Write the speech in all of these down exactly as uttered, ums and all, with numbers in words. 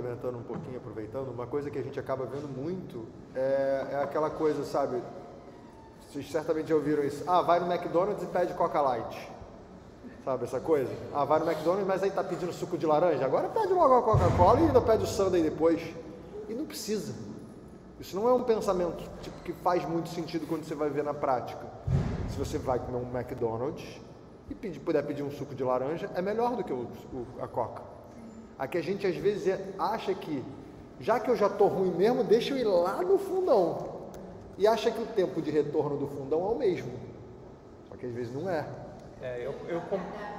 complementando um pouquinho, aproveitando, uma coisa que a gente acaba vendo muito é, é aquela coisa, sabe? Vocês certamente já ouviram isso. Ah, vai no McDonald's e pede Coca Light. Sabe essa coisa? Ah, vai no McDonald's, mas aí tá pedindo suco de laranja. Agora pede logo a Coca-Cola e ainda pede o sundae depois. E não precisa. Isso não é um pensamento tipo, que faz muito sentido quando você vai ver na prática. Se você vai comer um McDonald's e pedir, puder pedir um suco de laranja, é melhor do que o, o, a Coca. Aqui a gente às vezes acha que, já que eu já tô ruim mesmo, deixa eu ir lá no fundão. E acha que o tempo de retorno do fundão é o mesmo. Só que às vezes não é. É, eu, eu, com...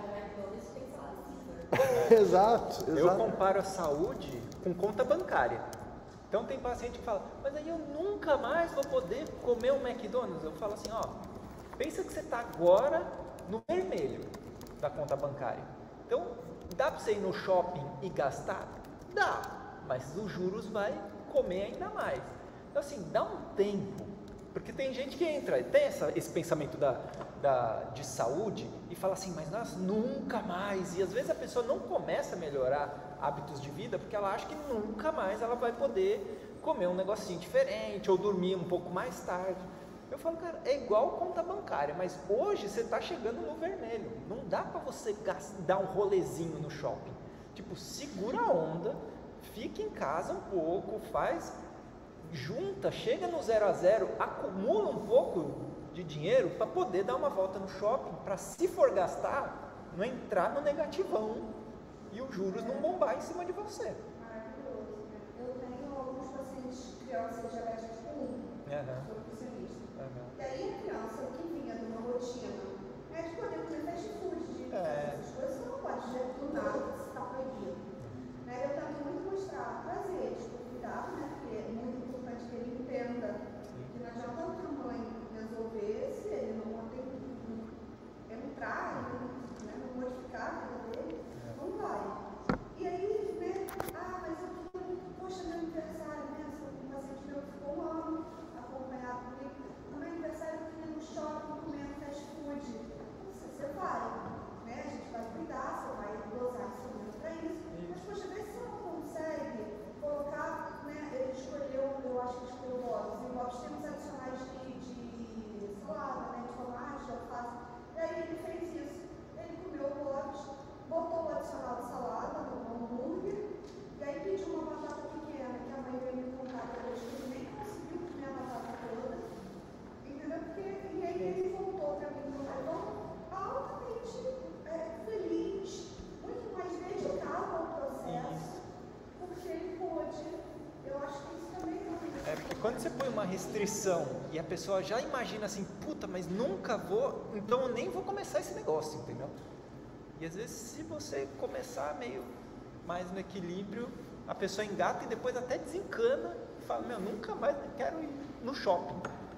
exato, exato. Eu comparo a saúde com conta bancária. Então tem paciente que fala, mas aí eu nunca mais vou poder comer um McDonald's. Eu falo assim, ó, pensa que você está agora no vermelho da conta bancária. Então, dá para você ir no shopping e gastar? Dá, mas os juros vai comer ainda mais. Então assim, dá um tempo. Porque tem gente que entra, tem essa, esse pensamento da, da, de saúde e fala assim, mas nós nunca mais. E às vezes a pessoa não começa a melhorar hábitos de vida porque ela acha que nunca mais ela vai poder comer um negocinho diferente ou dormir um pouco mais tarde. Eu falo, cara, é igual conta bancária, mas hoje você está chegando no vermelho. Não dá para você gastar, dar um rolezinho no shopping. Tipo, segura a onda, fica em casa um pouco, faz... junta, chega no zero a zero, acumula um pouco de dinheiro para poder dar uma volta no shopping, para se for gastar, não entrar no negativão e os juros não bombar em cima de você. Maravilhoso. Eu tenho alguns pacientes crianças diabéticas tipo um, Uhum. sou nutricionista. Uhum. E aí a criança que vinha de uma rotina é de poder comer fast food, de É. essas coisas, você não pode dizer do nada que você está proibido. Né? Eu tento muito mostrar prazer, tipo, cuidado, né? Porque é muito importante que ele entenda que não adianta outra mãe resolver se ele não tem, entrar, né? Não modificar a vida dele, não vai. E aí, né? Ah, mas eu tô, poxa, meu aniversário, né? Um paciente meu ficou um ano acompanhado comigo. No meu aniversário eu fui no shopping comendo fast food. Você, você vai, né? A gente vai cuidar, você vai dosar instrumento para isso. Mas, poxa, vê se você não consegue colocar, né? Ele escolheu, eu acho que escolheu o Bob's, e o Bob's tem uns adicionais de, de salada, né? De tomate, de alface. E aí ele fez isso. Ele comeu o Bob's, botou o adicional de salada no hambúrguer, e aí pediu uma batata pequena, que a mãe veio me contar depois que ele nem conseguiu comer a batata toda. Entendeu? Porque, e aí ele voltou para mim no cartão altamente é, feliz, muito mais dedicado ao processo, porque ele pôde. Eu acho que isso também é É porque quando você põe uma restrição e a pessoa já imagina assim, puta, mas nunca vou, então eu nem vou começar esse negócio, entendeu? E às vezes se você começar meio mais no equilíbrio, a pessoa engata e depois até desencana e fala, meu, nunca mais quero ir no shopping.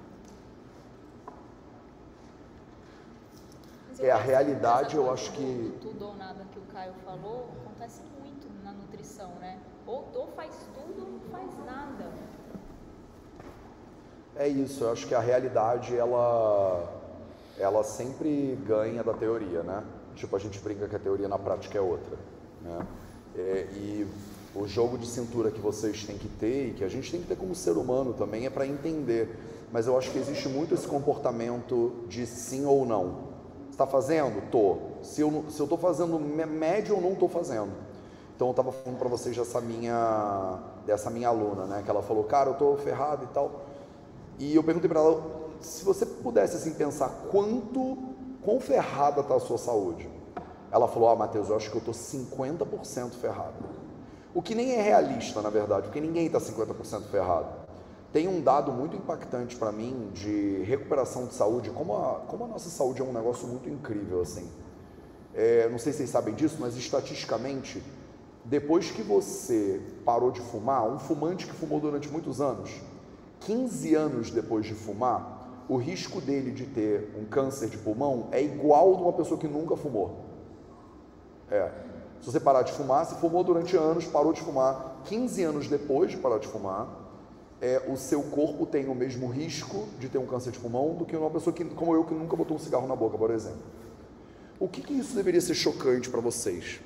É, a realidade, eu acho que... Tudo ou nada que o Caio falou, acontece muito na nutrição, né? Ou, ou faz tudo ou não faz nada. É isso, eu acho que a realidade, ela, ela sempre ganha da teoria, né? Tipo, a gente brinca que a teoria na prática é outra, né? É, e o jogo de cintura que vocês têm que ter, e que a gente tem que ter como ser humano também, é para entender. Mas eu acho que existe muito esse comportamento de sim ou não. Você está fazendo? Tô. Se eu se eu estou fazendo médio ou não estou fazendo. Então eu estava falando para vocês dessa minha, dessa minha aluna, né? Que ela falou, cara, eu estou ferrado e tal. E eu perguntei para ela, se você pudesse assim pensar quanto, quão ferrada está a sua saúde? Ela falou, ah, Matheus, eu acho que eu estou cinquenta por cento ferrado. O que nem é realista, na verdade, porque ninguém está cinquenta por cento ferrado. Tem um dado muito impactante para mim de recuperação de saúde, como a, como a nossa saúde é um negócio muito incrível, assim. É, não sei se vocês sabem disso, mas estatisticamente, depois que você parou de fumar, um fumante que fumou durante muitos anos, quinze anos depois de fumar, o risco dele de ter um câncer de pulmão é igual de uma pessoa que nunca fumou. É. Se você parar de fumar, se fumou durante anos, parou de fumar, quinze anos depois de parar de fumar, é, o seu corpo tem o mesmo risco de ter um câncer de pulmão do que uma pessoa que, como eu, que nunca botou um cigarro na boca, por exemplo. O que, que isso deveria ser chocante para vocês?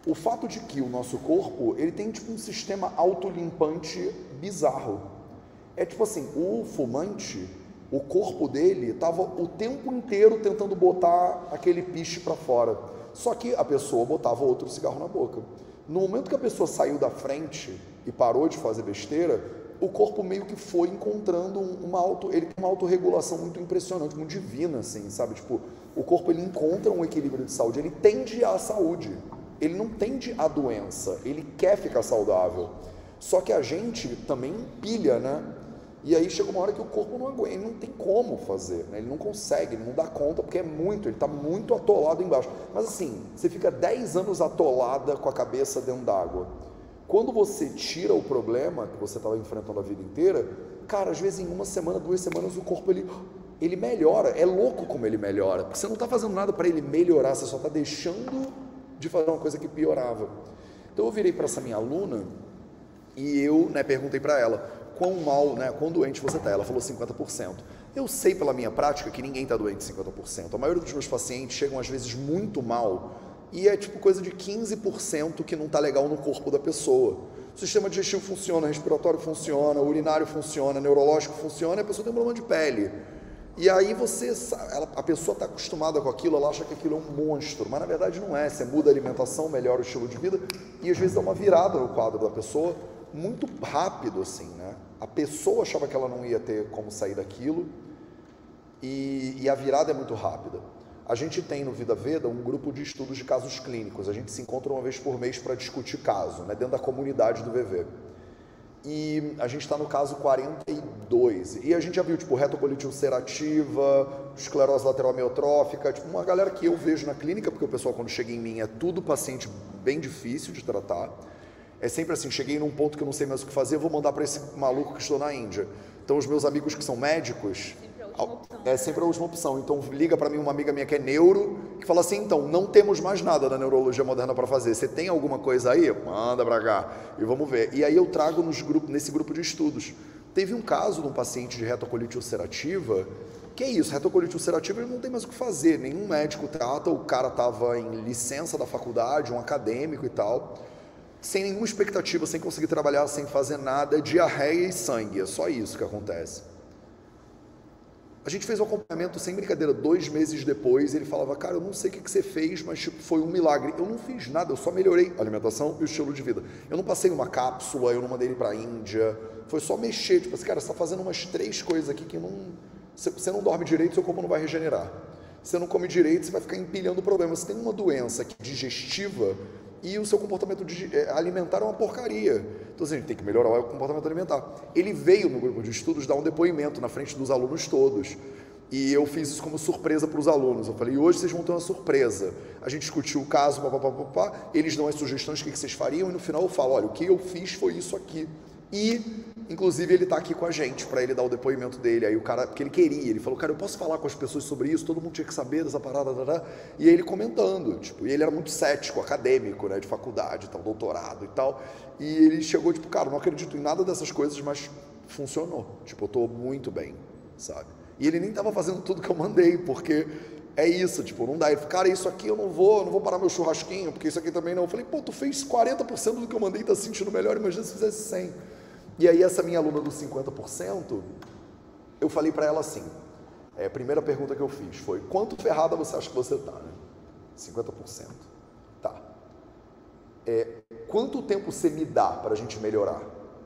O fato de que o nosso corpo, ele tem tipo um sistema autolimpante bizarro. É tipo assim, o fumante, o corpo dele estava o tempo inteiro tentando botar aquele piche para fora. Só que a pessoa botava outro cigarro na boca. No momento que a pessoa saiu da frente e parou de fazer besteira, o corpo meio que foi encontrando uma auto, ele tem uma autorregulação muito impressionante, muito divina, assim, sabe? Tipo, o corpo ele encontra um equilíbrio de saúde, ele tende à saúde, ele não tende à doença, ele quer ficar saudável. Só que a gente também pilha, né? E aí chega uma hora que o corpo não aguenta, ele não tem como fazer, né? Ele não consegue, ele não dá conta, porque é muito, ele está muito atolado embaixo. Mas assim, você fica dez anos atolada com a cabeça dentro d'água. Quando você tira o problema que você estava enfrentando a vida inteira, cara, às vezes em uma semana, duas semanas, o corpo ele, ele melhora. É louco como ele melhora, porque você não está fazendo nada para ele melhorar, você só está deixando de fazer uma coisa que piorava. Então eu virei para essa minha aluna e eu, né, perguntei para ela, quão mal, né, quão doente você está? Ela falou cinquenta por cento. Eu sei pela minha prática que ninguém está doente cinquenta por cento. A maioria dos meus pacientes chegam às vezes muito mal e é tipo coisa de quinze por cento que não está legal no corpo da pessoa. O sistema digestivo funciona, respiratório funciona, urinário funciona, neurológico funciona e a pessoa tem um problema de pele. E aí você, ela, a pessoa está acostumada com aquilo, ela acha que aquilo é um monstro, mas na verdade não é. Você muda a alimentação, melhora o estilo de vida e às vezes dá uma virada no quadro da pessoa muito rápido, assim, né? A pessoa achava que ela não ia ter como sair daquilo e, e a virada é muito rápida. A gente tem no Vida Veda um grupo de estudos de casos clínicos, a gente se encontra uma vez por mês para discutir caso, né? Dentro da comunidade do V V. E a gente está no caso quarenta e dois, e a gente já viu, tipo, retocolite ulcerativa, esclerose lateral amiotrófica, tipo, uma galera que eu vejo na clínica, porque o pessoal quando chega em mim é tudo paciente bem difícil de tratar. É sempre assim, cheguei num ponto que eu não sei mais o que fazer, eu vou mandar para esse maluco que estou na Índia. Então os meus amigos que são médicos, é sempre a última opção. Então liga para mim uma amiga minha que é neuro, que fala assim, então, não temos mais nada da neurologia moderna para fazer, você tem alguma coisa aí? Manda para cá e vamos ver. E aí eu trago nos grupos, nesse grupo de estudos. Teve um caso de um paciente de retocolite ulcerativa, que é isso, retocolite ulcerativa ele não tem mais o que fazer, nenhum médico trata, o cara estava em licença da faculdade, um acadêmico e tal, sem nenhuma expectativa, sem conseguir trabalhar, sem fazer nada, diarreia e sangue, é só isso que acontece. A gente fez um acompanhamento sem brincadeira, dois meses depois, ele falava, cara, eu não sei o que, que você fez, mas tipo, foi um milagre. Eu não fiz nada, eu só melhorei a alimentação e o estilo de vida. Eu não passei uma cápsula, eu não mandei ele para a Índia, foi só mexer, tipo assim, cara, você está fazendo umas três coisas aqui que não... Você não dorme direito, seu corpo não vai regenerar. Você não come direito, você vai ficar empilhando o problema. Você tem uma doença que digestiva e o seu comportamento alimentar é uma porcaria. Então, assim, a gente tem que melhorar o comportamento alimentar. Ele veio no grupo de estudos dar um depoimento na frente dos alunos todos. E eu fiz isso como surpresa para os alunos. Eu falei, hoje vocês vão ter uma surpresa. A gente discutiu o caso, papapá, papapá, eles dão as sugestões, o que vocês fariam, e no final eu falo, olha, o que eu fiz foi isso aqui. E, inclusive, ele está aqui com a gente para ele dar o depoimento dele. Aí o cara, porque ele queria, ele falou, cara, eu posso falar com as pessoas sobre isso? Todo mundo tinha que saber dessa parada, tá, tá. E aí ele comentando, tipo, e ele era muito cético, acadêmico, né, de faculdade, tal, doutorado e tal. E ele chegou, tipo, cara, não acredito em nada dessas coisas, mas funcionou. Tipo, eu tô muito bem, sabe? E ele nem estava fazendo tudo que eu mandei, porque é isso, tipo, não dá. Ele falou, cara, isso aqui eu não vou, eu não vou parar meu churrasquinho, porque isso aqui também não. Eu falei, pô, tu fez quarenta por cento do que eu mandei e tá se sentindo melhor, imagina se fizesse cem por cento. E aí essa minha aluna dos cinquenta por cento, eu falei para ela assim, é, a primeira pergunta que eu fiz foi, quanto ferrada você acha que você tá, né? cinquenta por cento. Tá. É, quanto tempo você me dá para a gente melhorar?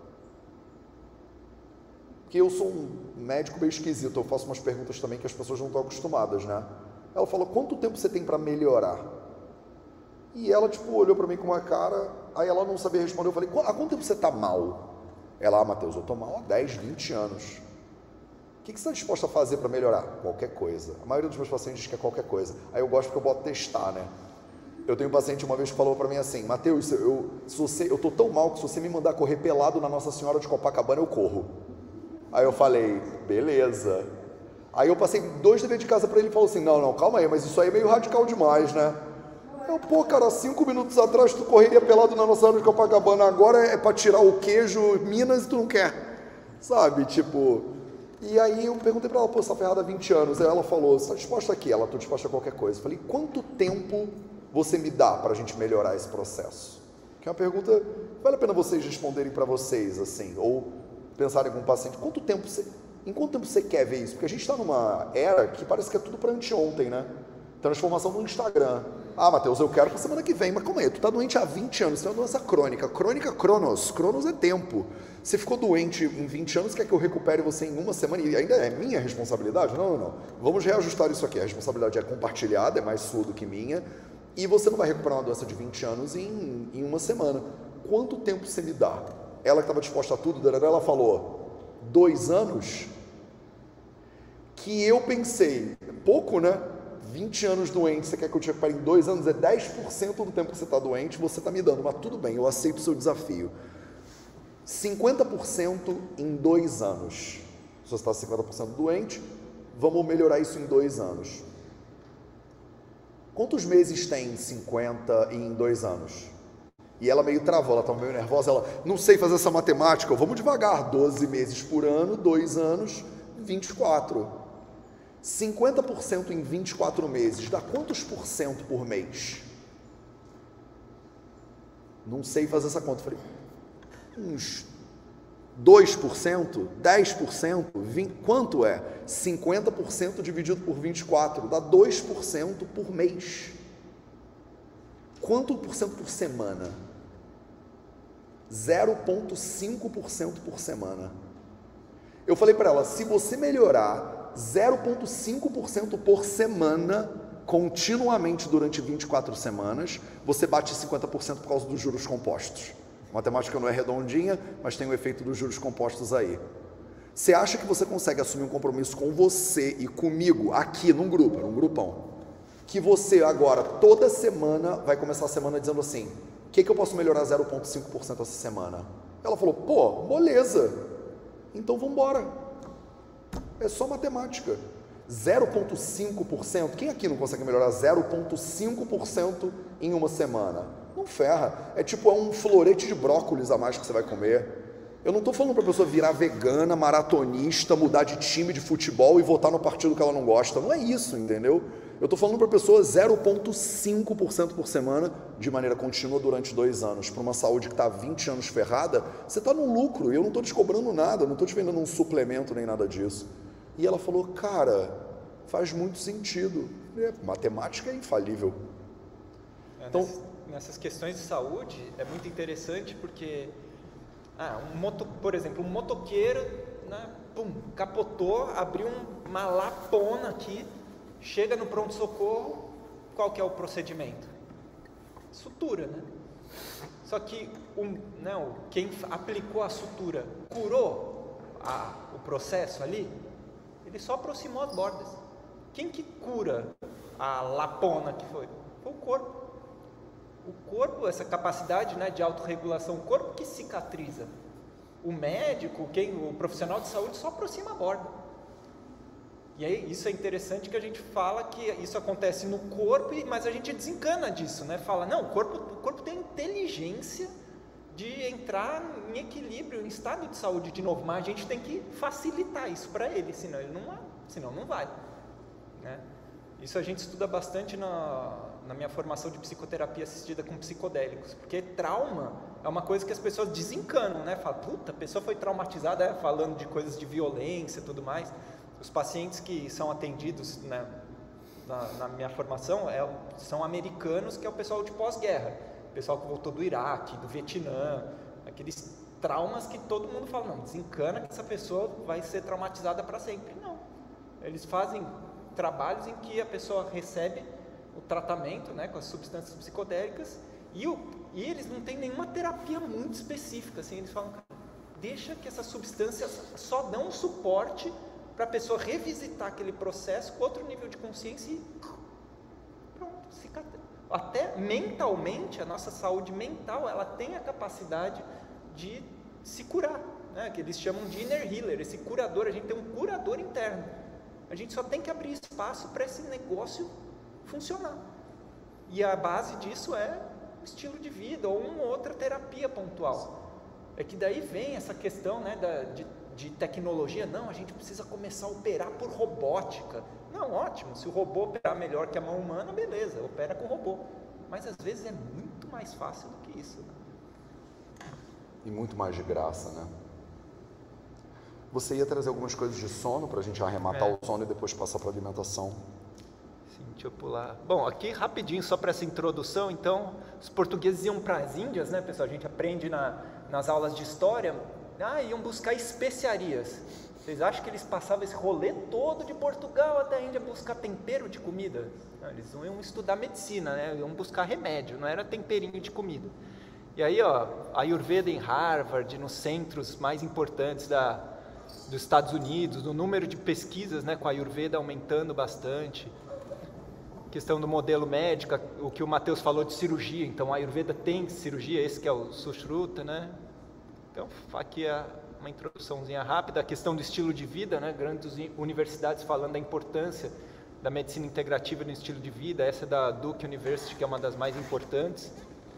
Porque eu sou um médico meio esquisito, eu faço umas perguntas também que as pessoas não estão acostumadas, né? Ela falou, quanto tempo você tem para melhorar? E ela, tipo, olhou para mim com uma cara, aí ela não sabia responder, eu falei, há quanto tempo você tá mal? Ela, ah, Matheus, eu tô mal há dez, vinte anos. O que, que você está disposto a fazer para melhorar? Qualquer coisa. A maioria dos meus pacientes diz que é qualquer coisa. Aí eu gosto porque eu boto testar, né? Eu tenho um paciente uma vez que falou para mim assim, Matheus, eu, se você, eu tô tão mal que se você me mandar correr pelado na Nossa Senhora de Copacabana, eu corro. Aí eu falei, beleza. Aí eu passei dois deveres de casa para ele e falou assim, não, não, calma aí, mas isso aí é meio radical demais, né? Eu, pô, cara, cinco minutos atrás tu correria pelado na Nossa Senhora de Copacabana, agora é pra tirar o queijo Minas e tu não quer, sabe, tipo... E aí eu perguntei pra ela, pô, você tá ferrada há vinte anos, aí ela falou, você tá disposta aqui? Ela, tô disposta a qualquer coisa. Eu falei, quanto tempo você me dá para a gente melhorar esse processo? Que é uma pergunta, vale a pena vocês responderem para vocês, assim, ou pensarem com o paciente, quanto tempo você, em quanto tempo você quer ver isso? Porque a gente está numa era que parece que é tudo para anteontem, né? Transformação no Instagram. Ah, Matheus, eu quero para semana que vem, mas calma aí, tu tá doente há vinte anos, você tem uma doença crônica. Crônica, cronos. Cronos é tempo. Você ficou doente em vinte anos, quer que eu recupere você em uma semana? E ainda é minha responsabilidade? Não, não, não. Vamos reajustar isso aqui. A responsabilidade é compartilhada, é mais sua do que minha. E você não vai recuperar uma doença de vinte anos em, em uma semana. Quanto tempo você me dá? Ela que estava disposta a tudo, ela falou, dois anos? Que eu pensei, pouco, né? vinte anos doente, você quer que eu te recupere em dois anos? É dez por cento do tempo que você está doente, você está me dando, mas tudo bem, eu aceito o seu desafio. cinquenta por cento em dois anos. Se você está cinquenta por cento doente, vamos melhorar isso em dois anos. Quantos meses tem cinquenta em dois anos? E ela meio travou, ela estava meio nervosa, ela, não sei fazer essa matemática, vamos devagar, doze meses por ano, dois anos, vinte e quatro. cinquenta por cento em vinte e quatro meses, dá quantos por cento por mês? Não sei fazer essa conta. Falei, uns dois por cento, dez por cento, vinte, quanto é? cinquenta por cento dividido por vinte e quatro, dá dois por cento por mês. Quanto por cento por semana? zero vírgula cinco por cento por semana. Eu falei para ela, se você melhorar zero vírgula cinco por cento por semana, continuamente durante vinte e quatro semanas, você bate cinquenta por cento por causa dos juros compostos. A matemática não é redondinha, mas tem o efeito dos juros compostos aí. Você acha que você consegue assumir um compromisso com você e comigo, aqui num grupo, num grupão, que você agora, toda semana, vai começar a semana dizendo assim, o que, que eu posso melhorar zero vírgula cinco por cento essa semana? Ela falou, pô, moleza, então vamos embora. É só matemática. zero vírgula cinco por cento, quem aqui não consegue melhorar zero vírgula cinco por cento em uma semana? Não ferra. É tipo é um florete de brócolis a mais que você vai comer. Eu não estou falando para a pessoa virar vegana, maratonista, mudar de time de futebol e votar no partido que ela não gosta. Não é isso, entendeu? Eu estou falando para a pessoa zero vírgula cinco por cento por semana de maneira contínua durante dois anos. Para uma saúde que está há vinte anos ferrada, você está no lucro e eu não estou te cobrando nada, não estou te vendendo um suplemento nem nada disso. E ela falou, cara, faz muito sentido. É, matemática é infalível. É, então, nessas, nessas questões de saúde é muito interessante porque, ah, um moto, por exemplo, um motoqueiro, né, pum, capotou, abriu um, uma lapona aqui, chega no pronto-socorro, qual que é o procedimento? Sutura, né? Só que um, não, quem aplicou a sutura curou a, o processo ali? Ele só aproximou as bordas. Quem que cura a lapona que foi? Foi o corpo. O corpo, essa capacidade, né, de autorregulação, o corpo que cicatriza. O médico, quem, o profissional de saúde só aproxima a borda. E aí isso é interessante que a gente fala que isso acontece no corpo, mas a gente desencana disso, né? Fala, não, o corpo, o corpo tem inteligência de entrar em equilíbrio, em estado de saúde de novo, mas a gente tem que facilitar isso para ele, senão ele não, senão não vai, né? Isso a gente estuda bastante na, na minha formação de psicoterapia assistida com psicodélicos, porque trauma é uma coisa que as pessoas desencanam, né? Fala, puta, a pessoa foi traumatizada, é, falando de coisas de violência e tudo mais. Os pacientes que são atendidos, né, na, na minha formação é, são americanos, que é o pessoal de pós-guerra, o pessoal que voltou do Iraque, do Vietnã, aqueles traumas que todo mundo fala, não, desencana que essa pessoa vai ser traumatizada para sempre. Não, eles fazem trabalhos em que a pessoa recebe o tratamento, né, com as substâncias psicodélicas e, o, e eles não têm nenhuma terapia muito específica, assim, eles falam, deixa que essas substâncias só dão um suporte para a pessoa revisitar aquele processo com outro nível de consciência e pronto, cicatriz. Até mentalmente, a nossa saúde mental, ela tem a capacidade de se curar, né? Que eles chamam de inner healer, esse curador, a gente tem um curador interno. A gente só tem que abrir espaço para esse negócio funcionar. E a base disso é o estilo de vida ou uma outra terapia pontual. É que daí vem essa questão, né, da, de de tecnologia, não, a gente precisa começar a operar por robótica. Não, ótimo, se o robô operar melhor que a mão humana, beleza, opera com o robô. mas às vezes é muito mais fácil do que isso. Né? E muito mais de graça, né? Você ia trazer algumas coisas de sono para a gente arrematar É. o sono e depois passar para alimentação. Sim, deixa eu pular. Bom, aqui rapidinho, só para essa introdução, então, os portugueses iam para as Índias, né, pessoal? A gente aprende na, nas aulas de história, ah, iam buscar especiarias. Vocês acham que eles passavam esse rolê todo de Portugal até a Índia buscar tempero de comida? Não, eles iam estudar medicina, né? Iam buscar remédio, não era temperinho de comida. E aí, ó, a Ayurveda em Harvard, nos centros mais importantes da, dos Estados Unidos, o número de pesquisas, né, com a Ayurveda aumentando bastante. Questão do modelo médico, o que o Matheus falou de cirurgia, então a Ayurveda tem cirurgia, esse que é o Sushruta, né? Então, aqui é uma introduçãozinha rápida, a questão do estilo de vida, né? Grandes universidades falando da importância da medicina integrativa no estilo de vida, essa é da Duke University, que é uma das mais importantes.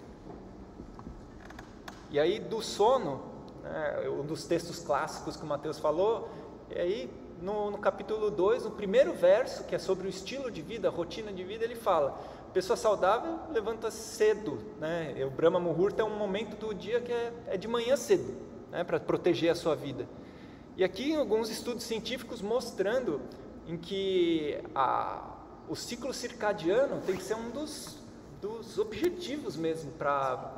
E aí, do sono, né? Um dos textos clássicos que o Matheus falou, e aí, no, no capítulo dois, o primeiro verso, que é sobre o estilo de vida, a rotina de vida, ele fala: pessoa saudável levanta cedo, né? O Brahma Muhurta é um momento do dia que é, é de manhã cedo, né? Para proteger a sua vida. E aqui alguns estudos científicos mostrando em que a, o ciclo circadiano tem que ser um dos, dos objetivos mesmo para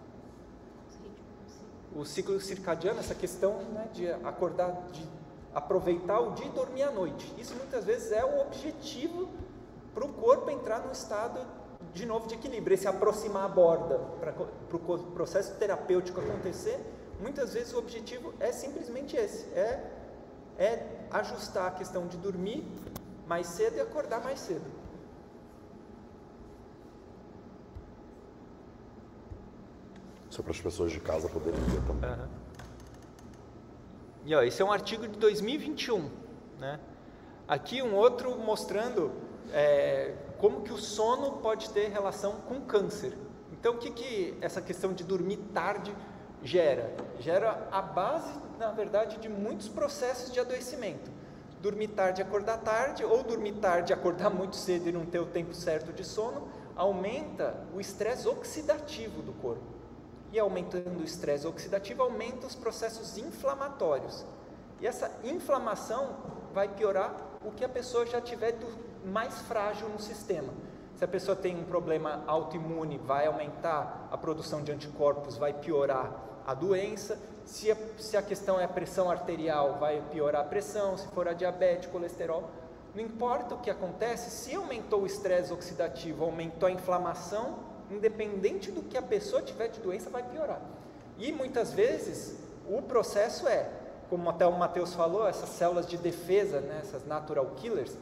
o ciclo circadiano, essa questão, né, de acordar, de aproveitar o dia e dormir à noite. Isso muitas vezes é o objetivo para o corpo entrar num estado de novo de equilíbrio, esse aproximar a borda, para o processo terapêutico acontecer. Muitas vezes o objetivo é simplesmente esse, é, é ajustar a questão de dormir mais cedo e acordar mais cedo. Só para as pessoas de casa poderem ver também. Uhum. E ó, esse é um artigo de dois mil e vinte e um, né? Aqui um outro mostrando é, como que o sono pode ter relação com câncer. Então o que, que essa questão de dormir tarde gera? Gera a base, na verdade, de muitos processos de adoecimento. Dormir tarde e acordar tarde, ou dormir tarde e acordar muito cedo e não ter o tempo certo de sono, aumenta o estresse oxidativo do corpo. E aumentando o estresse oxidativo, aumenta os processos inflamatórios. E essa inflamação vai piorar o que a pessoa já tiver do mais frágil no sistema. Se a pessoa tem um problema autoimune, vai aumentar a produção de anticorpos, vai piorar a doença. Se a, se a questão é a pressão arterial, vai piorar a pressão. Se for a diabetes, colesterol. Não importa o que acontece, se aumentou o estresse oxidativo, aumentou a inflamação, independente do que a pessoa tiver de doença, vai piorar. E muitas vezes o processo é, como até o Matheus falou, essas células de defesa, né, essas natural killers,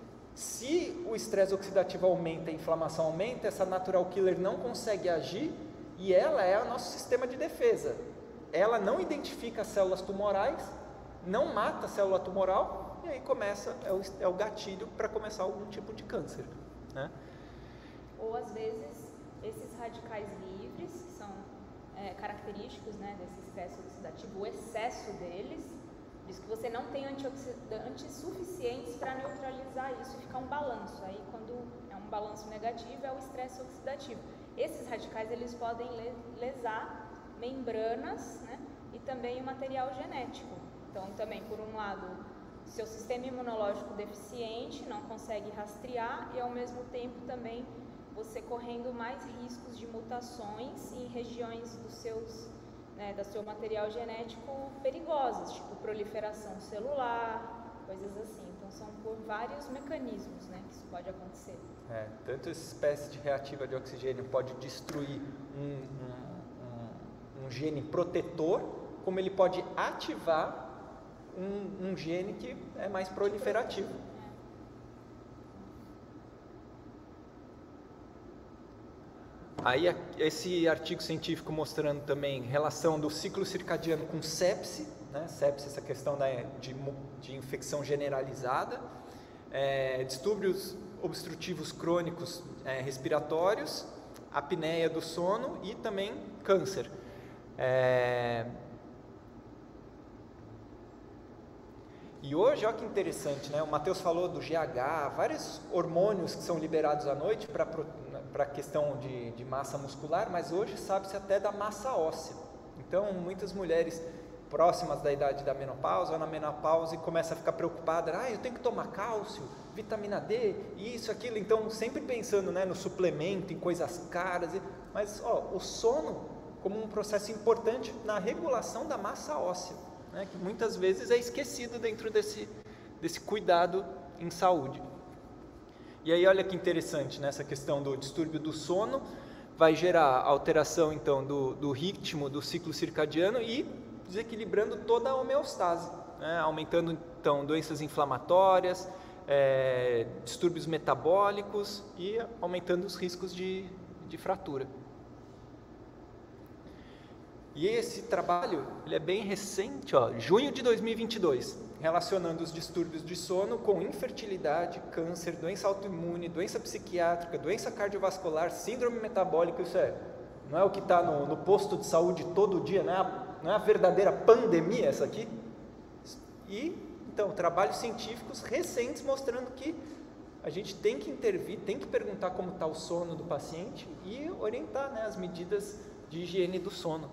se o estresse oxidativo aumenta, a inflamação aumenta, essa natural killer não consegue agir e ela é o nosso sistema de defesa. Ela não identifica as células tumorais, não mata a célula tumoral e aí começa, é o, é o gatilho para começar algum tipo de câncer, né? Ou às vezes esses radicais livres, que são é, característicos, né, desse estresse oxidativo, o excesso deles, diz que você não tem antioxidantes suficientes para neutralizar isso e ficar um balanço. Aí quando é um balanço negativo é o estresse oxidativo. Esses radicais eles podem lesar membranas, né, e também o material genético. Então também, por um lado, seu sistema imunológico deficiente não consegue rastrear e ao mesmo tempo também você correndo mais riscos de mutações em regiões dos seus, né, do seu material genético perigosas, tipo proliferação celular, coisas assim. Então são por vários mecanismos, né, que isso pode acontecer. É, tanto essa espécie de reativa de oxigênio pode destruir um, um, um, um gene protetor, como ele pode ativar um, um gene que é mais proliferativo. Aí esse artigo científico mostrando também relação do ciclo circadiano com sepse, né? Sepse, essa questão da, de, de infecção generalizada, é, distúrbios obstrutivos crônicos é, respiratórios, apneia do sono e também câncer. É... E hoje, olha que interessante, né? O Matheus falou do G H, vários hormônios que são liberados à noite para para a questão de, de massa muscular, mas hoje sabe-se até da massa óssea. Então, muitas mulheres próximas da idade da menopausa ou na menopausa começam a ficar preocupadas, ah, eu tenho que tomar cálcio, vitamina D, isso, aquilo, então sempre pensando, né, no suplemento, em coisas caras, mas ó, o sono como um processo importante na regulação da massa óssea, né, que muitas vezes é esquecido dentro desse, desse cuidado em saúde. E aí olha que interessante, né, essa questão do distúrbio do sono, vai gerar alteração então do, do ritmo do ciclo circadiano e desequilibrando toda a homeostase, né, aumentando então doenças inflamatórias, é, distúrbios metabólicos e aumentando os riscos de, de fratura. E esse trabalho ele é bem recente, ó, junho de dois mil e vinte e dois, relacionando os distúrbios de sono com infertilidade, câncer, doença autoimune, doença psiquiátrica, doença cardiovascular, síndrome metabólica. Isso é, não é o que está no, no posto de saúde todo dia, não é, a, não é a verdadeira pandemia essa aqui? E, então, trabalhos científicos recentes mostrando que a gente tem que intervir, tem que perguntar como está o sono do paciente e orientar, né, as medidas de higiene do sono.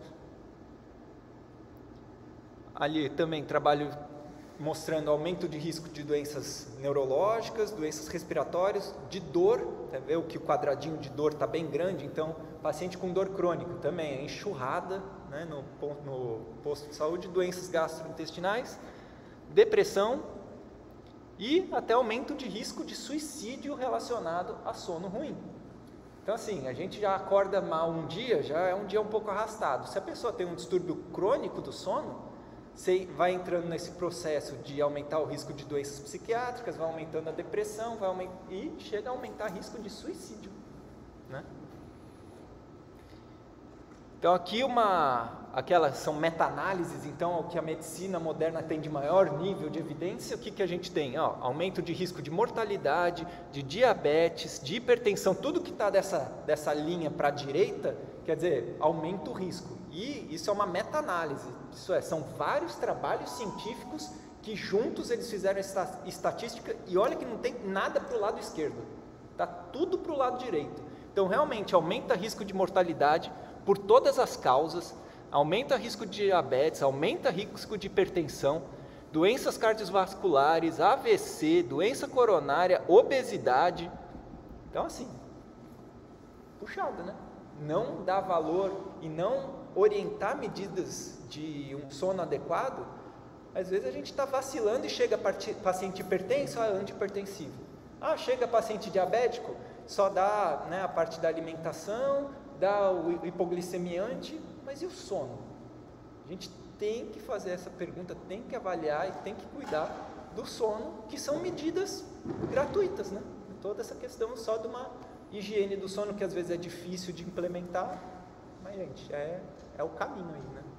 Ali também trabalho mostrando aumento de risco de doenças neurológicas, doenças respiratórias, de dor, tá vendo que o quadradinho de dor está bem grande, então paciente com dor crônica também é enxurrada, né, no, no posto de saúde, doenças gastrointestinais, depressão e até aumento de risco de suicídio relacionado a sono ruim. Então assim, a gente já acorda mal um dia, já é um dia um pouco arrastado. Se a pessoa tem um distúrbio crônico do sono, você vai entrando nesse processo de aumentar o risco de doenças psiquiátricas, vai aumentando a depressão, vai aument... e chega a aumentar o risco de suicídio, né? Então aqui uma, aquelas são meta-análises, então o que a medicina moderna tem de maior nível de evidência, o que, que a gente tem? Ó, aumento de risco de mortalidade, de diabetes, de hipertensão, tudo que está dessa, dessa linha para a direita, quer dizer, aumenta o risco. E isso é uma meta-análise, isso é, são vários trabalhos científicos que juntos eles fizeram essa estatística e olha que não tem nada para o lado esquerdo, está tudo para o lado direito. Então realmente aumenta o risco de mortalidade por todas as causas, aumenta o risco de diabetes, aumenta o risco de hipertensão, doenças cardiovasculares, A V C, doença coronária, obesidade. Então assim, puxado, né? Não dar valor e não orientar medidas de um sono adequado, às vezes a gente está vacilando e chega paciente hipertenso, ah, antihipertensivo. Ah, chega paciente diabético, só dá, né, a parte da alimentação, dá o hipoglicemiante, mas e o sono? A gente tem que fazer essa pergunta, tem que avaliar e tem que cuidar do sono, que são medidas gratuitas, né? Toda essa questão só de uma higiene do sono que às vezes é difícil de implementar, mas gente, é, é o caminho aí, né?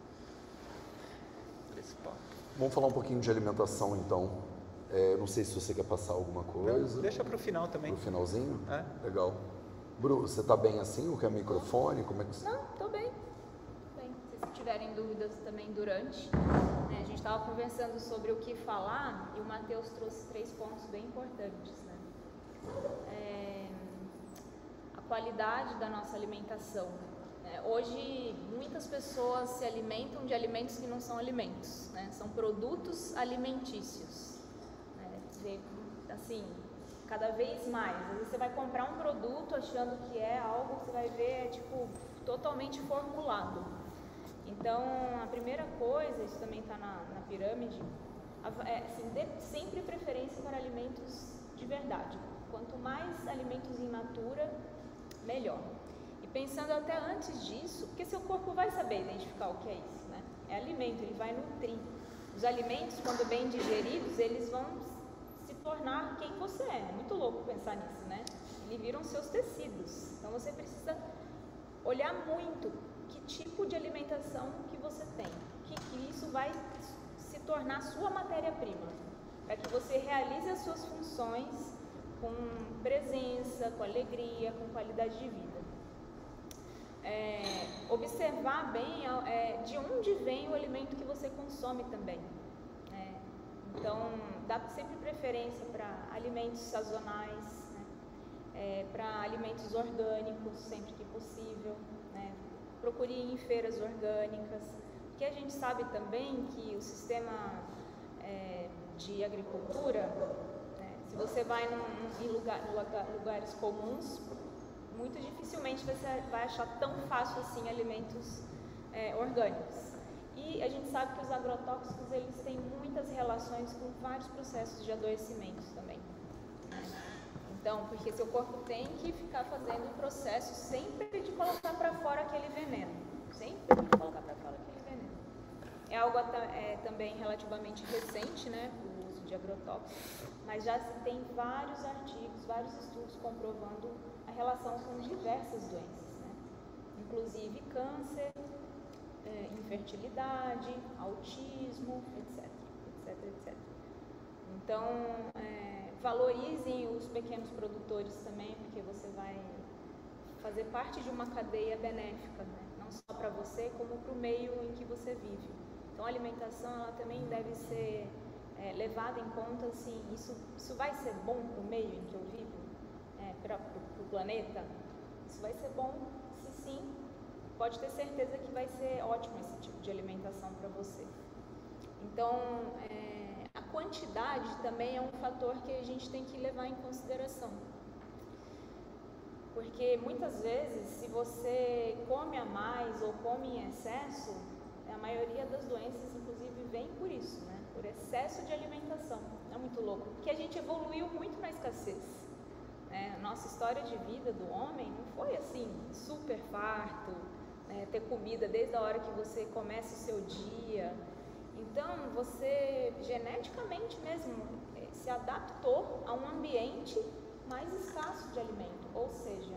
Vamos falar um pouquinho de alimentação então. É, não sei se você quer passar alguma coisa. Não, deixa para o final também. Para o finalzinho? É. Legal. Bru, você está bem assim? O que é microfone? Como é que você... Não, estou bem. bem. Se tiverem dúvidas também durante, né, a gente estava conversando sobre o que falar e o Matheus trouxe três pontos bem importantes, né? É, a qualidade da nossa alimentação. Né? Hoje, muitas pessoas se alimentam de alimentos que não são alimentos, né? São produtos alimentícios. Né? Assim, cada vez mais. Às vezes você vai comprar um produto achando que é algo que você vai ver é tipo totalmente formulado. Então, a primeira coisa, isso também está na, na pirâmide, é assim, dê sempre preferência para alimentos de verdade. Quanto mais alimentos in natura, melhor. E pensando até antes disso, porque seu corpo vai saber identificar o que é isso, né? É alimento, ele vai nutrir. Os alimentos, quando bem digeridos, eles vão se tornar quem você é. É muito louco pensar nisso, né? Eles viram seus tecidos. Então você precisa olhar muito que tipo de alimentação que você tem, que, que isso vai se tornar sua matéria-prima, para que você realize as suas funções com presença, com alegria, com qualidade de vida. É, observar bem é, de onde vem o alimento que você consome também. É, então, dá sempre preferência para alimentos sazonais, né? é, para alimentos orgânicos sempre que possível, né? Procure ir em feiras orgânicas, porque a gente sabe também que o sistema é, de agricultura, né, se você vai num, em lugar, lugar, lugares comuns, muito dificilmente você vai achar tão fácil assim alimentos é, orgânicos. E a gente sabe que os agrotóxicos eles têm muitas relações com vários processos de adoecimentos também. Então, porque seu corpo tem que ficar fazendo um processo sempre de colocar para fora aquele veneno. Sempre de colocar para fora aquele veneno. É algo é, também relativamente recente, né, o uso de agrotóxicos, mas já se tem vários artigos, vários estudos comprovando a relação com diversas doenças, né? Inclusive câncer, é, infertilidade, autismo, etc, etc, etcétera. Então, é, valorizem os pequenos produtores também, porque você vai fazer parte de uma cadeia benéfica, né? Não só para você, como para o meio em que você vive. Então, a alimentação ela também deve ser é, levada em conta, assim, isso, isso vai ser bom para o meio em que eu vivo, é, para o planeta? Isso vai ser bom? Se sim, pode ter certeza que vai ser ótimo esse tipo de alimentação para você. Então, é, a quantidade também é um fator que a gente tem que levar em consideração. Porque muitas vezes, se você come a mais ou come em excesso, a maioria das doenças, inclusive, vem por isso, né? Por excesso de alimentação. É muito louco, porque a gente evoluiu muito na escassez. Né? Nossa história de vida do homem não foi assim, super farto, né? Ter comida desde a hora que você começa o seu dia. Então, você geneticamente mesmo se adaptou a um ambiente mais escasso de alimento, ou seja,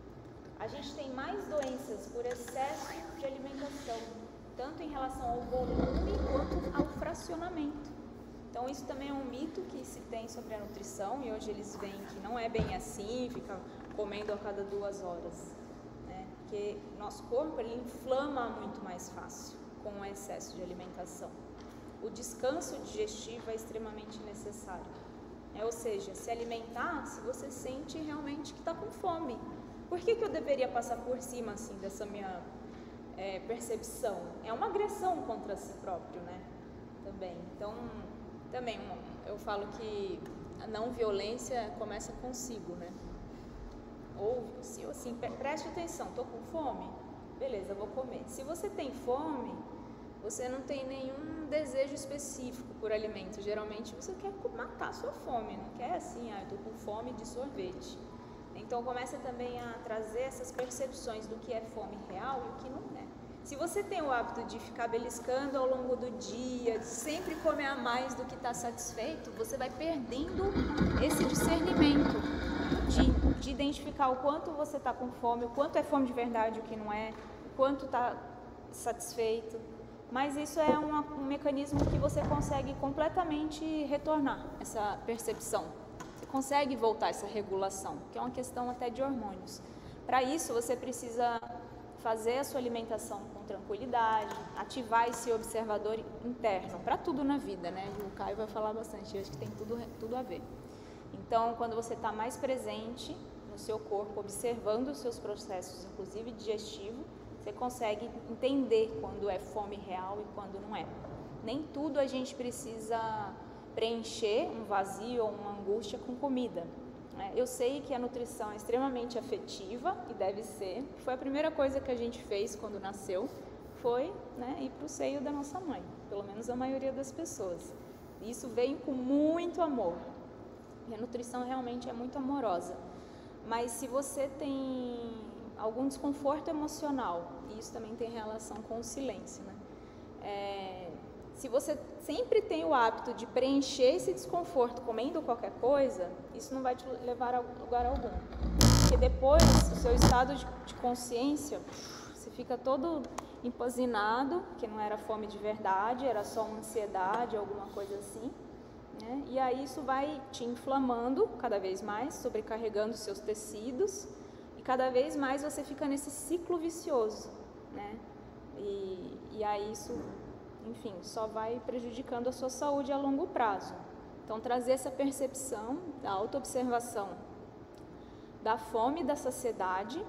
a gente tem mais doenças por excesso de alimentação, tanto em relação ao volume quanto ao fracionamento. Então, isso também é um mito que se tem sobre a nutrição, e hoje eles veem que não é bem assim, fica comendo a cada duas horas, né? Porque nosso corpo ele inflama muito mais fácil com o excesso de alimentação. O descanso digestivo é extremamente necessário. É, ou seja, se alimentar se você sente realmente que está com fome. Por que, que eu deveria passar por cima assim, dessa minha é, percepção? É uma agressão contra si próprio, né? Também. Então, também eu falo que a não violência começa consigo, né? Ou, se assim, preste atenção, estou com fome? Beleza, vou comer. Se você tem fome, você não tem nenhum desejo específico por alimento. Geralmente você quer matar a sua fome, não quer assim, ah, eu estou com fome de sorvete. Então começa também a trazer essas percepções do que é fome real e o que não é. Se você tem o hábito de ficar beliscando ao longo do dia, de sempre comer a mais do que está satisfeito, você vai perdendo esse discernimento de, de identificar o quanto você está com fome, o quanto é fome de verdade, o que não é, o quanto está satisfeito. Mas isso é uma, um mecanismo que você consegue completamente retornar, essa percepção. Você consegue voltar essa regulação, que é uma questão até de hormônios. Para isso, você precisa fazer a sua alimentação com tranquilidade, ativar esse observador interno, para tudo na vida, né? O Caio vai falar bastante, eu acho que tem tudo, tudo a ver. Então, quando você está mais presente no seu corpo, observando os seus processos, inclusive digestivo, você consegue entender quando é fome real e quando não é. Nem tudo a gente precisa preencher um vazio ou uma angústia com comida. Né? Eu sei que a nutrição é extremamente afetiva e deve ser. Foi a primeira coisa que a gente fez quando nasceu, foi, né, ir para o seio da nossa mãe, pelo menos a maioria das pessoas. Isso veio com muito amor. E a nutrição realmente é muito amorosa. Mas se você tem algum desconforto emocional, e isso também tem relação com o silêncio, né? É, se você sempre tem o hábito de preencher esse desconforto comendo qualquer coisa, isso não vai te levar a lugar algum. Porque depois, o seu estado de, de consciência, você fica todo empanzinado, que não era fome de verdade, era só uma ansiedade, alguma coisa assim, né? E aí isso vai te inflamando cada vez mais, sobrecarregando seus tecidos, e cada vez mais você fica nesse ciclo vicioso, né? E, e aí isso, enfim, só vai prejudicando a sua saúde a longo prazo. Então, trazer essa percepção da autoobservação da fome e da saciedade,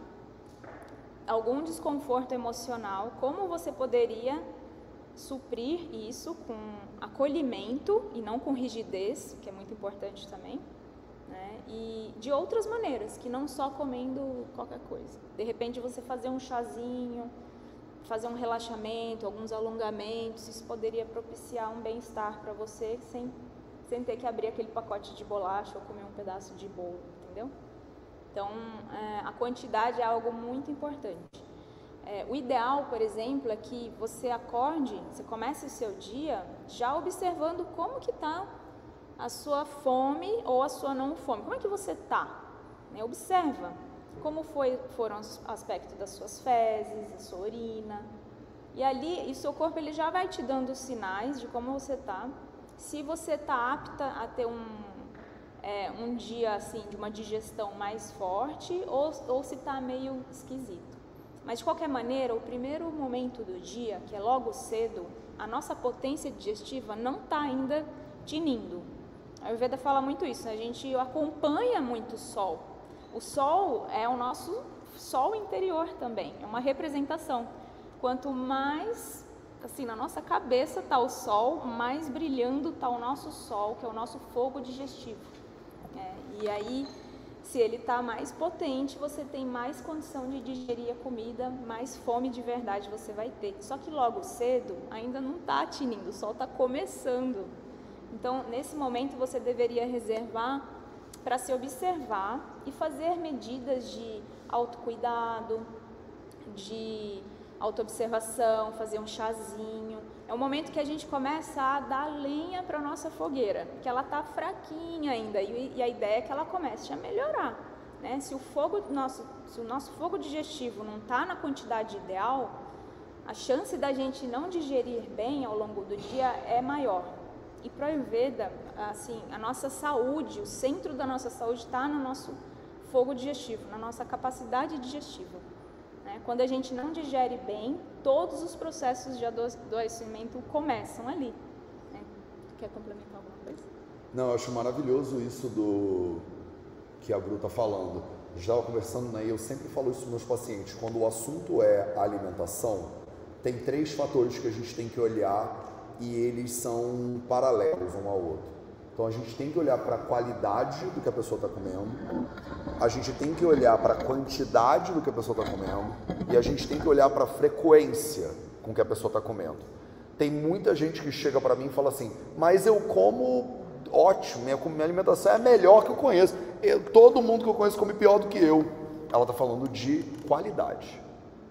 algum desconforto emocional, como você poderia suprir isso com acolhimento e não com rigidez, que é muito importante também, né? E de outras maneiras, que não só comendo qualquer coisa. De repente você fazer um chazinho, fazer um relaxamento, alguns alongamentos, isso poderia propiciar um bem-estar para você sem, sem ter que abrir aquele pacote de bolacha ou comer um pedaço de bolo, entendeu? Então, é, a quantidade é algo muito importante. É, o ideal, por exemplo, é que você acorde, você comece o seu dia já observando como que está a sua fome ou a sua não fome. Como é que você está? Né? Observa como foi, foram os aspectos das suas fezes, da sua urina. E ali, o seu corpo ele já vai te dando sinais de como você está. Se você está apta a ter um, é, um dia assim, de uma digestão mais forte ou, ou se está meio esquisito. Mas, de qualquer maneira, o primeiro momento do dia, que é logo cedo, a nossa potência digestiva não está ainda tinindo. A Ayurveda fala muito isso, a gente acompanha muito o sol. O sol é o nosso sol interior também, é uma representação. Quanto mais, assim, na nossa cabeça está o sol, mais brilhando está o nosso sol, que é o nosso fogo digestivo. É, e aí, se ele está mais potente, você tem mais condição de digerir a comida, mais fome de verdade você vai ter. Só que logo cedo ainda não está tinindo, o sol está começando. Então, nesse momento, você deveria reservar para se observar e fazer medidas de autocuidado, de autoobservação, fazer um chazinho. É o momento que a gente começa a dar lenha para a nossa fogueira, que ela está fraquinha ainda, e, e a ideia é que ela comece a melhorar, né? Se o fogo nosso, se o nosso fogo digestivo não está na quantidade ideal, a chance da gente não digerir bem ao longo do dia é maior. E para o Ayurveda, assim, a nossa saúde, o centro da nossa saúde está no nosso fogo digestivo, na nossa capacidade digestiva. Né? Quando a gente não digere bem, todos os processos de adoecimento começam ali. Né? Quer complementar alguma coisa? Não, eu acho maravilhoso isso do que a Bru está falando. Eu estava conversando, né, e eu sempre falo isso para meus pacientes. Quando o assunto é a alimentação, tem três fatores que a gente tem que olhar e eles são paralelos um ao outro. Então a gente tem que olhar para a qualidade do que a pessoa está comendo, a gente tem que olhar para a quantidade do que a pessoa está comendo e a gente tem que olhar para a frequência com que a pessoa está comendo. Tem muita gente que chega para mim e fala assim, mas eu como ótimo, minha, minha alimentação é a melhor que eu conheço, eu, todo mundo que eu conheço come pior do que eu. Ela está falando de qualidade.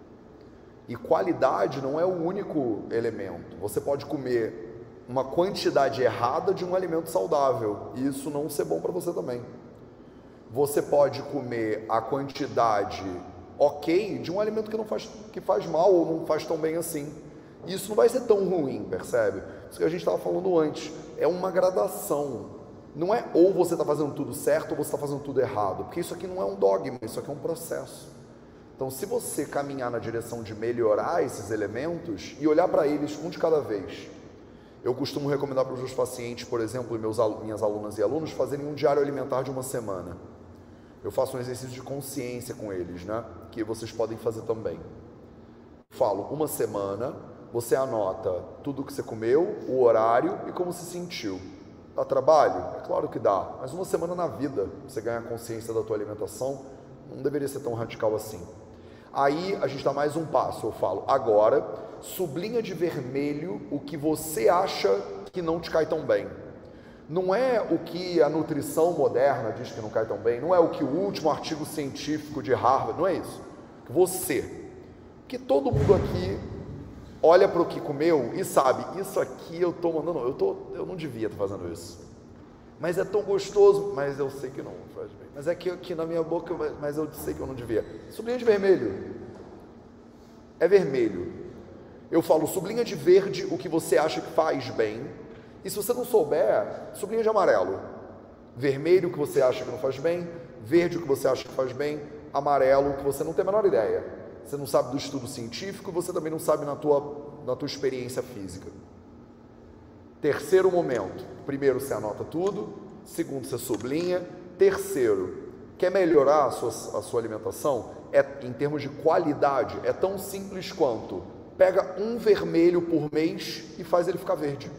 E qualidade não é o único elemento. Você pode comer uma quantidade errada de um alimento saudável e isso não ser bom para você também. Você pode comer a quantidade ok de um alimento que não faz, que faz mal ou não faz tão bem assim. E isso não vai ser tão ruim, percebe? Isso que a gente estava falando antes. É uma gradação. Não é ou você está fazendo tudo certo ou você está fazendo tudo errado. Porque isso aqui não é um dogma, isso aqui é um processo. Então, se você caminhar na direção de melhorar esses elementos e olhar para eles um de cada vez, eu costumo recomendar para os meus pacientes, por exemplo, e meus, minhas alunas e alunos, fazerem um diário alimentar de uma semana. Eu faço um exercício de consciência com eles, né? Que vocês podem fazer também. Falo, uma semana, você anota tudo que você comeu, o horário e como se sentiu. Dá trabalho? É claro que dá, mas uma semana na vida, você ganhar consciência da tua alimentação, não deveria ser tão radical assim. Aí a gente dá mais um passo, eu falo, agora sublinha de vermelho o que você acha que não te cai tão bem. Não é o que a nutrição moderna diz que não cai tão bem, não é o que o último artigo científico de Harvard, não é isso. Você, que todo mundo aqui olha para o que comeu e sabe, isso aqui eu estou mandando, eu, tô, eu não devia estar fazendo isso. Mas é tão gostoso, mas eu sei que não faz bem. Mas é que aqui na minha boca, mas eu sei que eu não devia. Sublinha de vermelho. É vermelho. Eu falo, sublinha de verde o que você acha que faz bem. E se você não souber, sublinha de amarelo. Vermelho o que você acha que não faz bem. Verde o que você acha que faz bem. Amarelo o que você não tem a menor ideia. Você não sabe do estudo científico, você também não sabe na tua, na tua experiência física. Terceiro momento. Primeiro você anota tudo. Segundo você sublinha. Terceiro, Quer melhorar a sua, a sua alimentação? É, em termos de qualidade, é tão simples quanto pega um vermelho por mês e faz ele ficar verde.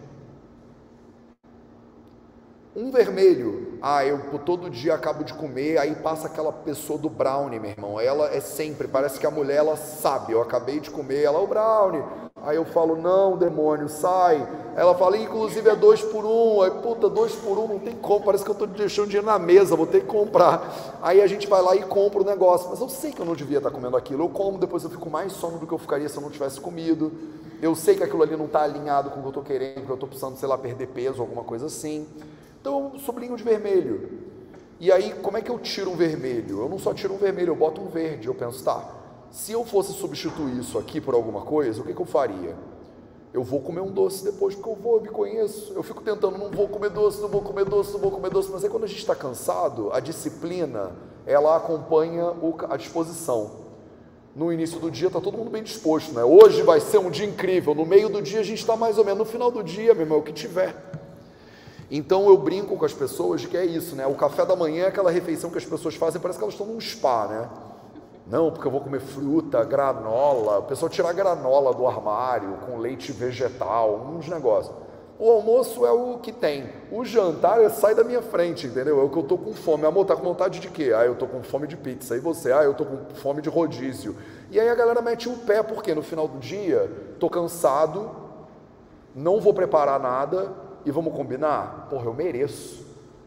Um vermelho, ah, eu todo dia acabo de comer, aí passa aquela pessoa do brownie, meu irmão. Ela é sempre, parece que a mulher, ela sabe, eu acabei de comer, ela é o brownie. Aí eu falo, não, demônio, sai. Ela fala, inclusive é dois por um. Aí, puta, dois por um, não tem como, parece que eu tô deixando dinheiro na mesa, vou ter que comprar. Aí a gente vai lá e compra o negócio. Mas eu sei que eu não devia estar comendo aquilo. Eu como, depois eu fico mais sono do que eu ficaria se eu não tivesse comido. Eu sei que aquilo ali não está alinhado com o que eu estou querendo, que eu estou precisando, sei lá, perder peso, alguma coisa assim. Então eu sublinho de vermelho. E aí, como é que eu tiro um vermelho? Eu não só tiro um vermelho, eu boto um verde. Eu penso, tá, se eu fosse substituir isso aqui por alguma coisa, o que, que eu faria? Eu vou comer um doce depois, porque eu vou, eu me conheço. Eu fico tentando, não vou comer doce, não vou comer doce, não vou comer doce. Mas aí quando a gente está cansado, a disciplina, ela acompanha o, a disposição. No início do dia está todo mundo bem disposto, né? Hoje vai ser um dia incrível. No meio do dia a gente está mais ou menos. No final do dia, meu irmão, é o que tiver. Então eu brinco com as pessoas de que é isso, né? O café da manhã é aquela refeição que as pessoas fazem, parece que elas estão num spa, né? Não, porque eu vou comer fruta, granola. O pessoal tira a granola do armário com leite vegetal, uns negócios. O almoço é o que tem. O jantar é sai da minha frente, entendeu? É o que eu tô com fome. Amor, tá com vontade de quê? Ah, eu tô com fome de pizza. E você? Ah, eu tô com fome de rodízio. E aí a galera mete o pé, porque no final do dia, tô cansado, não vou preparar nada. E vamos combinar? Porra, eu mereço.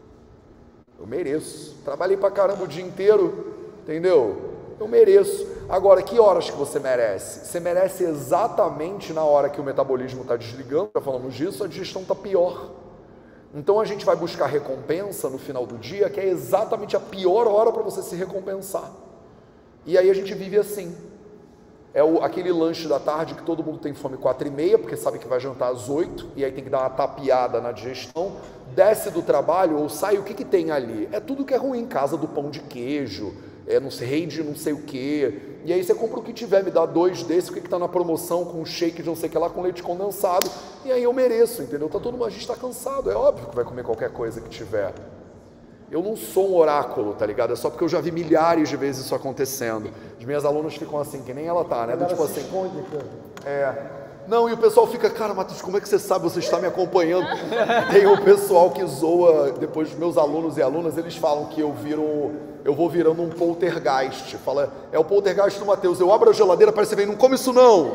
Eu mereço. Trabalhei pra caramba o dia inteiro, entendeu? Eu mereço. Agora, que horas que você merece? Você merece exatamente na hora que o metabolismo está desligando, já falamos disso, a digestão está pior. Então a gente vai buscar recompensa no final do dia, que é exatamente a pior hora para você se recompensar. E aí a gente vive assim. É o, aquele lanche da tarde que todo mundo tem fome quatro e meia, porque sabe que vai jantar às oito, e aí tem que dar uma tapeada na digestão, desce do trabalho ou sai, o que que tem ali? É tudo que é ruim, casa do pão de queijo, é não sei, rei de não sei o que, e aí você compra o que tiver, me dá dois desse, o que que tá na promoção, com shake de não sei o que lá, com leite condensado, e aí eu mereço, entendeu? Tá todo mundo, a gente tá cansado, é óbvio que vai comer qualquer coisa que tiver. Eu não sou um oráculo, tá ligado? É só porque eu já vi milhares de vezes isso acontecendo. As minhas alunas ficam assim, que nem ela tá, né? Do tipo assim, esconde, cara. é... Não, e o pessoal fica, cara, Matheus, como é que você sabe? Você está me acompanhando. Tem o pessoal que zoa, depois dos meus alunos e alunas, eles falam que eu viro, eu vou virando um poltergeist. Fala, é o poltergeist do Matheus. Eu abro a geladeira, parece que vem, não come isso não,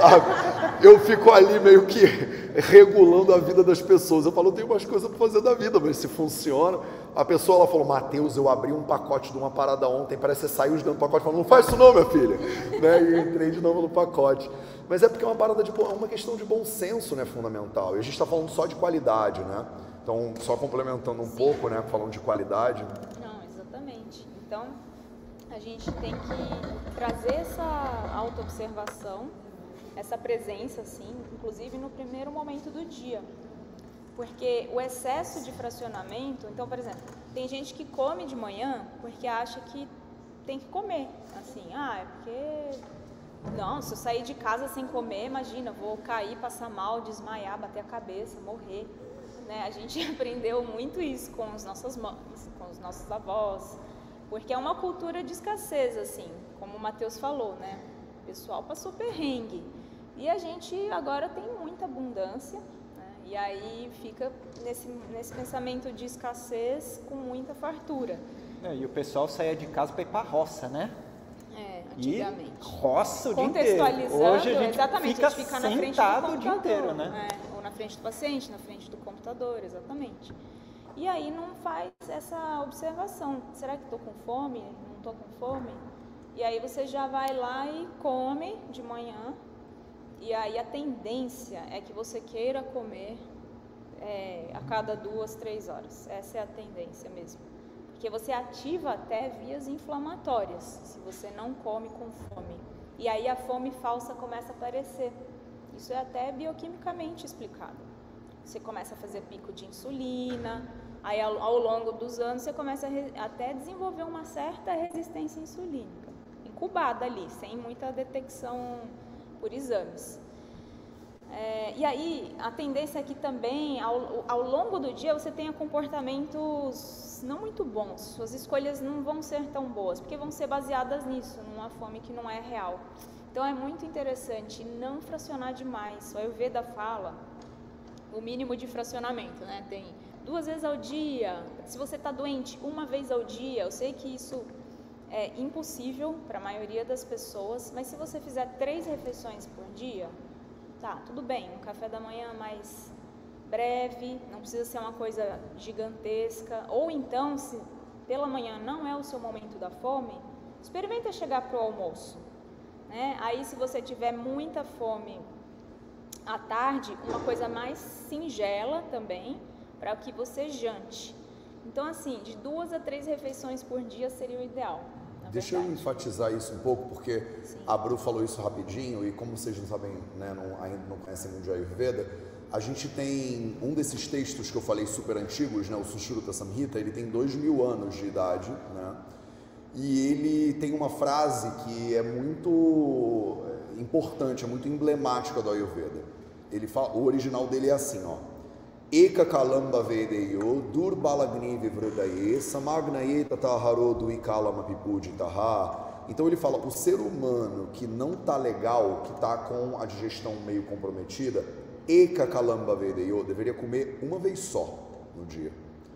sabe? Eu fico ali meio que regulando a vida das pessoas. Eu falo, eu tenho umas coisas para fazer da vida, mas se funciona. A pessoa, ela falou, Matheus, eu abri um pacote de uma parada ontem, parece que você saiu de dentro do pacote, falando, não faz isso não, minha filha. Né? E eu entrei de novo no pacote. Mas é porque é uma parada de, é uma questão de bom senso, né, fundamental. E a gente está falando só de qualidade, né? Então, só complementando um Sim. pouco, né, falando de qualidade. Não, exatamente. Então, a gente tem que trazer essa autoobservação, essa presença, assim, inclusive no primeiro momento do dia. Porque o excesso de fracionamento, então, por exemplo, tem gente que come de manhã porque acha que tem que comer. Assim, ah, é porque... Não, se eu sair de casa sem comer, imagina, vou cair, passar mal, desmaiar, bater a cabeça, morrer. Né? A gente aprendeu muito isso com as nossas mães, com os nossos avós, porque é uma cultura de escassez, assim, como o Matheus falou, né? O pessoal passou perrengue. E a gente agora tem muita abundância, né? E aí fica nesse, nesse pensamento de escassez com muita fartura. É, e o pessoal saía de casa para ir para a roça, né? É, antigamente. E roça o dia inteiro. Contextualizando, Hoje a gente exatamente, fica a gente fica na frente do sentado computador, o dia inteiro, né? É, ou na frente do paciente, na frente do computador, exatamente. E aí não faz essa observação. Será que estou com fome? Não estou com fome? E aí você já vai lá e come de manhã. E aí a tendência é que você queira comer é, a cada duas, três horas. Essa é a tendência mesmo. Porque você ativa até vias inflamatórias, se você não come com fome. E aí a fome falsa começa a aparecer. Isso é até bioquimicamente explicado. Você começa a fazer pico de insulina, aí ao, ao longo dos anos você começa a re, até desenvolver uma certa resistência insulínica, incubada ali, sem muita detecção por exames. É, e aí, a tendência é que também, ao, ao longo do dia, você tenha comportamentos não muito bons. Suas escolhas não vão ser tão boas, porque vão ser baseadas nisso, numa fome que não é real. Então, é muito interessante não fracionar demais. O Ayurveda fala o mínimo de fracionamento, né? Tem duas vezes ao dia. Se você está doente, uma vez ao dia. Eu sei que isso é impossível para a maioria das pessoas, mas se você fizer três refeições por dia, tá, tudo bem. Um café da manhã mais breve, não precisa ser uma coisa gigantesca. Ou então, se pela manhã não é o seu momento da fome, experimenta chegar para o almoço, né? Aí, se você tiver muita fome à tarde, uma coisa mais singela também, para que você jante. Então, assim, de duas a três refeições por dia seria o ideal. Deixa eu enfatizar isso um pouco, porque Sim. a Bru falou isso rapidinho, e como vocês não sabem, né, não, ainda não conhecem muito de Ayurveda, a gente tem um desses textos que eu falei super antigos, né, o Sushruta Samhita, ele tem dois mil anos de idade, né, e ele tem uma frase que é muito importante, é muito emblemática do Ayurveda. Ele fala, o original dele é assim, ó: Eka kalamba vedeyo durbalagni vivrudaye samagnaye tataharo duikala pipuditaha. Então ele fala, o ser humano que não tá legal, que tá com a digestão meio comprometida, Eka kalamba vedeyo, deveria comer uma vez só no dia.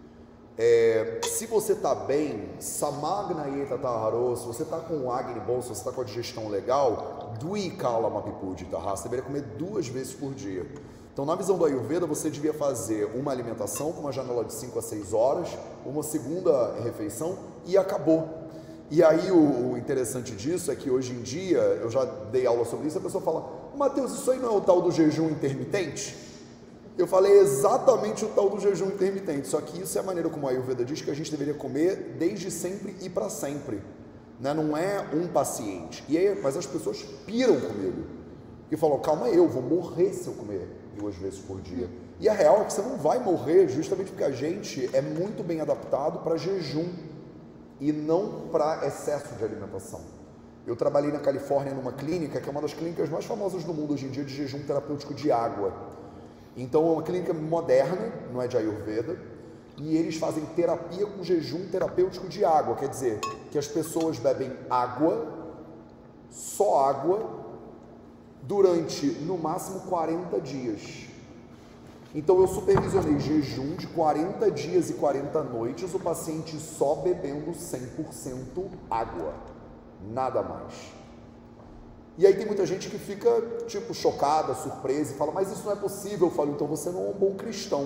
É, se você tá bem, samagnaye tataharo, se você tá com o agni bom, se você tá com a digestão legal, duikala pipuditaha, você deveria comer duas vezes por dia. Então, na visão do Ayurveda, você devia fazer uma alimentação com uma janela de cinco a seis horas, uma segunda refeição e acabou. E aí, o, o interessante disso é que hoje em dia, eu já dei aula sobre isso, a pessoa fala, Matheus, isso aí não é o tal do jejum intermitente? Eu falei exatamente o tal do jejum intermitente, só que isso é a maneira como a Ayurveda diz que a gente deveria comer desde sempre e para sempre. Né? Não é um paciente. E aí, mas as pessoas piram comigo. E falam, calma aí, eu vou morrer se eu comer duas vezes por dia. E a real é que você não vai morrer justamente porque a gente é muito bem adaptado para jejum e não para excesso de alimentação. Eu trabalhei na Califórnia numa clínica que é uma das clínicas mais famosas do mundo hoje em dia de jejum terapêutico de água. Então é uma clínica moderna, não é de Ayurveda, e eles fazem terapia com jejum terapêutico de água, quer dizer que as pessoas bebem água, só água, durante, no máximo, quarenta dias. Então, eu supervisionei jejum de quarenta dias e quarenta noites, o paciente só bebendo cem por cento água, nada mais. E aí tem muita gente que fica, tipo, chocada, surpresa, e fala, mas isso não é possível. Eu falo, então você não é um bom cristão.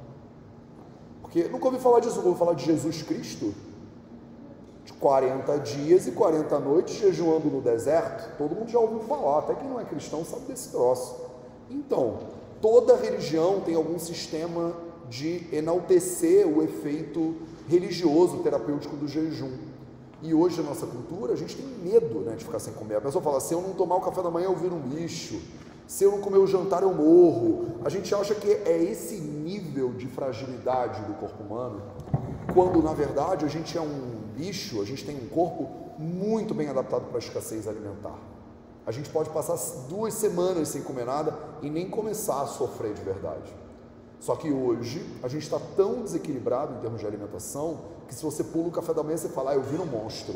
Porque nunca ouvi falar disso, eu vou falar de Jesus Cristo, de quarenta dias e quarenta noites jejuando no deserto. Todo mundo já ouviu falar, até quem não é cristão sabe desse troço. Então, toda religião tem algum sistema de enaltecer o efeito religioso, terapêutico do jejum. E hoje na nossa cultura a gente tem medo, né, de ficar sem comer. A pessoa fala, se eu não tomar o café da manhã eu viro um bicho, se eu não comer o jantar eu morro. A gente acha que é esse nível de fragilidade do corpo humano, quando na verdade a gente é um bicho, a gente tem um corpo muito bem adaptado para a escassez alimentar. A gente pode passar duas semanas sem comer nada e nem começar a sofrer de verdade. Só que hoje a gente está tão desequilibrado em termos de alimentação que se você pula o café da manhã você fala, ah, eu viro um monstro.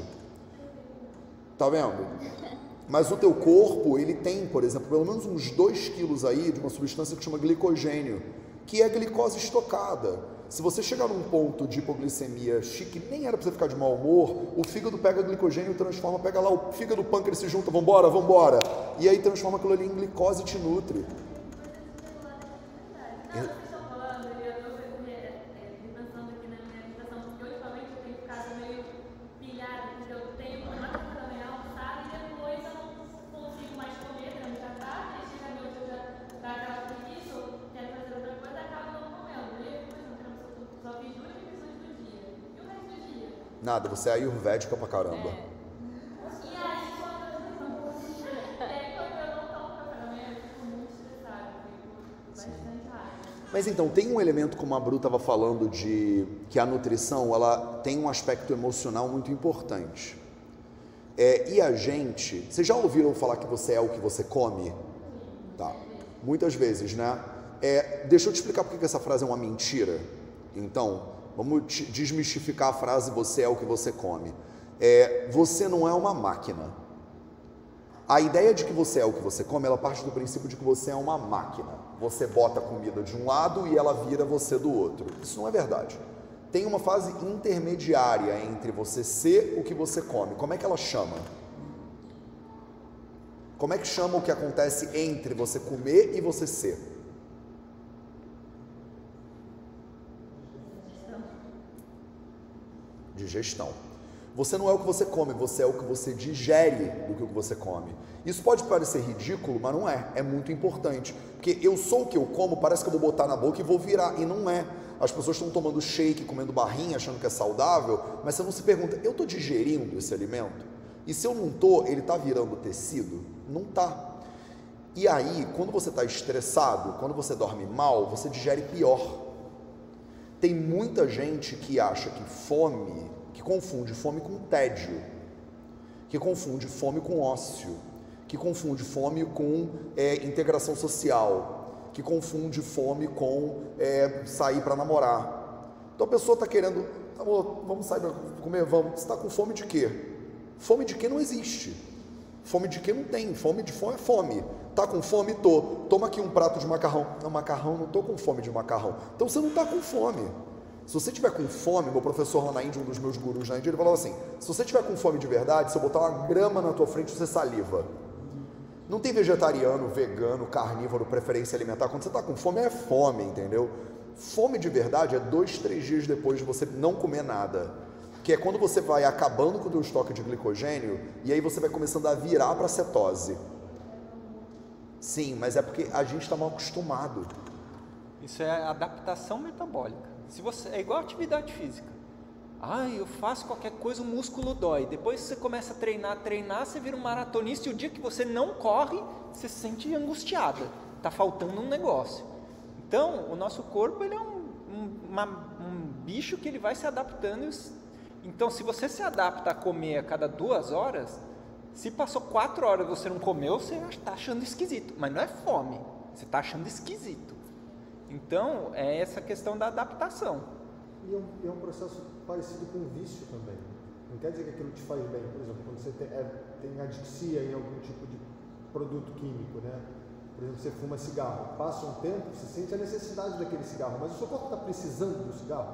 Tá vendo? Mas o teu corpo, ele tem, por exemplo, pelo menos uns dois quilos aí de uma substância que chama glicogênio, que é a glicose estocada. Se você chegar num ponto de hipoglicemia chique, nem era para você ficar de mau humor, o fígado pega glicogênio e transforma, pega lá o fígado, o pâncreas se junta, vambora, vambora, e aí transforma aquilo ali em glicose e te nutre. E... Nada, você é ayurvédica pra caramba. É. E aí, quando eu não tomo café da manhã, eu fico muito estressada, fico bastante raiva. Mas então, tem um elemento, como a Bru estava falando, de que a nutrição, ela tem um aspecto emocional muito importante. É, e a gente, vocês já ouviram falar que você é o que você come? Tá. muitas vezes, né? É, deixa eu te explicar por que essa frase é uma mentira. Então, vamos desmistificar a frase você é o que você come. É, você não é uma máquina. A ideia de que você é o que você come, ela parte do princípio de que você é uma máquina. Você bota a comida de um lado e ela vira você do outro. Isso não é verdade. Tem uma fase intermediária entre você ser o que você come. Como é que ela chama? Como é que chama o que acontece entre você comer e você ser? Digestão. Você não é o que você come, você é o que você digere do que você come. Isso pode parecer ridículo, mas não é. É muito importante. Porque eu sou o que eu como, parece que eu vou botar na boca e vou virar. E não é. As pessoas estão tomando shake, comendo barrinha, achando que é saudável, mas você não se pergunta, eu estou digerindo esse alimento? E se eu não estou, ele está virando tecido? Não está. E aí, quando você está estressado, quando você dorme mal, você digere pior. Tem muita gente que acha que fome, que confunde fome com tédio, que confunde fome com ócio, que confunde fome com é, integração social, que confunde fome com é, sair para namorar. Então a pessoa está querendo, amor, vamos sair para comer, vamos. Você está com fome de quê? Fome de quê não existe. Fome de quê não tem. Fome de fome é fome. Tá com fome? Tô. Toma aqui um prato de macarrão. Não, macarrão, não tô com fome de macarrão. Então você não tá com fome. Se você tiver com fome, meu professor lá na Índia, um dos meus gurus na Índia, ele falava assim, se você tiver com fome de verdade, se eu botar uma grama na tua frente, você saliva. Não tem vegetariano, vegano, carnívoro, preferência alimentar. Quando você está com fome, é fome, entendeu? Fome de verdade é dois, três dias depois de você não comer nada. Que é quando você vai acabando com o teu estoque de glicogênio e aí você vai começando a virar para cetose. Sim, mas é porque a gente está mal acostumado. Isso é adaptação metabólica. Se você, é igual atividade física. Ah, eu faço qualquer coisa, o músculo dói. Depois você começa a treinar, treinar, você vira um maratonista e o dia que você não corre, você se sente angustiada. Está faltando um negócio. Então, o nosso corpo ele é um, um, uma, um bicho que ele vai se adaptando. Então, se você se adapta a comer a cada duas horas, se passou quatro horas e você não comeu, você está achando esquisito. Mas não é fome, você está achando esquisito. Então, é essa questão da adaptação. E é um, é um processo parecido com o vício também. Não quer dizer que aquilo te faz bem. Por exemplo, quando você tem, é, tem adixia em algum tipo de produto químico, né? Por exemplo, você fuma cigarro. Passa um tempo, você sente a necessidade daquele cigarro, mas o seu corpo está precisando do cigarro?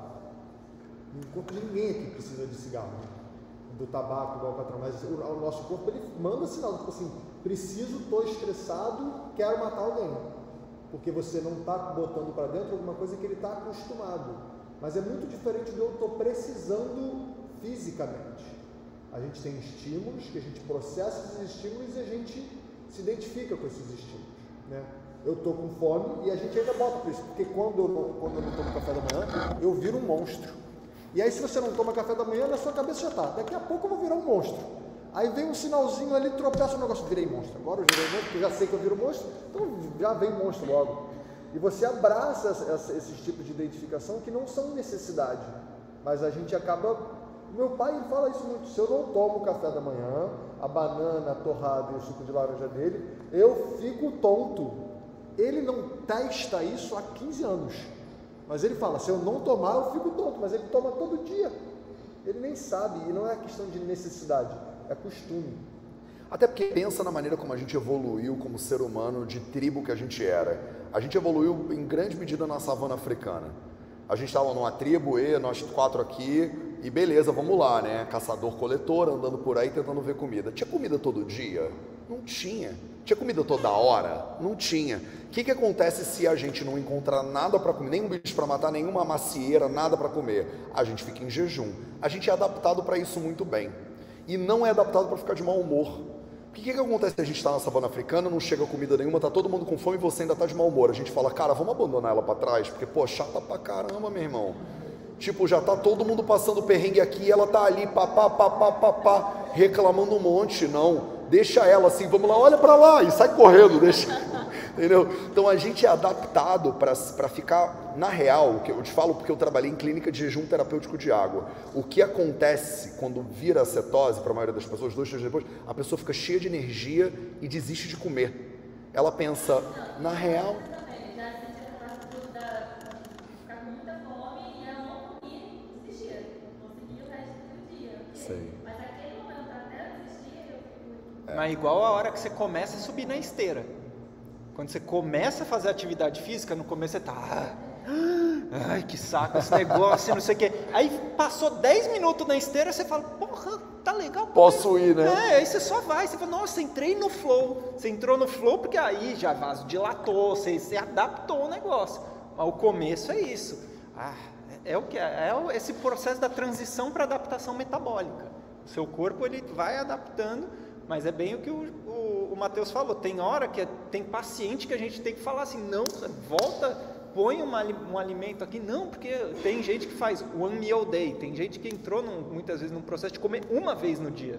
No corpo ninguém aqui precisa de cigarro, né? Do tabaco, do alcatrão, mas o, o nosso corpo ele manda sinal, tipo assim, preciso, estou estressado, quero matar alguém. Porque você não está botando para dentro alguma coisa que ele está acostumado. Mas é muito diferente do eu estou precisando fisicamente. A gente tem estímulos, que a gente processa esses estímulos e a gente se identifica com esses estímulos, né? Eu estou com fome e a gente ainda bota por isso, porque quando eu, não, quando eu não tomo café da manhã, eu viro um monstro. E aí se você não toma café da manhã, na sua cabeça já está, daqui a pouco eu vou virar um monstro. Aí vem um sinalzinho ali, tropeça o negócio, virei monstro. Agora eu virei monstro, porque eu já sei que eu viro monstro, então já vem monstro logo. E você abraça esses tipos de identificação que não são necessidade, mas a gente acaba... Meu pai ele fala isso muito, se eu não tomo o café da manhã, a banana, a torrada e o suco de laranja dele, eu fico tonto. Ele não testa isso há quinze anos, mas ele fala, se eu não tomar eu fico tonto, mas ele toma todo dia. Ele nem sabe, e não é questão de necessidade, é costume. Até porque pensa na maneira como a gente evoluiu como ser humano de tribo que a gente era. A gente evoluiu em grande medida na savana africana. A gente estava numa tribo, e nós quatro aqui, e beleza, vamos lá, né? Caçador-coletor, andando por aí tentando ver comida. Tinha comida todo dia? Não tinha. Tinha comida toda hora? Não tinha. O que, que acontece se a gente não encontrar nada para comer, nenhum bicho para matar, nenhuma macieira, nada para comer? A gente fica em jejum. A gente é adaptado para isso muito bem. E não é adaptado para ficar de mau humor. O que, que acontece se a gente está na savana africana, não chega comida nenhuma, tá todo mundo com fome e você ainda tá de mau humor? A gente fala, cara, vamos abandonar ela para trás, porque, pô, chata pra caramba, meu irmão. Tipo, já tá todo mundo passando perrengue aqui, ela tá ali, papá, papá, papá, reclamando um monte. Não, deixa ela assim, vamos lá, olha para lá e sai correndo, deixa. Entendeu? Então a gente é adaptado para ficar, na real, que eu te falo porque eu trabalhei em clínica de jejum terapêutico de água. O que acontece quando vira a cetose, para a maioria das pessoas, dois, três dias depois, a pessoa fica cheia de energia e desiste de comer. ela pensa, na real... Sei. Mas igual a hora que você começa a subir na esteira. Quando você começa a fazer atividade física, no começo você tá... Ah, ai, que saco esse negócio, não sei o quê. Aí passou dez minutos na esteira, você fala, porra, tá legal. Posso ir, né? É, aí você só vai, você fala, nossa, entrei no flow. Você entrou no flow porque aí já vasodilatou, você, você adaptou o negócio. Mas o começo é isso. Ah, é, é o que é, é o, esse processo da transição para adaptação metabólica. O seu corpo ele vai adaptando, mas é bem o que o, o, o Matheus falou. Tem hora que é, tem paciente que a gente tem que falar assim, não, volta, põe uma, um alimento aqui. Não, porque tem gente que faz one meal day, tem gente que entrou num, muitas vezes num processo de comer uma vez no dia.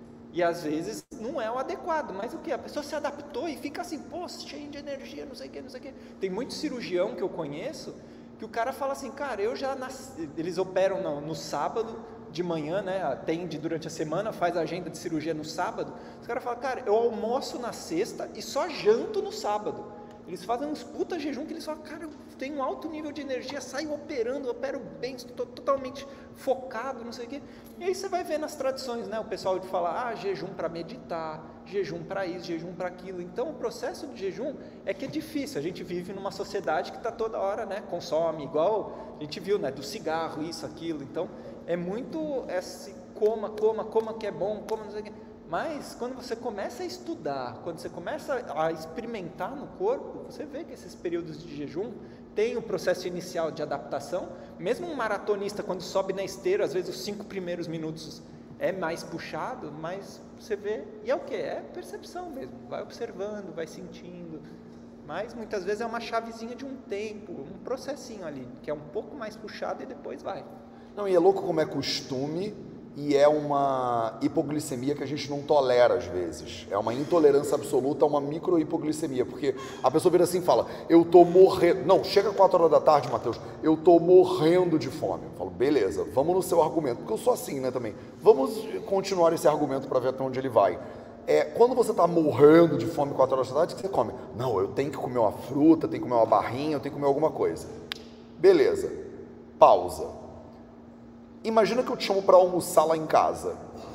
E às vezes não é o adequado, mas o que? A pessoa se adaptou e fica assim, pô, cheio de energia, não sei o que, não sei o que. Tem muito cirurgião que eu conheço que o cara fala assim, cara, eu já nasci... Eles operam no, no sábado de manhã, né? Atende durante a semana, faz a agenda de cirurgia no sábado. Os caras falam, cara, eu almoço na sexta e só janto no sábado. Eles fazem uns puta jejum que eles falam, cara, eu tenho um alto nível de energia, saio operando, opero bem, estou totalmente focado, não sei o quê. E aí você vai ver nas tradições, né? O pessoal de falar, ah, jejum para meditar, jejum para isso, jejum para aquilo. Então o processo de jejum é que é difícil. A gente vive numa sociedade que está toda hora, né? Consome, igual a gente viu, né? Do cigarro, isso, aquilo. Então é muito esse coma, coma, coma que é bom, coma, não sei o quê. Mas quando você começa a estudar, quando você começa a experimentar no corpo, você vê que esses períodos de jejum tem o processo inicial de adaptação. Mesmo um maratonista, quando sobe na esteira, às vezes os cinco primeiros minutos é mais puxado, mas você vê, e é o que? É percepção mesmo, vai observando, vai sentindo, mas muitas vezes é uma chavezinha de um tempo, um processinho ali, que é um pouco mais puxado e depois vai. Não, e é louco como é costume e é uma hipoglicemia que a gente não tolera às vezes. É uma intolerância absoluta a uma microhipoglicemia, porque a pessoa vira assim e fala, eu tô morrendo... Não, chega quatro horas da tarde, Matheus, eu tô morrendo de fome. Eu falo, beleza, vamos no seu argumento, porque eu sou assim, né, também. Vamos continuar esse argumento para ver até onde ele vai. É, quando você está morrendo de fome quatro horas da tarde, o que você come? Não, eu tenho que comer uma fruta, tenho que comer uma barrinha, eu tenho que comer alguma coisa. Beleza, pausa. Imagina que eu te chamo para almoçar lá em casa.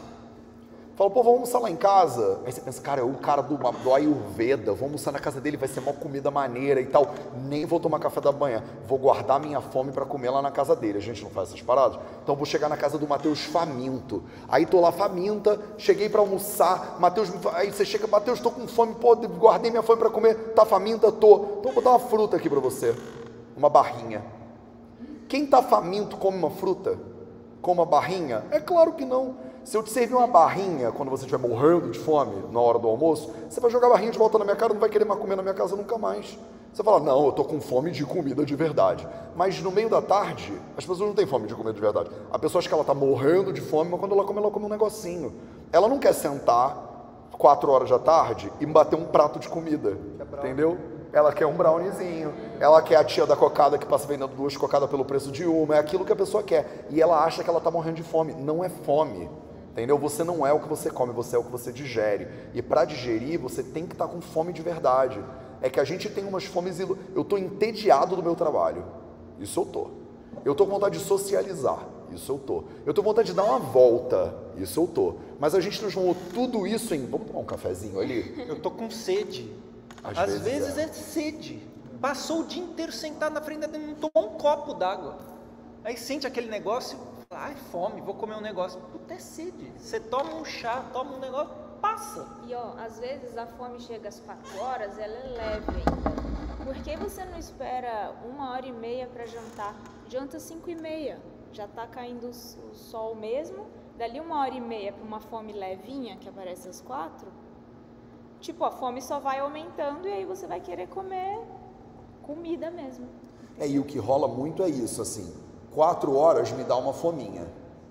Fala, pô, vamos almoçar lá em casa. Aí você pensa, cara, é o cara do, do Ayurveda, vou almoçar na casa dele, vai ser uma comida maneira e tal. Nem vou tomar café da manhã, vou guardar minha fome para comer lá na casa dele. A gente não faz essas paradas? Então vou chegar na casa do Matheus faminto. Aí tô lá faminta, cheguei para almoçar, Matheus, aí você chega, Matheus, tô com fome, pô, guardei minha fome para comer, tá faminta? Tô. Então vou botar uma fruta aqui para você, uma barrinha. Quem tá faminto come uma fruta? Com uma barrinha? É claro que não. Se eu te servir uma barrinha quando você estiver morrendo de fome na hora do almoço, você vai jogar a barrinha de volta na minha cara, não vai querer mais comer na minha casa nunca mais. Você fala, não, eu tô com fome de comida de verdade. Mas no meio da tarde, as pessoas não têm fome de comida de verdade. A pessoa acha que ela tá morrendo de fome, mas quando ela come, ela come um negocinho. Ela não quer sentar quatro horas da tarde e bater um prato de comida, entendeu? Ela quer um browniezinho, ela quer a tia da cocada que passa vendendo duas cocadas pelo preço de uma, é aquilo que a pessoa quer. E ela acha que ela está morrendo de fome. Não é fome, entendeu? Você não é o que você come, você é o que você digere. E para digerir, você tem que estar tá com fome de verdade. É que a gente tem umas fomes... Ilu... Eu estou entediado do meu trabalho. Isso eu estou. Eu estou com vontade de socializar. Isso eu estou. Eu estou com vontade de dar uma volta. Isso eu estou. Mas a gente transformou tudo isso em... Vamos tomar um cafezinho ali? Eu estou com sede. Às, Às vezes, vezes é. é sede. Passou o dia inteiro sentado na frente da... não tomou um copo d'água. Aí sente aquele negócio, ai, fome, vou comer um negócio. Puta, é sede. Você toma um chá, toma um negócio, passa. E ó, às vezes a fome chega às quatro horas, ela é leve ainda. Por que você não espera uma hora e meia para jantar? Janta cinco e meia. Já tá caindo o sol mesmo. Dali uma hora e meia para uma fome levinha, que aparece às quatro... Tipo, a fome só vai aumentando e aí você vai querer comer comida mesmo. É, e o que rola muito é isso, assim, quatro horas me dá uma fominha.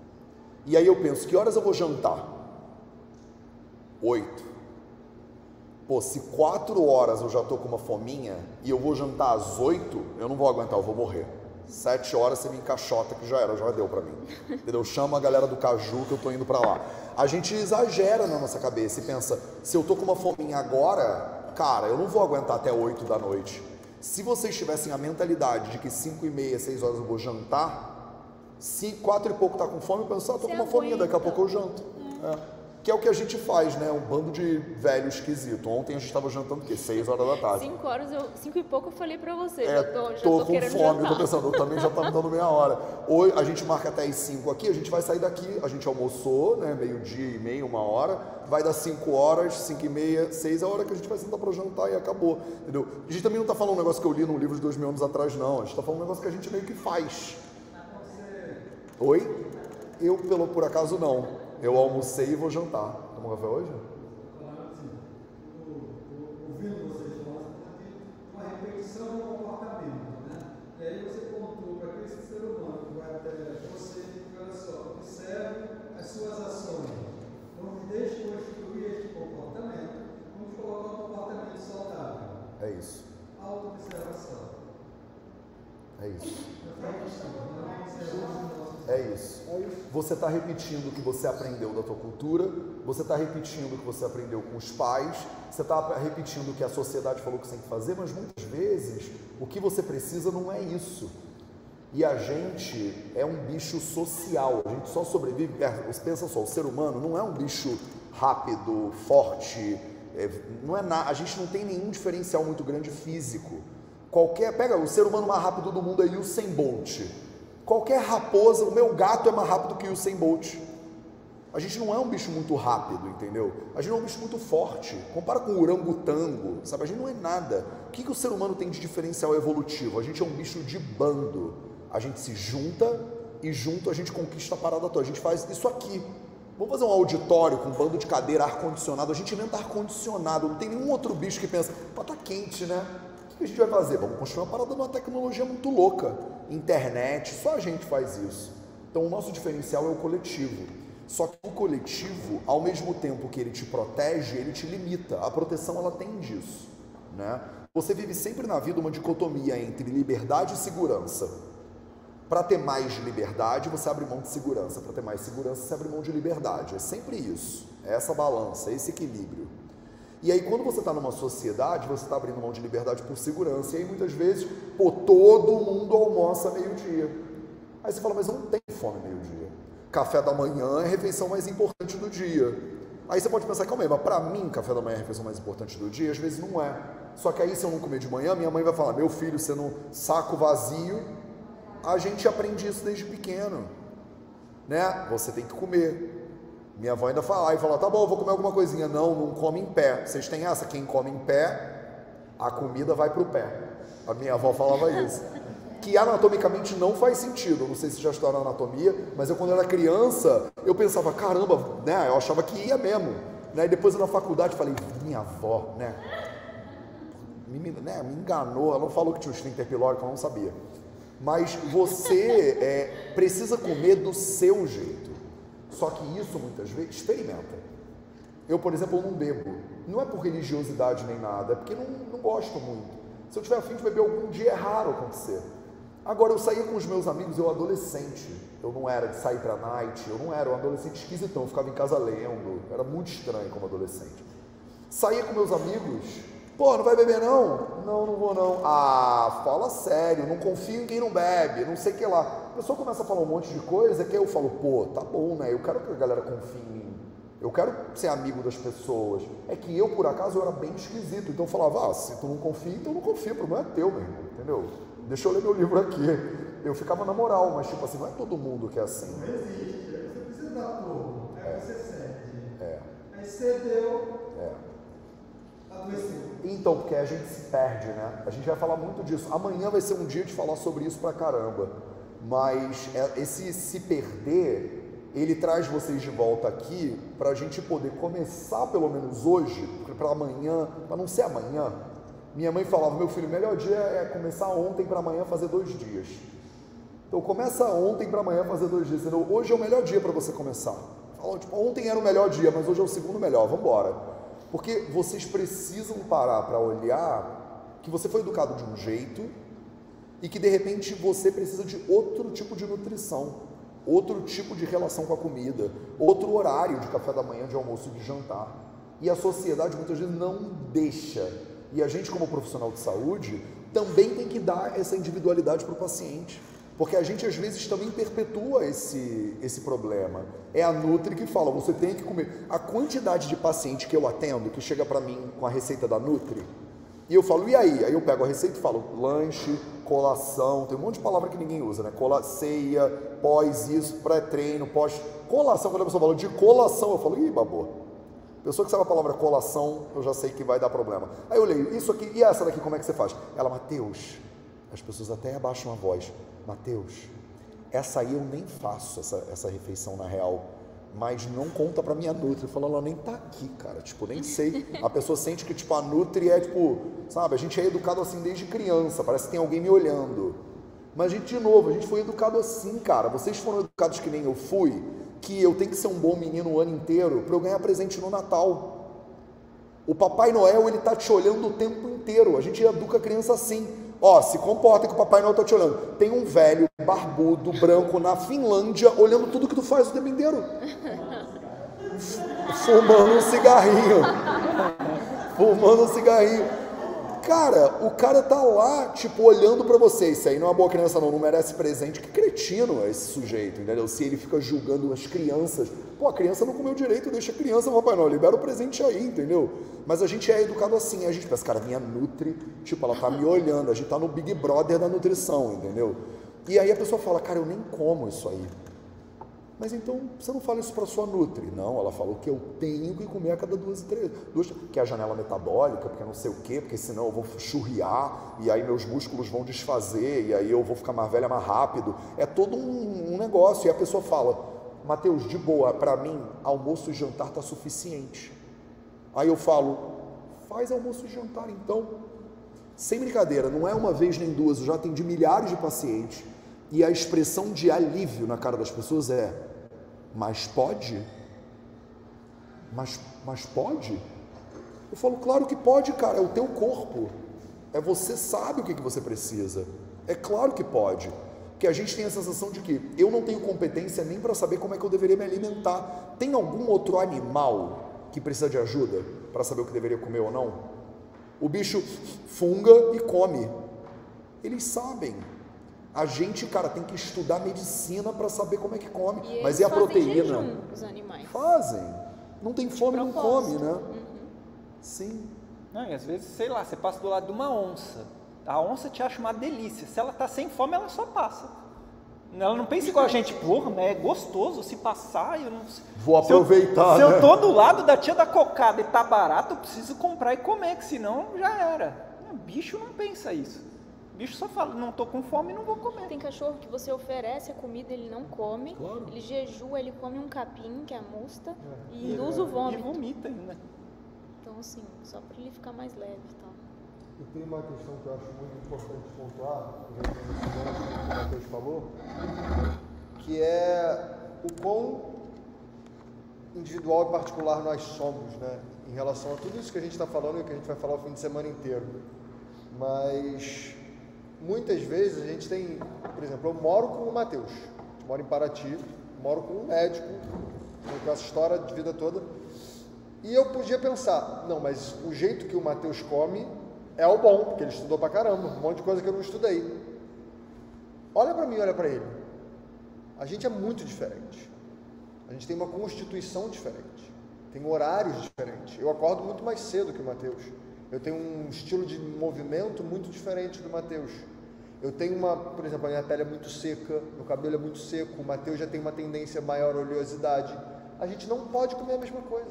E aí eu penso, que horas eu vou jantar? Oito. Pô, se quatro horas eu já tô com uma fominha e eu vou jantar às oito, eu não vou aguentar, eu vou morrer. Sete horas você me encaixota que já era, já deu pra mim. Entendeu? Chama a galera do caju que eu tô indo pra lá. A gente exagera na nossa cabeça e pensa, se eu tô com uma fominha agora, cara, eu não vou aguentar até oito da noite. Se vocês tivessem a mentalidade de que cinco e meia, seis horas eu vou jantar, cinco, quatro e pouco tá com fome, eu penso, ah, tô com uma fominha, daqui a pouco eu janto. É. Que é o que a gente faz, né? Um bando de velho esquisito. Ontem a gente estava jantando o quê? seis horas da tarde. cinco horas, eu, cinco e pouco eu falei pra você. É, eu tô, já tô, tô com querendo fome, jantar. eu tô pensando, eu também já tá me dando meia hora. Hoje a gente marca até as cinco aqui, a gente vai sair daqui, a gente almoçou, né? Meio-dia e meia, uma hora, vai dar cinco horas, cinco e meia, seis, é a hora que a gente vai sentar pra jantar e acabou. Entendeu? A gente também não tá falando um negócio que eu li num livro de dois mil anos atrás, não. A gente tá falando um negócio que a gente meio que faz. Oi? Eu, pelo por acaso, não. Eu almocei e vou jantar. Tomou café hoje? Ouvindo vocês falar, uma repetição do comportamento, né? E aí você contou para aquele ser humano que vai até você e olha só, observe as suas ações. Não me deixe construir este comportamento, vamos colocar um comportamento saudável. É isso. Auto-observação. É isso. É É isso. Você está repetindo o que você aprendeu da tua cultura, você está repetindo o que você aprendeu com os pais, você está repetindo o que a sociedade falou que você tem que fazer, mas muitas vezes o que você precisa não é isso. E a gente é um bicho social, a gente só sobrevive, pensa só, o ser humano não é um bicho rápido, forte, é, não é na, a gente não tem nenhum diferencial muito grande físico. Qualquer, pega o ser humano mais rápido do mundo é Usain Bolt. Qualquer raposa, o meu gato é mais rápido que o Usain Bolt. A gente não é um bicho muito rápido, entendeu? A gente não é um bicho muito forte. Compara com o orangotango, sabe? A gente não é nada. O que, que o ser humano tem de diferencial evolutivo? A gente é um bicho de bando. A gente se junta e junto a gente conquista a parada toda. A gente faz isso aqui. Vamos fazer um auditório com um bando de cadeira, ar-condicionado. A gente inventa ar-condicionado. Não tem nenhum outro bicho que pensa, pô, tá quente, né? O que a gente vai fazer? Vamos construir uma parada de uma tecnologia muito louca. Internet, só a gente faz isso. Então o nosso diferencial é o coletivo. Só que o coletivo, ao mesmo tempo que ele te protege, ele te limita. A proteção, ela tem disso, né? Você vive sempre na vida uma dicotomia entre liberdade e segurança. Para ter mais liberdade, você abre mão de segurança. Para ter mais segurança, você abre mão de liberdade. É sempre isso. É essa balança, é esse equilíbrio. E aí, quando você está numa sociedade, você está abrindo mão de liberdade por segurança. E aí, muitas vezes, pô, todo mundo almoça meio-dia. Aí você fala, mas eu não tenho fome meio-dia. Café da manhã é a refeição mais importante do dia. Aí você pode pensar, calma aí, mas para mim, café da manhã é a refeição mais importante do dia? Às vezes não é. Só que aí, se eu não comer de manhã, minha mãe vai falar, meu filho, você não saco vazio. A gente aprende isso desde pequeno, né? Você tem que comer. Minha avó ainda fala, e fala, tá bom, eu vou comer alguma coisinha. Não, não come em pé. Vocês têm essa? Quem come em pé, a comida vai pro pé. A minha avó falava isso. Que anatomicamente não faz sentido. Eu não sei se já estudaram anatomia, mas eu quando era criança, eu pensava, caramba, né? Eu achava que ia mesmo. Né? E depois eu na faculdade falei, minha avó, né? Me, né? me enganou, ela não falou que tinha um esfíncter pilórico, eu não sabia. Mas você é, precisa comer do seu jeito. Só que isso, muitas vezes, experimenta. Eu, por exemplo, não bebo. Não é por religiosidade nem nada, é porque não, não gosto muito. Se eu tiver a fim de beber algum dia, é raro acontecer. Agora, eu saía com os meus amigos, eu adolescente. Eu não era de sair pra night, eu não era um adolescente esquisitão. Eu ficava em casa lendo, era muito estranho como adolescente. Saía com meus amigos, pô, não vai beber não? Não, não vou não. Ah, fala sério, não confio em quem não bebe, não sei o que lá. A pessoa começa a falar um monte de coisa que eu falo, pô, tá bom, né? Eu quero que a galera confie em mim. Eu quero ser amigo das pessoas. É que eu, por acaso, eu era bem esquisito. Então eu falava, ah, se tu não confia, então não confia, o problema é teu, meu irmão, entendeu? Deixa eu ler meu livro aqui. Eu ficava na moral, mas tipo assim, não é todo mundo que é assim. Não existe, você precisa dar turno, aí é. Você cede. É. Aí cedeu, é. adoeceu. Então, porque a gente se perde, né? A gente vai falar muito disso. Amanhã vai ser um dia de falar sobre isso pra caramba. Mas esse se perder, ele traz vocês de volta aqui para a gente poder começar pelo menos hoje, para amanhã, para não ser amanhã. Minha mãe falava, meu filho, o melhor dia é começar ontem para amanhã fazer dois dias. Então começa ontem para amanhã fazer dois dias, entendeu? Hoje é o melhor dia para você começar. Fala, tipo, ontem era o melhor dia, mas hoje é o segundo melhor, vamos embora. Porque vocês precisam parar para olhar que você foi educado de um jeito e que de repente você precisa de outro tipo de nutrição, outro tipo de relação com a comida, outro horário de café da manhã, de almoço e de jantar. E a sociedade muitas vezes não deixa E a gente, como profissional de saúde, também tem que dar essa individualidade para o paciente. Porque a gente, às vezes, também perpetua esse, esse problema. É a Nutri que fala, você tem que comer. A quantidade de paciente que eu atendo, que chega para mim com a receita da Nutri, e eu falo, e aí? Aí eu pego a receita e falo, lanche, colação, tem um monte de palavra que ninguém usa, né? Cola, ceia, pós isso, pré-treino, pós... Colação, quando a pessoa fala de colação, eu falo, ih, babô. Pessoa que sabe a palavra colação, eu já sei que vai dar problema. Aí eu leio, isso aqui, e essa daqui, como é que você faz? Ela, Mateus, as pessoas até abaixam a voz. Mateus, essa aí eu nem faço, essa, essa refeição na real, mas não conta pra minha Nutri. Eu falo, ela nem tá aqui, cara, tipo, nem sei. A pessoa sente que, tipo, a Nutri é, tipo, sabe, a gente é educado assim desde criança, parece que tem alguém me olhando. Mas, a gente, de novo, a gente foi educado assim, cara. Vocês foram educados que nem eu fui, que eu tenho que ser um bom menino o ano inteiro pra eu ganhar presente no Natal. O Papai Noel, ele tá te olhando o tempo inteiro. A gente educa a criança assim. Ó, se comporta que o Papai Noel tá te olhando. Tem um velho, barbudo, branco, na Finlândia, olhando tudo que tu faz o tempo inteiro. Fumando um cigarrinho. Fumando um cigarrinho. Cara, o cara tá lá, tipo, olhando pra você. Isso aí não é uma boa criança não, não merece presente. Que cretino é esse sujeito, entendeu? Se ele fica julgando as crianças. Pô, a criança não comeu direito, deixa a criança, Papai Noel, libera o presente aí, entendeu? Mas a gente é educado assim, a gente pensa, cara, minha Nutri, tipo, ela tá me olhando, a gente tá no Big Brother da nutrição, entendeu? E aí a pessoa fala, cara, eu nem como isso aí. Mas então, você não fala isso para sua Nutri. Não, ela falou que eu tenho que comer a cada duas, três, duas, que é a janela metabólica, porque não sei o quê, porque senão eu vou churriar, e aí meus músculos vão desfazer, e aí eu vou ficar mais velha mais rápido. É todo um, um negócio, e a pessoa fala, Mateus, de boa, para mim, almoço e jantar tá suficiente. Aí eu falo, faz almoço e jantar então. Sem brincadeira, não é uma vez nem duas, eu já atendi milhares de pacientes, e a expressão de alívio na cara das pessoas é, mas pode? Mas, mas pode? Eu falo, claro que pode, cara, é o teu corpo. É você sabe o que, que você precisa. É claro que pode. Que a gente tem a sensação de que eu não tenho competência nem para saber como é que eu deveria me alimentar. Tem algum outro animal que precisa de ajuda para saber o que deveria comer ou não? O bicho funga e come. Eles sabem. A gente, cara, tem que estudar medicina para saber como é que come. E mas e a proteína? Jejum, os animais. Fazem. Não tem fome, não come, né? Uhum. Sim. Não, e às vezes, sei lá, você passa do lado de uma onça. A onça te acha uma delícia. Se ela tá sem fome, ela só passa. Ela não pensa igual a gente, porra, né? É gostoso se passar, eu não vou aproveitar, se eu, né? Se eu tô do lado da tia da cocada e tá barato, eu preciso comprar e comer, que senão já era. O bicho não pensa isso. O bicho só fala, não tô com fome, não vou comer. Tem cachorro que você oferece a comida, ele não come, claro. Ele jejua, ele come um capim, que é a musta, É. e induz o vômito. E vomita ainda. Então, assim, só para ele ficar mais leve e tal. E tem uma questão que eu acho muito importante pontuar, que o Matheus falou, que é o quão individual e particular nós somos, né? Em relação a tudo isso que a gente está falando e que a gente vai falar o fim de semana inteiro. Mas muitas vezes a gente tem, por exemplo, eu moro com o Matheus, a gente mora em Paraty, moro com um médico, com essa história de vida toda, e eu podia pensar, não, mas o jeito que o Matheus come é o bom, porque ele estudou pra caramba, um monte de coisa que eu não estudei. Olha pra mim, olha pra ele. A gente é muito diferente. A gente tem uma constituição diferente, tem horários diferentes. Eu acordo muito mais cedo que o Matheus. Eu tenho um estilo de movimento muito diferente do Matheus. Eu tenho uma, por exemplo, a minha pele é muito seca, meu cabelo é muito seco, o Matheus já tem uma tendência maior à oleosidade. A gente não pode comer a mesma coisa.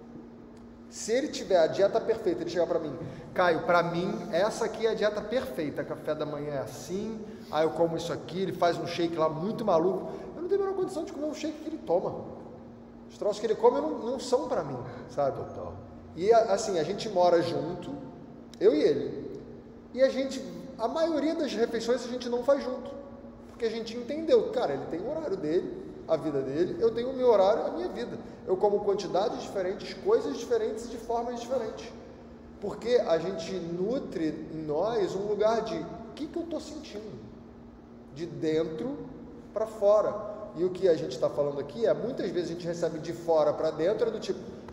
Se ele tiver a dieta perfeita, ele chegar para mim, Caio, para mim, essa aqui é a dieta perfeita, café da manhã é assim, aí eu como isso aqui, ele faz um shake lá muito maluco, eu não tenho a menor condição de comer um shake que ele toma. Os troços que ele come não, não são para mim, sabe? E assim, a gente mora junto, eu e ele, e a gente, a maioria das refeições a gente não faz junto, porque a gente entendeu, cara, ele tem o horário dele, a vida dele, eu tenho o meu horário, a minha vida. Eu como quantidades diferentes, coisas diferentes e de formas diferentes. Porque a gente nutre em nós um lugar de o que, que eu estou sentindo? De dentro para fora. E o que a gente está falando aqui é, muitas vezes a gente recebe de fora para dentro, é do tipo,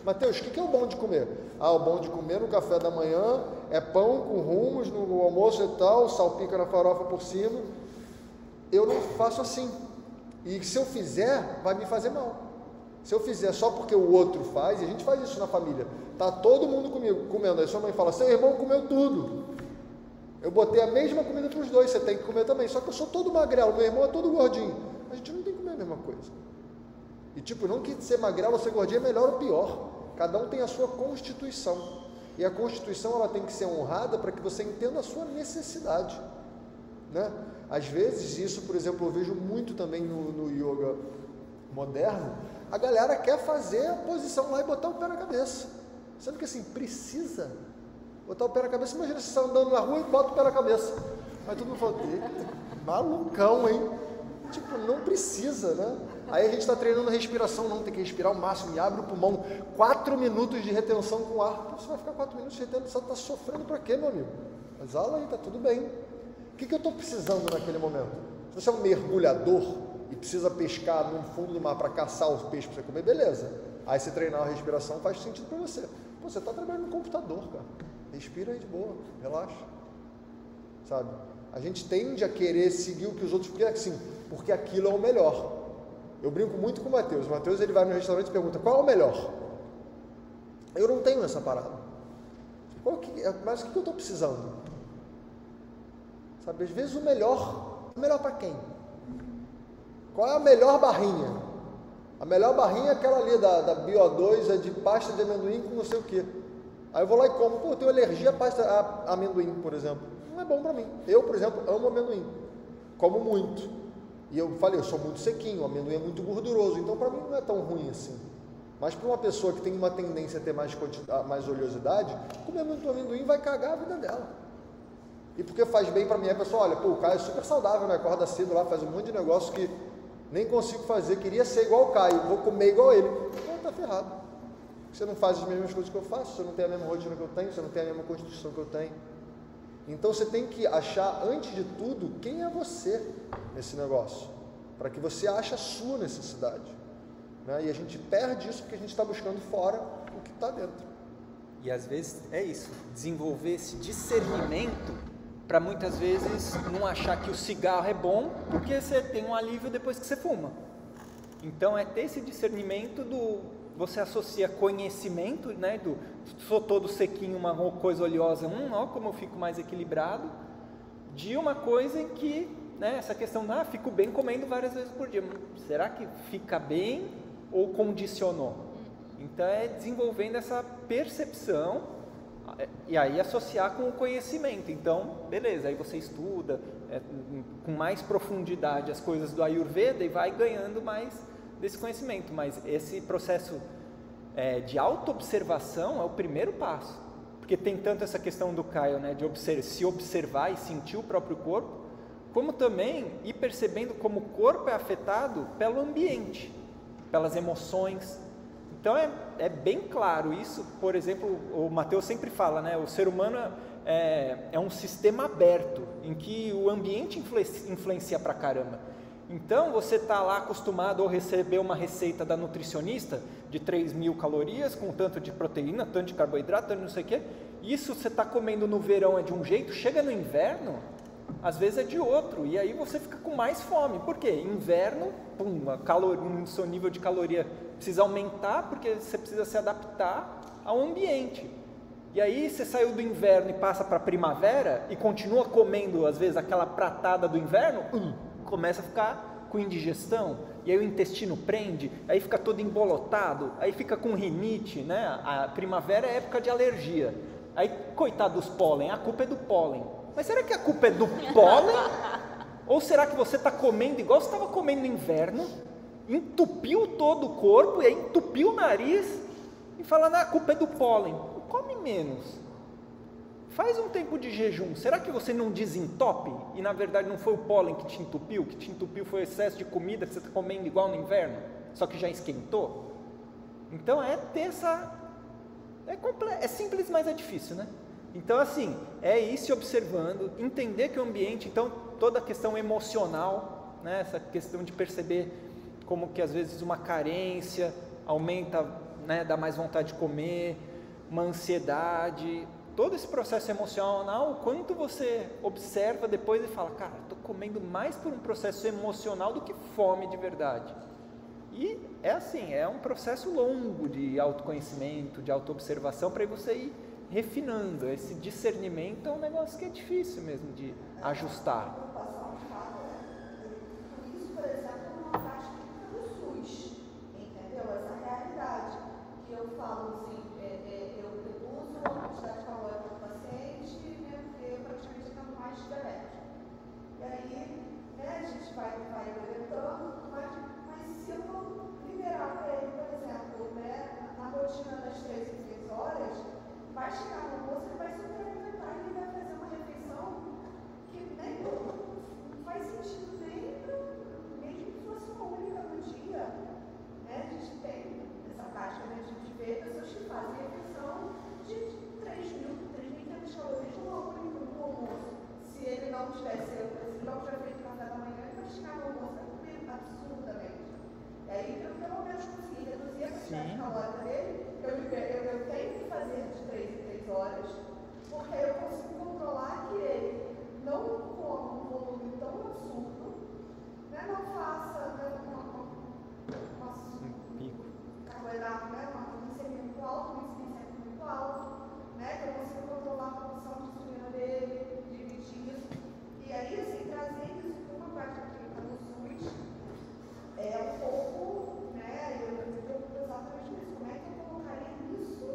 Mateus, o que, que é o bom de comer? Ah, o bom de comer no café da manhã é pão com rumos, no almoço e tal, salpica na farofa por cima. Eu não faço assim. E se eu fizer, vai me fazer mal. Se eu fizer só porque o outro faz, e a gente faz isso na família, tá todo mundo comigo comendo, aí sua mãe fala, seu irmão comeu tudo. Eu botei a mesma comida para os dois, você tem que comer também, só que eu sou todo magrelo, meu irmão é todo gordinho. A gente não tem que comer a mesma coisa. E tipo, não que ser magrelo ou ser gordinho é melhor ou pior. Cada um tem a sua constituição. E a constituição ela tem que ser honrada para que você entenda a sua necessidade. Né? Às vezes, isso, por exemplo, eu vejo muito também no, no yoga moderno, a galera quer fazer a posição lá e botar o pé na cabeça. Sendo que assim, precisa botar o pé na cabeça. Imagina você está andando na rua e bota o pé na cabeça. Aí todo mundo fala, malucão, hein? Tipo, não precisa, né? Aí a gente está treinando respiração, não, tem que respirar o máximo e abre o pulmão. Quatro minutos de retenção com o ar. Você vai ficar quatro minutos retendo, você está sofrendo para quê, meu amigo? Exala aí, tá tudo bem. O que, que eu estou precisando naquele momento? Se você é um mergulhador e precisa pescar no fundo do mar para caçar os peixes para você comer, beleza. Aí você treinar a respiração faz sentido para você. Pô, você está trabalhando no computador, cara. Respira aí de boa, relaxa. Sabe? A gente tende a querer seguir o que os outros, porque assim, porque aquilo é o melhor. Eu brinco muito com o Mateus. O Mateus, ele vai no restaurante e pergunta, qual é o melhor? Eu não tenho essa parada. Qual que, mas o que eu estou precisando? Sabe, às vezes o melhor, o melhor para quem? Qual é a melhor barrinha? A melhor barrinha é aquela ali da, da Bio dois, é de pasta de amendoim com não sei o que. Aí eu vou lá e como, pô, eu tenho alergia a pasta a amendoim, por exemplo. Não é bom para mim. Eu, por exemplo, amo amendoim. Como muito. E eu falei, eu sou muito sequinho, o amendoim é muito gorduroso, então para mim não é tão ruim assim. Mas para uma pessoa que tem uma tendência a ter mais, mais oleosidade, comer muito amendoim vai cagar a vida dela. E porque faz bem para mim, a pessoa, olha, pô, o Caio é super saudável, né? Acorda cedo lá, faz um monte de negócio que nem consigo fazer, queria ser igual o Caio, vou comer igual ele. Então tá ferrado. Você não faz as mesmas coisas que eu faço, você não tem a mesma rotina que eu tenho, você não tem a mesma constituição que eu tenho. Então você tem que achar, antes de tudo, quem é você nesse negócio, para que você ache a sua necessidade. Né? E a gente perde isso porque a gente está buscando fora o que está dentro. E às vezes é isso, desenvolver esse discernimento para muitas vezes não achar que o cigarro é bom porque você tem um alívio depois que você fuma. Então é ter esse discernimento do... Você associa conhecimento, né, do sou todo sequinho, uma coisa oleosa, hum, ó como eu fico mais equilibrado, de uma coisa em que, né, essa questão, ah, fico bem comendo várias vezes por dia, será que fica bem ou condicionou? Então é desenvolvendo essa percepção e aí associar com o conhecimento. Então, beleza, aí você estuda é, com mais profundidade as coisas do Ayurveda e vai ganhando mais desse conhecimento, mas esse processo é, de auto-observação é o primeiro passo, porque tem tanto essa questão do Caio, né, de observar, se observar e sentir o próprio corpo, como também ir percebendo como o corpo é afetado pelo ambiente, pelas emoções. Então é, é bem claro isso. Por exemplo, o Mateus sempre fala, né, o ser humano é, é um sistema aberto, em que o ambiente influencia, influencia pra caramba. Então, você está lá acostumado a receber uma receita da nutricionista de três mil calorias, com tanto de proteína, tanto de carboidrato, tanto não sei o quê. Isso você está comendo no verão é de um jeito, chega no inverno, às vezes é de outro, e aí você fica com mais fome. Por quê? Inverno, pum, a calor, o seu nível de caloria precisa aumentar, porque você precisa se adaptar ao ambiente. E aí você saiu do inverno e passa para a primavera, e continua comendo, às vezes, aquela pratada do inverno, hum, começa a ficar com indigestão, e aí o intestino prende, aí fica todo embolotado, aí fica com rinite, né? A primavera é época de alergia, aí coitado dos pólen, a culpa é do pólen. Mas será que a culpa é do pólen? Ou será que você está comendo igual você estava comendo no inverno, entupiu todo o corpo, e aí entupiu o nariz, e fala, não, a culpa é do pólen. Come menos. Faz um tempo de jejum, será que você não desentope? E na verdade não foi o pólen que te entupiu, o que te entupiu foi o excesso de comida que você está comendo igual no inverno, só que já esquentou? Então é ter essa... É, comple... é simples, mas é difícil, né? Então assim, é ir se observando, entender que o ambiente, então toda a questão emocional, né? Essa questão de perceber como que às vezes uma carência aumenta né, dá mais vontade de comer, uma ansiedade, todo esse processo emocional, o quanto você observa depois e fala, cara, estou comendo mais por um processo emocional do que fome de verdade. E é assim, é um processo longo de autoconhecimento, de autoobservação, para você ir refinando. Esse discernimento é um negócio que é difícil mesmo de ajustar. Isso, por exemplo, é uma prática do SUS, entendeu? Essa realidade que eu falo assim, é, é, eu reduzo a quantidade calórica do paciente, né, porque praticamente estamos mais diabéticos. E aí, né, a gente vai, vai orientando, mas, mas se eu vou liberar para ele, por exemplo, né, na rotina das três e três horas, vai chegar no almoço, ele vai se alimentar e ele vai fazer uma refeição que nem não faz sentido nem, mesmo que fosse uma única no dia. Né? A gente tem essa prática, né? A gente vê pessoas que fazem refeição de três mil, três mil e quinhentas calorias no almoço. Se ele não tivesse, se ele não tiver feito café da manhã, ele vai chegar no almoço e vai comer absurdamente. E aí, eu pelo menos consegui reduzir a quantidade calórica dele. Eu, eu, eu tenho que fazer de três em três horas, porque aí eu consigo controlar que ele não coma um volume tão absurdo, né? Não faça né, uma, uma, uma, um pico carboidrato, né? Uma glicemia muito alta, uma incidência muito alta, né? Que eu consigo controlar a produção de insulina dele, dividir isso. E aí, assim, trazer isso para uma prática clínica no SUS é um pouco, né? Eu me preocupo exatamente com isso. Como é que eu colocaria isso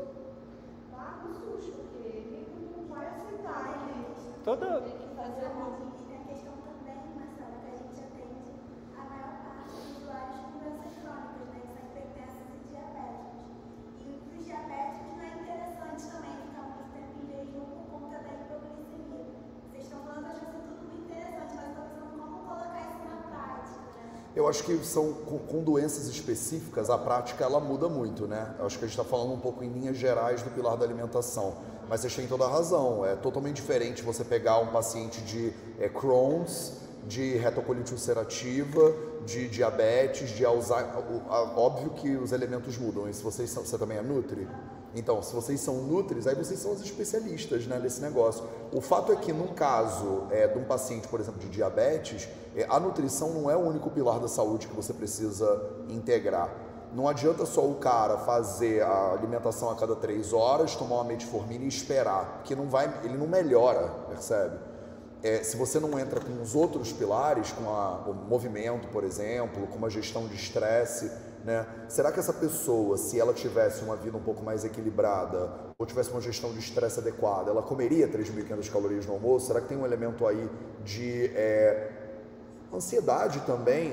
lá no SUS? Porque ele não vai aceitar, né? Toda... Tem que fazer uma... E a questão também, Marcela, que a gente atende a maior parte dos usuários com doenças crônicas, né? Que são hipertensos e diabéticos. E para os diabéticos não é interessante também ficar muito tempo em jejum por conta da hipoglicemia. Vocês estão falando, eu acho que isso tudo muito interessante, mas estou pensando como colocar isso na prática, né? Eu acho que são com, com doenças específicas, a prática ela muda muito, né? Eu acho que a gente está falando um pouco em linhas gerais do pilar da alimentação, mas vocês têm toda a razão. É totalmente diferente você pegar um paciente de é, Crohn's, de retocolite ulcerativa, de diabetes, de Alzheimer. Óbvio que os elementos mudam. E se vocês são, você também é nutri? Então, se vocês são nutris, aí vocês são os especialistas, né, desse negócio. O fato é que, no caso é, de um paciente, por exemplo, de diabetes, é, a nutrição não é o único pilar da saúde que você precisa integrar. Não adianta só o cara fazer a alimentação a cada três horas, tomar uma metformina e esperar, porque não vai, ele não melhora, percebe? É, se você não entra com os outros pilares, com a, o movimento, por exemplo, com uma gestão de estresse, né? Será que essa pessoa, se ela tivesse uma vida um pouco mais equilibrada ou tivesse uma gestão de estresse adequada, ela comeria três mil e quinhentas calorias no almoço? Será que tem um elemento aí de é, ansiedade também,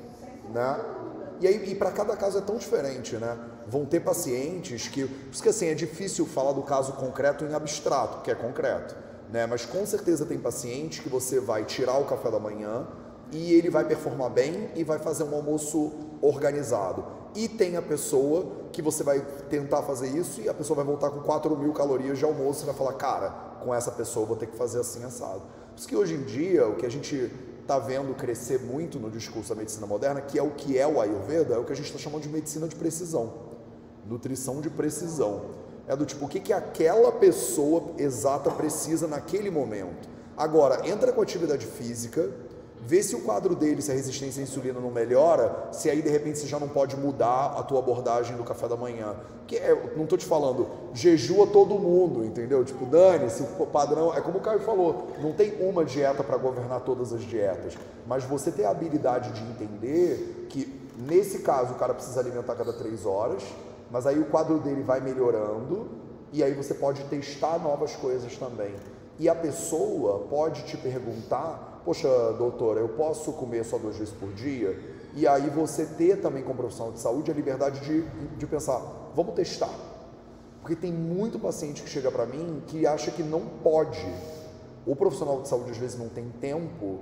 né? E aí, e para cada caso é tão diferente, né? Vão ter pacientes que, por isso que assim, é difícil falar do caso concreto em abstrato, porque é concreto, né? Mas com certeza tem paciente que você vai tirar o café da manhã e ele vai performar bem e vai fazer um almoço organizado. E tem a pessoa que você vai tentar fazer isso e a pessoa vai voltar com quatro mil calorias de almoço e vai falar, cara, com essa pessoa eu vou ter que fazer assim assado. Por isso que hoje em dia o que a gente está vendo crescer muito no discurso da medicina moderna, que é o que é o Ayurveda, é o que a gente está chamando de medicina de precisão, nutrição de precisão. É do tipo, o que, que aquela pessoa exata precisa naquele momento. Agora, entra com a atividade física, vê se o quadro dele, se a resistência à insulina não melhora, se aí de repente você já não pode mudar a tua abordagem do café da manhã. Que é, não estou te falando, jejua todo mundo, entendeu? Tipo, dane-se, o padrão, é como o Caio falou, não tem uma dieta para governar todas as dietas, mas você ter a habilidade de entender que, nesse caso, o cara precisa alimentar a cada três horas, mas aí o quadro dele vai melhorando e aí você pode testar novas coisas também. E a pessoa pode te perguntar, poxa, doutora, eu posso comer só duas vezes por dia? E aí você ter também como profissional de saúde a liberdade de, de pensar, vamos testar. Porque tem muito paciente que chega para mim que acha que não pode. O profissional de saúde às vezes não tem tempo,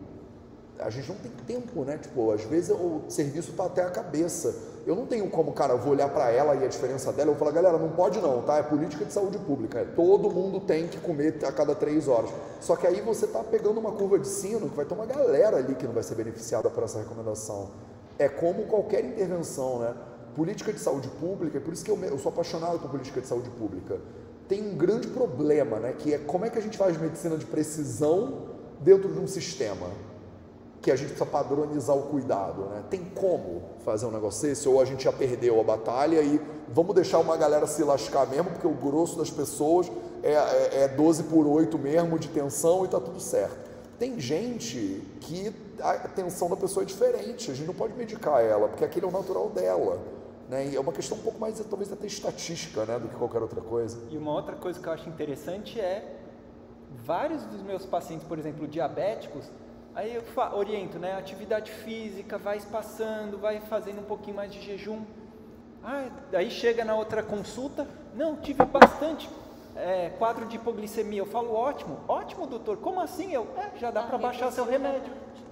a gente não tem tempo, né? Tipo, às vezes o serviço está até a cabeça. Eu não tenho como, cara, eu vou olhar para ela e a diferença dela, eu vou falar, galera, não pode não, tá? É política de saúde pública, é, todo mundo tem que comer a cada três horas. Só que aí você tá pegando uma curva de sino que vai ter uma galera ali que não vai ser beneficiada por essa recomendação. É como qualquer intervenção, né? política de saúde pública, e por isso que eu, eu sou apaixonado por política de saúde pública, tem um grande problema, né, que é como é que a gente faz medicina de precisão dentro de um sistema que a gente precisa padronizar o cuidado, né? Tem como fazer um negócio desse? Ou a gente já perdeu a batalha e vamos deixar uma galera se lascar mesmo, porque o grosso das pessoas é, é, é doze por oito mesmo de tensão e tá tudo certo. Tem gente que a tensão da pessoa é diferente, a gente não pode medicar ela, porque aquele é o natural dela, né? E é uma questão um pouco mais, talvez até estatística, né, do que qualquer outra coisa. E uma outra coisa que eu acho interessante é, vários dos meus pacientes, por exemplo, diabéticos, aí eu oriento, né, atividade física, vai espaçando, vai fazendo um pouquinho mais de jejum. Ah, aí chega na outra consulta, não, tive bastante é, quadro de hipoglicemia. Eu falo, ótimo, ótimo doutor, como assim? Eu, é, já dá para baixar seu remédio.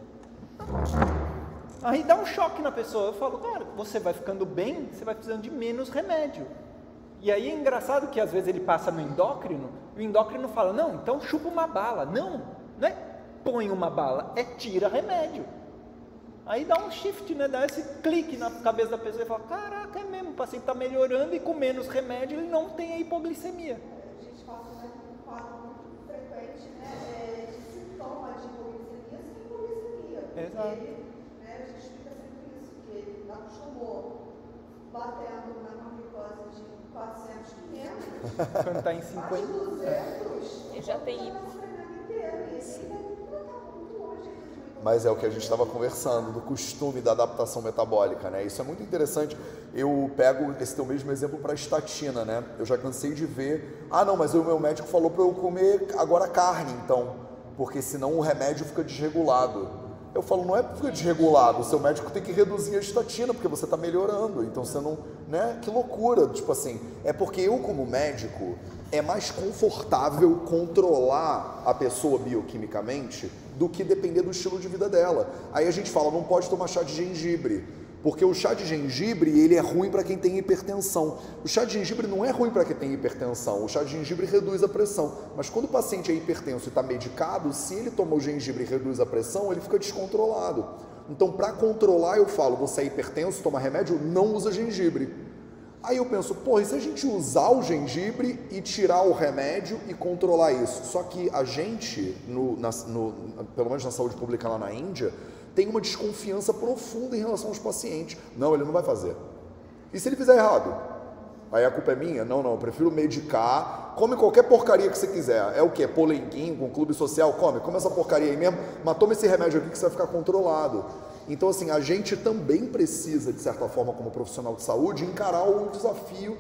Aí dá um choque na pessoa, eu falo, cara, você vai ficando bem, você vai precisando de menos remédio. E aí é engraçado que às vezes ele passa no endócrino, e o endócrino fala, não, então chupa uma bala. Não, não é põe uma bala, é tira remédio. Aí dá um shift, né? Dá esse clique na cabeça da pessoa e fala, caraca, é mesmo, o paciente está melhorando e com menos remédio ele não tem a hipoglicemia. A gente passa um quadro muito frequente, né, de sintoma de hipoglicemia sem hipoglicemia. Exato. Ele, né, a gente explica sempre isso, que ele acostumou batendo na glicose de quatrocentos, quinhentos, quando está em cinquenta, duzentos, ele já tem hipo. Mas é o que a gente estava conversando, do costume da adaptação metabólica, né? Isso é muito interessante. Eu pego esse teu mesmo exemplo para a estatina, né? Eu já cansei de ver, ah não, mas o meu médico falou para eu comer agora carne, então, porque senão o remédio fica desregulado. Eu falo, não é porque fica desregulado, o seu médico tem que reduzir a estatina, porque você está melhorando, então você não, né? Que loucura, tipo assim, é porque eu como médico, é mais confortável controlar a pessoa bioquimicamente do que depender do estilo de vida dela. Aí a gente fala, não pode tomar chá de gengibre, porque o chá de gengibre, ele é ruim para quem tem hipertensão. O chá de gengibre não é ruim para quem tem hipertensão, o chá de gengibre reduz a pressão. Mas quando o paciente é hipertenso e está medicado, se ele toma o gengibre e reduz a pressão, ele fica descontrolado. Então, para controlar, eu falo, você é hipertenso, toma remédio, não usa gengibre. Aí eu penso, pô, e se a gente usar o gengibre e tirar o remédio e controlar isso? Só que a gente, no, na, no, pelo menos na saúde pública lá na Índia, tem uma desconfiança profunda em relação aos pacientes. Não, ele não vai fazer. E se ele fizer errado? Aí a culpa é minha? Não, não, eu prefiro medicar. Come qualquer porcaria que você quiser. É o quê? Polenguinho com clube social? Come, come essa porcaria aí mesmo, mas toma esse remédio aqui que você vai ficar controlado. Então, assim, a gente também precisa, de certa forma, como profissional de saúde, encarar o desafio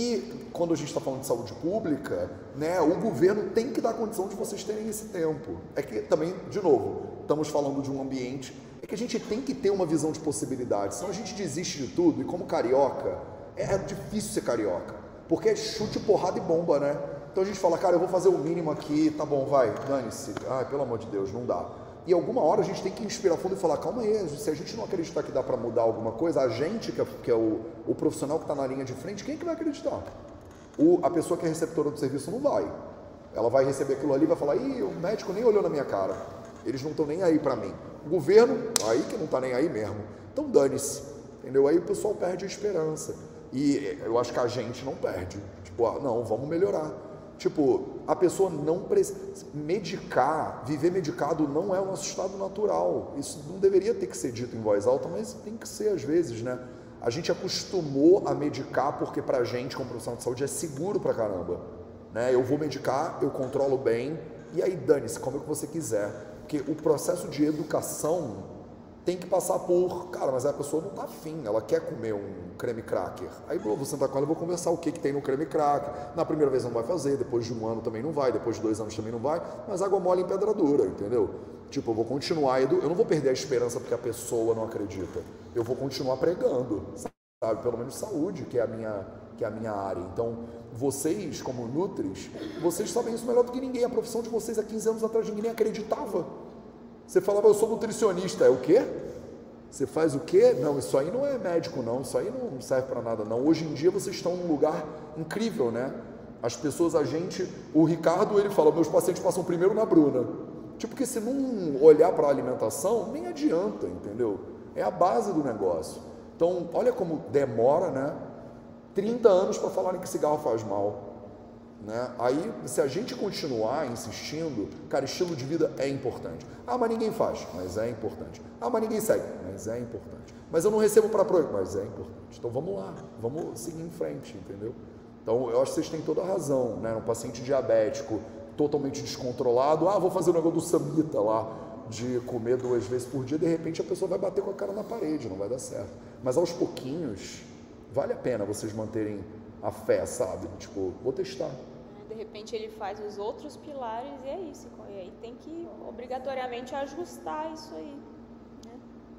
e, quando a gente está falando de saúde pública, né, o governo tem que dar condição de vocês terem esse tempo. É que também, de novo, estamos falando de um ambiente, é que a gente tem que ter uma visão de possibilidades, senão a gente desiste de tudo, e como carioca, é difícil ser carioca, porque é chute, porrada e bomba, né? Então a gente fala, cara, eu vou fazer o mínimo aqui, tá bom, vai, dane-se, ai, pelo amor de Deus, não dá. E alguma hora a gente tem que inspirar fundo e falar, calma aí, se a gente não acreditar que dá para mudar alguma coisa, a gente, que é, que é o, o profissional que está na linha de frente, quem é que vai acreditar? O, a pessoa que é receptora do serviço não vai. Ela vai receber aquilo ali e vai falar, ih, o médico nem olhou na minha cara, eles não estão nem aí para mim. O governo, aí que não está nem aí mesmo. Então dane-se, entendeu? Aí o pessoal perde a esperança. E eu acho que a gente não perde. Tipo, ah, não, vamos melhorar. Tipo, a pessoa não precisa... Medicar, viver medicado não é o nosso estado natural. Isso não deveria ter que ser dito em voz alta, mas tem que ser às vezes, né? A gente acostumou a medicar porque pra gente, como profissional de saúde, é seguro pra caramba. Né? Eu vou medicar, eu controlo bem, e aí dane-se, come o que você quiser. Porque o processo de educação tem que passar por, cara, mas a pessoa não tá afim, ela quer comer um creme cracker. Aí eu vou sentar com ela e vou conversar o que, que tem no creme cracker. Na primeira vez não vai fazer, depois de um ano também não vai, depois de dois anos também não vai, mas água mole em pedra dura, entendeu? Tipo, eu vou continuar, eu não vou perder a esperança porque a pessoa não acredita. Eu vou continuar pregando, sabe? Pelo menos saúde, que é a minha, que é a minha área. Então, vocês, como nutris, vocês sabem isso melhor do que ninguém. A profissão de vocês há quinze anos atrás ninguém acreditava. Você falava, eu sou nutricionista, é o quê? Você faz o quê? Não, isso aí não é médico não, isso aí não serve para nada não. Hoje em dia vocês estão num lugar incrível, né? As pessoas, a gente, o Ricardo, ele fala, meus pacientes passam primeiro na Bruna. Tipo, porque se não olhar para a alimentação, nem adianta, entendeu? É a base do negócio. Então, olha como demora, né? trinta anos para falarem que cigarro faz mal. Né? Aí, se a gente continuar insistindo, cara, estilo de vida é importante. Ah, mas ninguém faz, mas é importante. Ah, mas ninguém segue, mas é importante. Mas eu não recebo para proibir, mas é importante. Então vamos lá, vamos seguir em frente, entendeu? Então eu acho que vocês têm toda a razão, né? Um paciente diabético totalmente descontrolado, ah, vou fazer o negócio do samita lá, de comer duas vezes por dia, de repente a pessoa vai bater com a cara na parede, não vai dar certo. Mas aos pouquinhos, vale a pena vocês manterem a fé, sabe? Tipo, vou testar. De repente ele faz os outros pilares e é isso. E aí tem que obrigatoriamente ajustar isso aí. Né?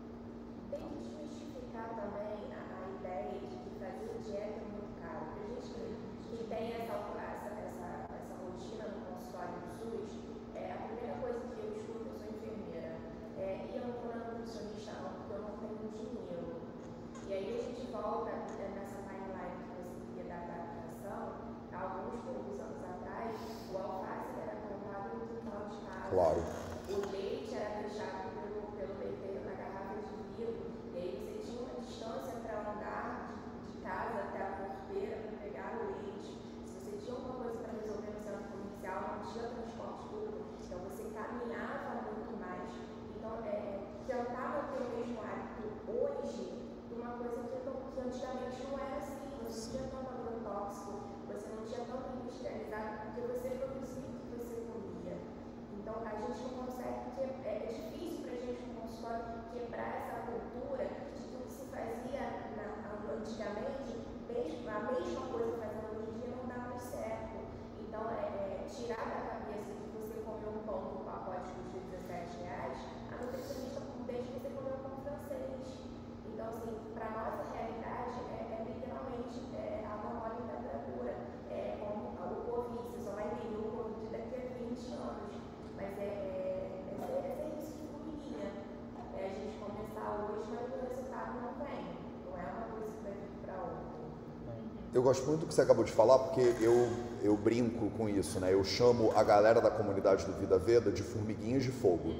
Tem que justificar também a, a ideia de que fazer dieta é muito caro. Para gente que, que tem essa, essa, essa, essa rotina no consultório do SUS, é, a primeira coisa que eu escuto, eu sou enfermeira, é, e eu não vou na nutricionista não, porque eu não tenho dinheiro. E aí a gente volta nessa timeline que você queria da adaptação. Alguns poucos anos atrás, o alface era comprado no quintal de casa. Claro. O leite era deixado pelo, pelo leiteiro na garrafa de vidro. E aí você tinha uma distância para andar de casa até a porteira para pegar o leite. Se você tinha alguma coisa para resolver no centro comercial, não tinha transporte público. Então você caminhava muito mais. Então, é, tentar manter o mesmo hábito hoje de uma coisa que, que antigamente não era assim. Você não tinha tanto agrotóxico. Você não tinha tanto industrializado porque você produzia o que você comia. Então a gente não consegue, que é, é difícil para a gente no consultório quebrar essa cultura de que o que se fazia na, antigamente, mesmo, a mesma coisa fazendo hoje em dia não dá mais certo. Então é, é tirar da cabeça que você comeu um pão com um pacote que custa dezessete reais, a nutricionista deixa que você comeu um pão francês. Então assim, para a nossa realidade é, é literalmente é, a memória da temperatura. É, como o Covid, você só vai entender o Covid daqui a vinte anos. Mas é, é, é, é isso de formiguinha. É a gente começar hoje, mas o resultado não vem. Não é uma coisa que vai vir para outra. Eu gosto muito do que você acabou de falar, porque eu, eu brinco com isso, né? Eu chamo a galera da comunidade do Vida Veda de formiguinhas de fogo.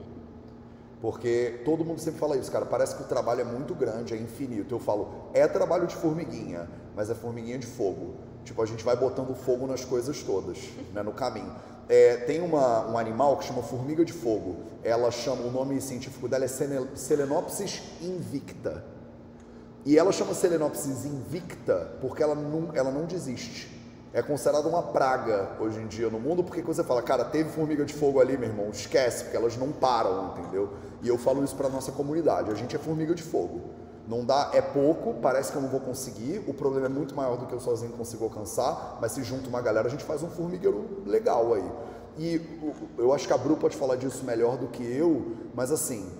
Porque todo mundo sempre fala isso, cara, parece que o trabalho é muito grande, é infinito. Eu falo, é trabalho de formiguinha, mas é formiguinha de fogo. Tipo, a gente vai botando fogo nas coisas todas, né, no caminho. É, tem uma, um animal que chama formiga de fogo. Ela chama, o nome científico dela é Selenopsis invicta. E ela chama Selenopsis invicta porque ela não, ela não desiste. É considerada uma praga hoje em dia no mundo, porque quando você fala, cara, teve formiga de fogo ali, meu irmão, esquece, porque elas não param, entendeu? E eu falo isso para nossa comunidade, a gente é formiga de fogo. Não dá, é pouco, parece que eu não vou conseguir, o problema é muito maior do que eu sozinho consigo alcançar, mas se junta uma galera, a gente faz um formigueiro legal aí. E eu acho que a Bru pode falar disso melhor do que eu, mas assim,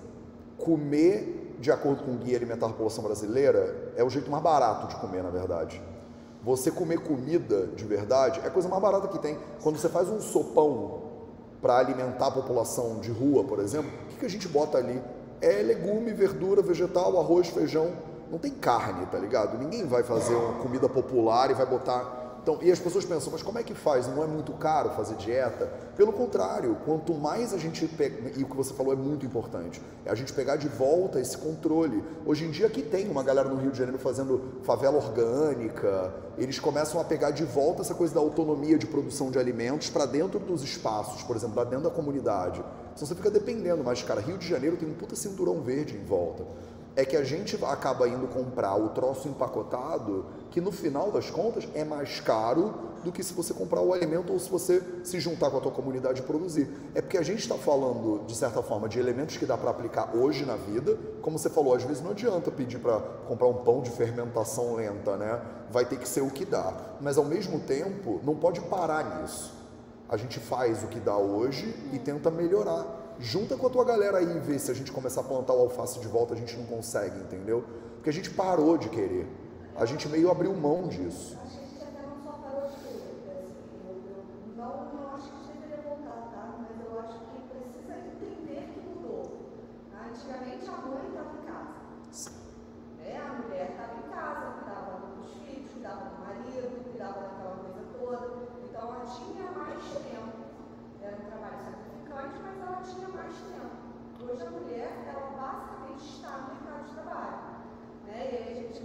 comer de acordo com o Guia Alimentar da População Brasileira é o jeito mais barato de comer, na verdade. Você comer comida de verdade é a coisa mais barata que tem. Quando você faz um sopão para alimentar a população de rua, por exemplo, o que, que a gente bota ali? É legume, verdura, vegetal, arroz, feijão. Não tem carne, tá ligado? Ninguém vai fazer uma comida popular e vai botar... Então, e as pessoas pensam, mas como é que faz? Não é muito caro fazer dieta? Pelo contrário, quanto mais a gente pega, e o que você falou é muito importante, é a gente pegar de volta esse controle. Hoje em dia aqui tem uma galera no Rio de Janeiro fazendo favela orgânica, eles começam a pegar de volta essa coisa da autonomia de produção de alimentos para dentro dos espaços, por exemplo, para dentro da comunidade. Então você fica dependendo, mas cara, Rio de Janeiro tem um puta cinturão verde em volta. É que a gente acaba indo comprar o troço empacotado, que no final das contas é mais caro do que se você comprar o alimento ou se você se juntar com a tua comunidade e produzir. É porque a gente está falando, de certa forma, de elementos que dá para aplicar hoje na vida. Como você falou, às vezes não adianta pedir para comprar um pão de fermentação lenta, né? Vai ter que ser o que dá. Mas ao mesmo tempo, não pode parar nisso. A gente faz o que dá hoje e tenta melhorar. Junta com a tua galera aí e vê se a gente começar a plantar o alface de volta, a gente não consegue, entendeu? Porque a gente parou de querer. A gente meio abriu mão disso. A gente até não só parou de querer, assim, eu, eu não, não acho que deveria voltar, tá? Mas eu acho que precisa entender que mudou. Antigamente a mãe estava em casa. Né? A mulher estava em casa, cuidava dos filhos, cuidava do marido, cuidava daquela coisa toda. Então ela tinha mais tempo. Era um trabalho sacrificante, mas ela tinha mais tempo. Hoje a mulher, ela basicamente está no mercado de trabalho. Né? E aí a gente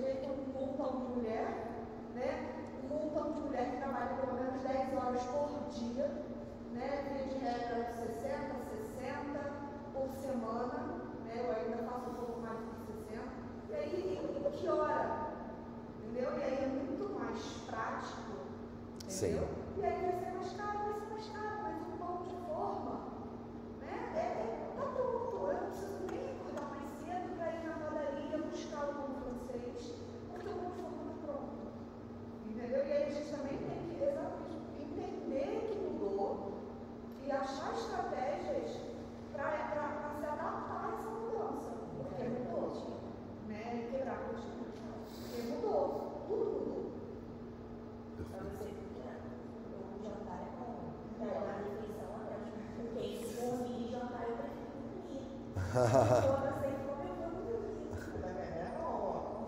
dia, né? Via de regra sessenta, sessenta por semana, né? Eu ainda faço um pouco mais de sessenta. E aí, em que hora? Entendeu? E aí é muito mais prático, entendeu? Sim. E aí vai ser mais caro, vai ser mais caro, mas um pão de forma, né? É, é, tá pronto. Eu não preciso nem acordar mais cedo para ir na padaria buscar o pão francês, porque o pão de forma tá pronto. Entendeu? E aí a gente também tem que exatamente entender que mudou e achar estratégias para se adaptar a essa mudança. Porque mudou, né? E quebrar a rotina. Porque mudou, tudo mudou. Para você, o jantar é bom. A refeição é ótima. Porque se dormir e jantar, eu prefiro dormir. Toda sempre comendo dormir. É bom.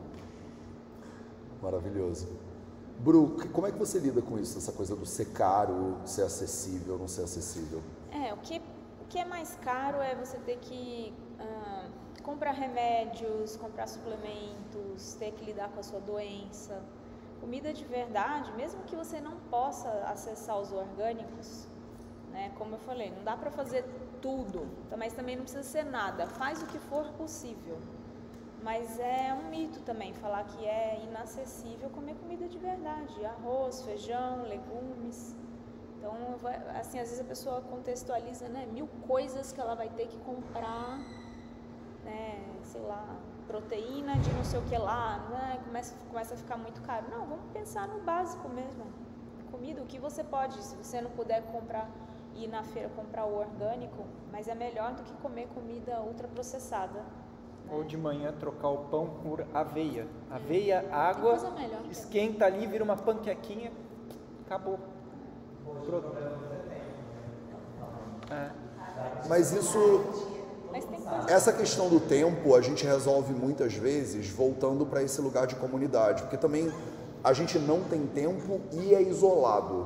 Maravilhoso. Bru, como é que você lida com isso, essa coisa do ser caro, ser acessível, não ser acessível? É, o que, o que é mais caro é você ter que ah, comprar remédios, comprar suplementos, ter que lidar com a sua doença. Comida de verdade, mesmo que você não possa acessar os orgânicos, né? Como eu falei, não dá para fazer tudo, mas também não precisa ser nada, faz o que for possível. Mas é um mito também falar que é inacessível comer comida de verdade, arroz, feijão, legumes. Então, assim, às vezes a pessoa contextualiza, né, mil coisas que ela vai ter que comprar, né, sei lá, proteína de não sei o que lá, né, começa, começa a ficar muito caro. Não, vamos pensar no básico mesmo. Comida, o que você pode, se você não puder comprar, ir na feira comprar o orgânico, mas é melhor do que comer comida ultraprocessada. Ou de manhã trocar o pão por aveia. Aveia, água, coisa melhor. esquenta ali, vira uma panquequinha, acabou. Pronto. É. Mas isso, Mas tem coisa. essa questão do tempo, a gente resolve muitas vezes voltando para esse lugar de comunidade, porque também a gente não tem tempo e é isolado.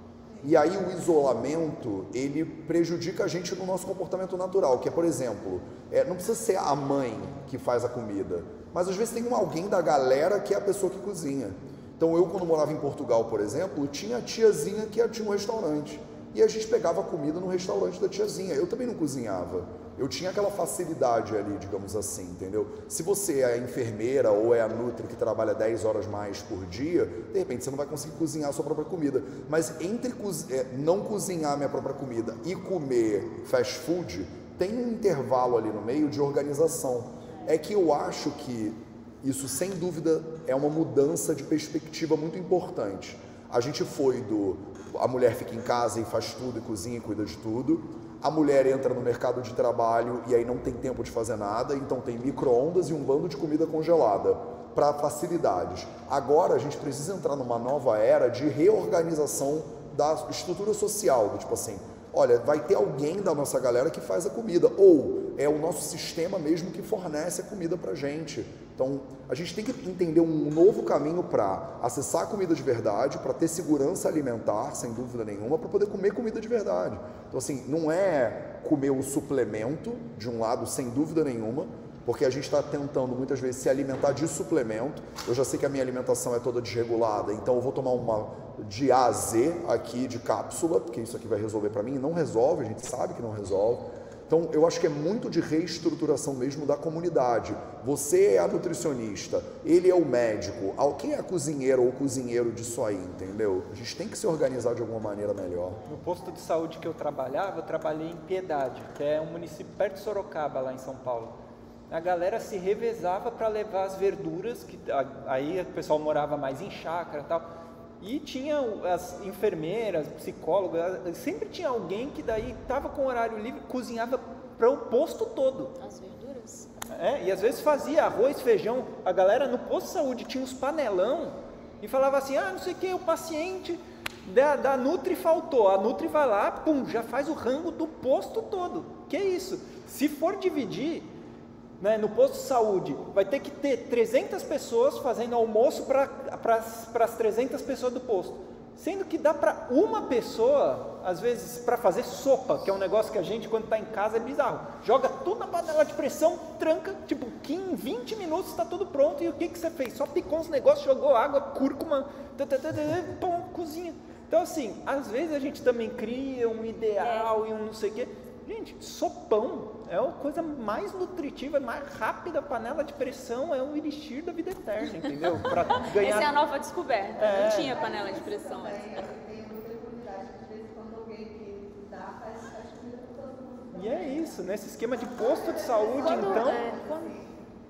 E aí o isolamento, ele prejudica a gente no nosso comportamento natural, que é, por exemplo, é, não precisa ser a mãe que faz a comida, mas às vezes tem um alguém da galera que é a pessoa que cozinha. Então eu, quando morava em Portugal, por exemplo, tinha a tiazinha que tinha um restaurante. E a gente pegava comida no restaurante da tiazinha. Eu também não cozinhava. Eu tinha aquela facilidade ali, digamos assim, entendeu? Se você é a enfermeira ou é a nutri que trabalha dez horas mais por dia, de repente você não vai conseguir cozinhar a sua própria comida. Mas entre é, não cozinhar a minha própria comida e comer fast food, tem um intervalo ali no meio de organização. É que eu acho que isso, sem dúvida, é uma mudança de perspectiva muito importante. A gente foi do... A mulher fica em casa e faz tudo, e cozinha e cuida de tudo. A mulher entra no mercado de trabalho e aí não tem tempo de fazer nada, então tem micro-ondas e um bando de comida congelada para facilidades. Agora a gente precisa entrar numa nova era de reorganização da estrutura social, do tipo assim, olha, vai ter alguém da nossa galera que faz a comida, ou é o nosso sistema mesmo que fornece a comida pra gente. Então, a gente tem que entender um novo caminho para acessar a comida de verdade, para ter segurança alimentar, sem dúvida nenhuma, para poder comer comida de verdade. Então, assim, não é comer o suplemento, de um lado, sem dúvida nenhuma, porque a gente está tentando muitas vezes se alimentar de suplemento. Eu já sei que a minha alimentação é toda desregulada, então eu vou tomar uma de A a Z aqui de cápsula, porque isso aqui vai resolver para mim. Não resolve, a gente sabe que não resolve. Então eu acho que é muito de reestruturação mesmo da comunidade. Você é a nutricionista, ele é o médico, quem é a cozinheira ou o cozinheiro disso aí, entendeu? A gente tem que se organizar de alguma maneira melhor. No posto de saúde que eu trabalhava, eu trabalhei em Piedade, que é um município perto de Sorocaba, lá em São Paulo. A galera se revezava para levar as verduras, que aí o pessoal morava mais em chácara e tal, e tinha as enfermeiras, psicólogas, sempre tinha alguém que daí estava com horário livre, cozinhava para o posto todo. As verduras? É, e às vezes fazia arroz, feijão, a galera no posto de saúde tinha uns panelão e falava assim, ah, não sei o que, o paciente da, da Nutri faltou, a Nutri vai lá, pum, já faz o rango do posto todo. Que isso? Se for dividir, né, no posto de saúde, vai ter que ter trezentas pessoas fazendo almoço para as trezentas pessoas do posto, sendo que dá para uma pessoa, às vezes, para fazer sopa, que é um negócio que a gente, quando está em casa, é bizarro, joga tudo na panela de pressão, tranca, tipo, quinze, vinte minutos está tudo pronto, e o que, que você fez? Só picou uns negócios, jogou água, cúrcuma, pão, cozinha. Então, assim, às vezes a gente também cria um ideal é. e um não sei o quê. Gente, sopão é a coisa mais nutritiva, mais rápida, panela de pressão é o elixir da vida eterna, entendeu? Pra ganhar... Essa é a nova descoberta, é. não tinha panela de pressão antes. Tem muita comunidade que, de vez em quando, alguém que dá, faz, faz comida para todo mundo. E é isso, nesse esquema de posto de saúde, quando, então... É, quando...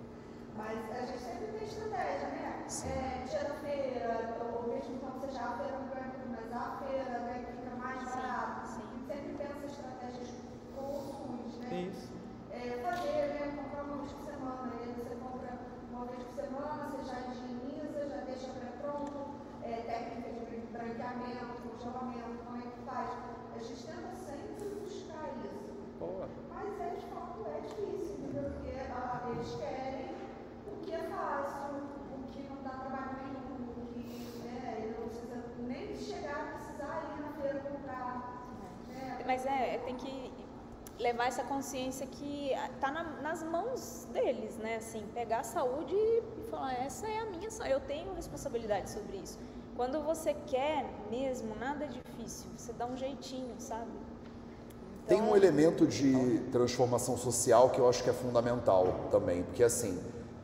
Mas a gente sempre tem estratégia, né? É, dia da feira, ou mesmo quando seja a feira, não é mas a feira, né, que fica mais barato. Sim, sim. A gente sempre pensa estratégias com o SUS, né? Isso. É, fazer, né? Comprar uma vez por semana. E aí você compra uma vez por semana, você já higieniza, já deixa pré-pronto, é, técnica de branqueamento, congelamento, como é que faz? A gente tenta sempre buscar isso. Boa. Mas é de fato é difícil, entendeu? Porque ah, eles querem o que é fácil, o que não dá trabalho nenhum, o que né, ele não precisa nem chegar a precisar ir na feira comprar. Né? Mas é, tem que levar essa consciência que tá na, nas mãos deles, né? Assim, pegar a saúde e falar, essa é a minha saúde, eu tenho responsabilidade sobre isso. Quando você quer mesmo, nada é difícil, você dá um jeitinho, sabe? Então... Tem um elemento de transformação social que eu acho que é fundamental também, porque assim,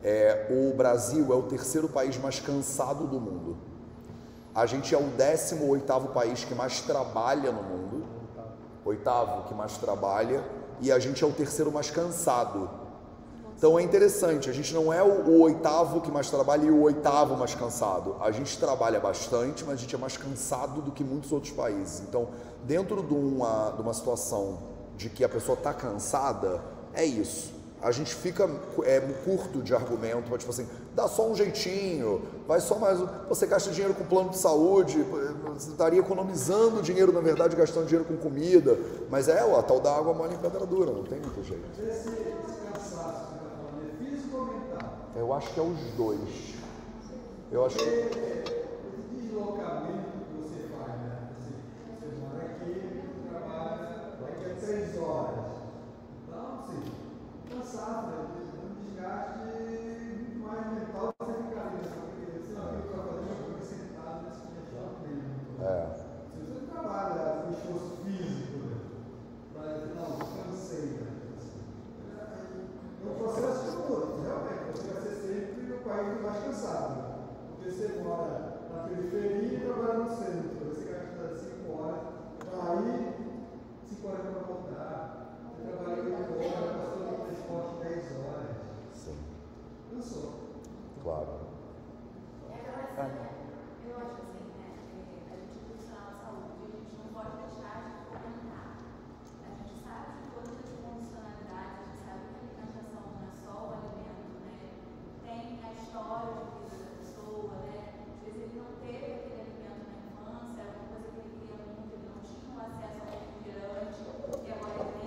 é, o Brasil é o terceiro país mais cansado do mundo. A gente é o décimo oitavo país que mais trabalha no mundo, oitavo que mais trabalha, e a gente é o terceiro mais cansado. Então é interessante, a gente não é o, o oitavo que mais trabalha e o oitavo mais cansado. A gente trabalha bastante, mas a gente é mais cansado do que muitos outros países. Então, dentro de uma, de uma situação de que a pessoa está cansada, é isso. A gente fica é, curto de argumento, tipo assim, dá só um jeitinho, vai só mais... Você gasta dinheiro com plano de saúde, você estaria economizando dinheiro, na verdade, gastando dinheiro com comida, mas é a tal da água mole em pedra dura, não tem muito jeito. Esse, esse cansaço que você está falando é físico ou mental? Eu acho que é os dois. Eu acho que... Esse deslocamento que você faz, né? Você, você mora aqui, trabalha daqui a três horas. Então, assim, cansado, né? Um desgaste muito mais mental que você ficar ali, porque você não viu o que vai fazer uma coisa sentado nesse direção mesmo. É. Se você trabalha com esforço físico, né? Para dizer, não, cansei, né? É um processo de todo, realmente, você vai ser sempre o país mais cansado. Porque você mora na periferia e trabalha no centro. Você gasta cinco horas para ir, cinco horas para voltar. Você trabalha oito horas, passou no transporte dez horas. Sim. Cansou. Claro. Eu acho assim, né? A gente profissional da saúde, a gente não pode deixar de comentar. A gente sabe de todas as condicionalidades, a gente sabe que a alimentação não é só o alimento, né? Tem a história de vida da pessoa, né? Às vezes ele não teve aquele alimento na infância, era uma coisa que ele queria muito, ele não tinha um acesso ao refrigerante, que agora ele tem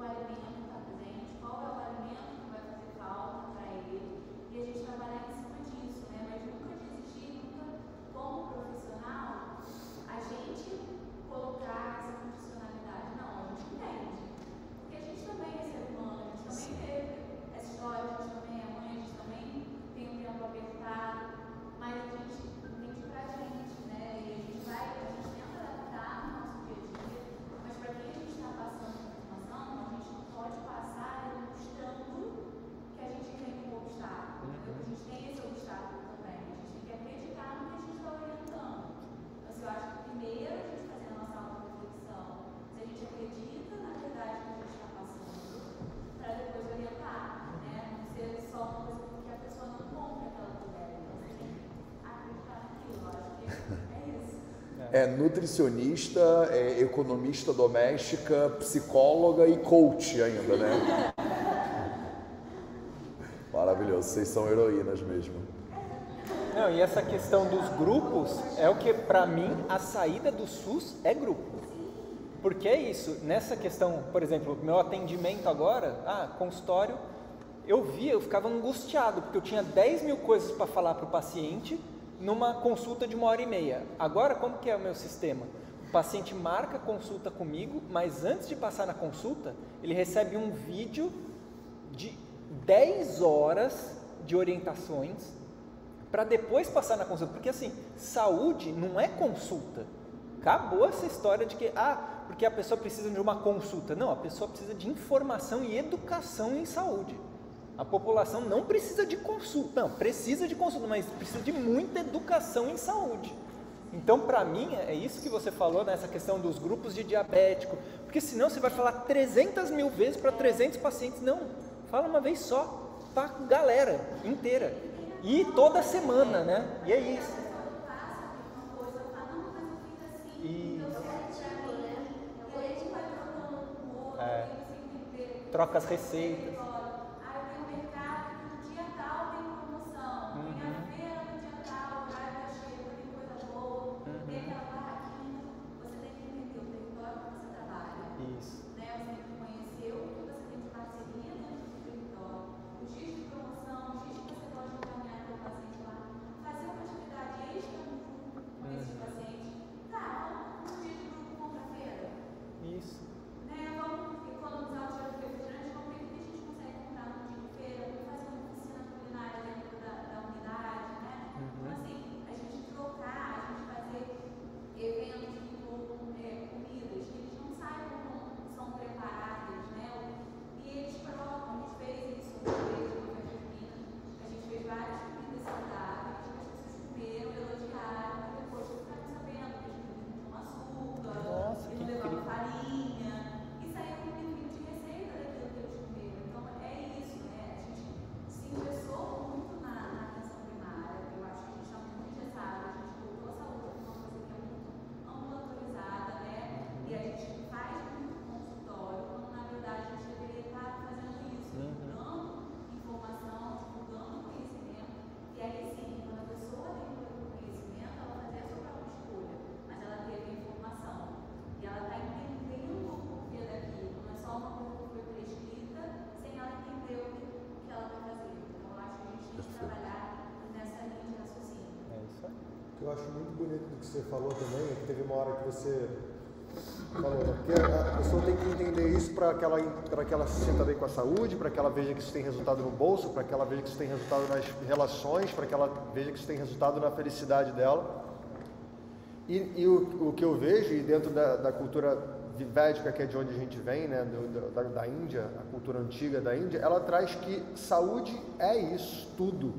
alimento que está presente, qual é o alimento que vai fazer falta para ele, e a gente trabalhar em cima disso, né? Mas nunca desistir, nunca, como profissional, a gente colocar essa condicionalidade. Não, a gente entende. Porque a gente também é ser humano, a gente também teve essa história, a gente também é mãe, a gente também tem um tempo apertado, mas a gente entende pra gente, né? E a gente vai, a gente tenta adaptar no nosso dia a dia, mas para quem a gente está passando informação, a gente não pode passar mostrando que a gente tem um obstáculo, entendeu? A gente tem esse obstáculo também, a gente tem que acreditar no que a gente está orientando. Então, assim, eu acho que primeiro a gente fazer a nossa auto-reflexão, se a gente acredita na verdade que a gente está passando, para depois orientar, né? Não ser só uma coisa que a pessoa não compra aquela ideia. Então, você tem que acreditar naquilo, eu acho que é isso. É nutricionista, é economista doméstica, psicóloga e coach ainda, né? Maravilhoso, vocês são heroínas mesmo. Não, e essa questão dos grupos é o que, para mim, a saída do SUS é grupo. Porque é isso, nessa questão, por exemplo, meu atendimento agora, ah, consultório, eu via, eu ficava angustiado, porque eu tinha dez mil coisas para falar para o paciente numa consulta de uma hora e meia. Agora, como que é o meu sistema? O paciente marca consulta comigo, mas antes de passar na consulta, ele recebe um vídeo de dez horas de orientações para depois passar na consulta. Porque assim, saúde não é consulta. Acabou essa história de que, ah, porque a pessoa precisa de uma consulta. Não, a pessoa precisa de informação e educação em saúde. A população não precisa de consulta, não, precisa de consulta, mas precisa de muita educação em saúde. Então, para mim, é isso que você falou, nessa questão dos grupos de diabético, porque senão você vai falar trezentas mil vezes para trezentos pacientes. Não, fala uma vez só, para a galera inteira. E toda semana, né? E é isso. E... É. Troca as receitas. O que eu acho muito bonito do que você falou também é que teve uma hora que você falou, né? Porque a pessoa tem que entender isso para que, ela, que ela se sinta bem com a saúde, para que ela veja que isso tem resultado no bolso, para que ela veja que isso tem resultado nas relações, para que ela veja que isso tem resultado na felicidade dela. E, e o, o que eu vejo, e dentro da, da cultura védica, que é de onde a gente vem, né, do, da, da Índia, a cultura antiga da Índia, ela traz que saúde é isso tudo.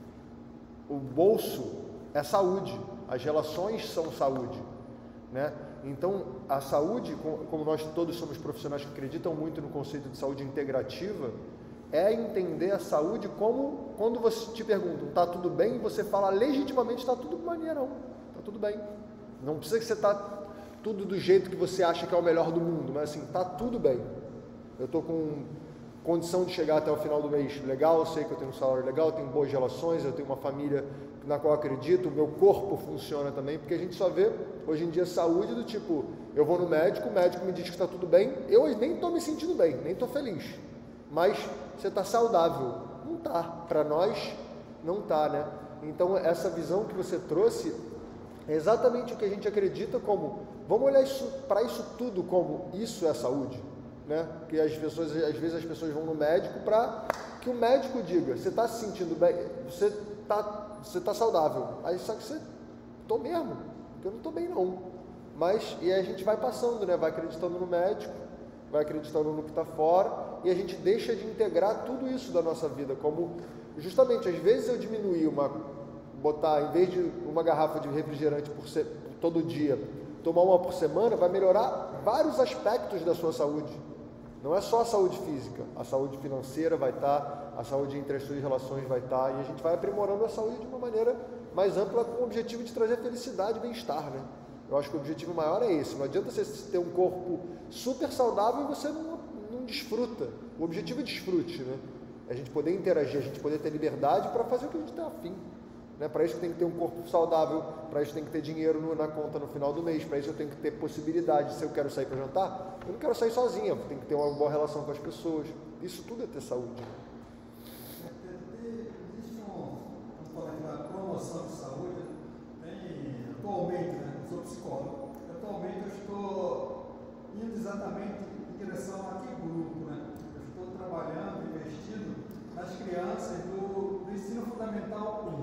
O bolso é saúde, as relações são saúde, né? Então, a saúde, como nós todos somos profissionais que acreditam muito no conceito de saúde integrativa, é entender a saúde como, quando você te perguntam, está tudo bem? Você fala legitimamente, está tudo maneiro, não, está tudo bem. Não precisa que você está tudo do jeito que você acha que é o melhor do mundo, mas assim, está tudo bem. Eu estou com condição de chegar até o final do mês legal, eu sei que eu tenho um salário legal, eu tenho boas relações, eu tenho uma família na qual eu acredito, o meu corpo funciona também, porque a gente só vê hoje em dia saúde do tipo, Eu vou no médico, o médico me diz que está tudo bem, eu nem estou me sentindo bem, nem estou feliz. Mas você está saudável. Não está. Para nós, não está, né? Então, essa visão que você trouxe é exatamente o que a gente acredita como... Vamos olhar para isso tudo como isso é saúde, né? Porque as pessoas, às vezes as pessoas vão no médico para que o médico diga, você está se sentindo bem, você está você tá saudável. Aí só que você, estou mesmo, eu não estou bem não. Mas, e aí a gente vai passando, né? Vai acreditando no médico, vai acreditando no que está fora, e a gente deixa de integrar tudo isso da nossa vida, como, justamente, às vezes eu diminuir uma, botar, em vez de uma garrafa de refrigerante por ser, todo dia, tomar uma por semana, vai melhorar vários aspectos da sua saúde. Não é só a saúde física, a saúde financeira vai estar, a saúde entre as suas relações vai estar, e a gente vai aprimorando a saúde de uma maneira mais ampla, com o objetivo de trazer felicidade e bem-estar, né? Eu acho que o objetivo maior é esse. Não adianta você ter um corpo super saudável e você não, não desfruta. O objetivo é desfrute, né? É a gente poder interagir, a gente poder ter liberdade para fazer o que a gente tem afim. Né? Para isso tem que ter um corpo saudável, para isso tem que ter dinheiro no, na conta no final do mês, para isso eu tenho que ter possibilidade. Se eu quero sair para jantar, eu não quero sair sozinha, eu tenho que ter uma boa relação com as pessoas. Isso tudo é ter saúde. Né? Existe um, vamos falar da promoção de saúde, tem atualmente, né? Eu sou psicólogo, atualmente eu estou indo exatamente em direção a que grupo, né? Eu estou trabalhando, investindo nas crianças do, do ensino fundamental um.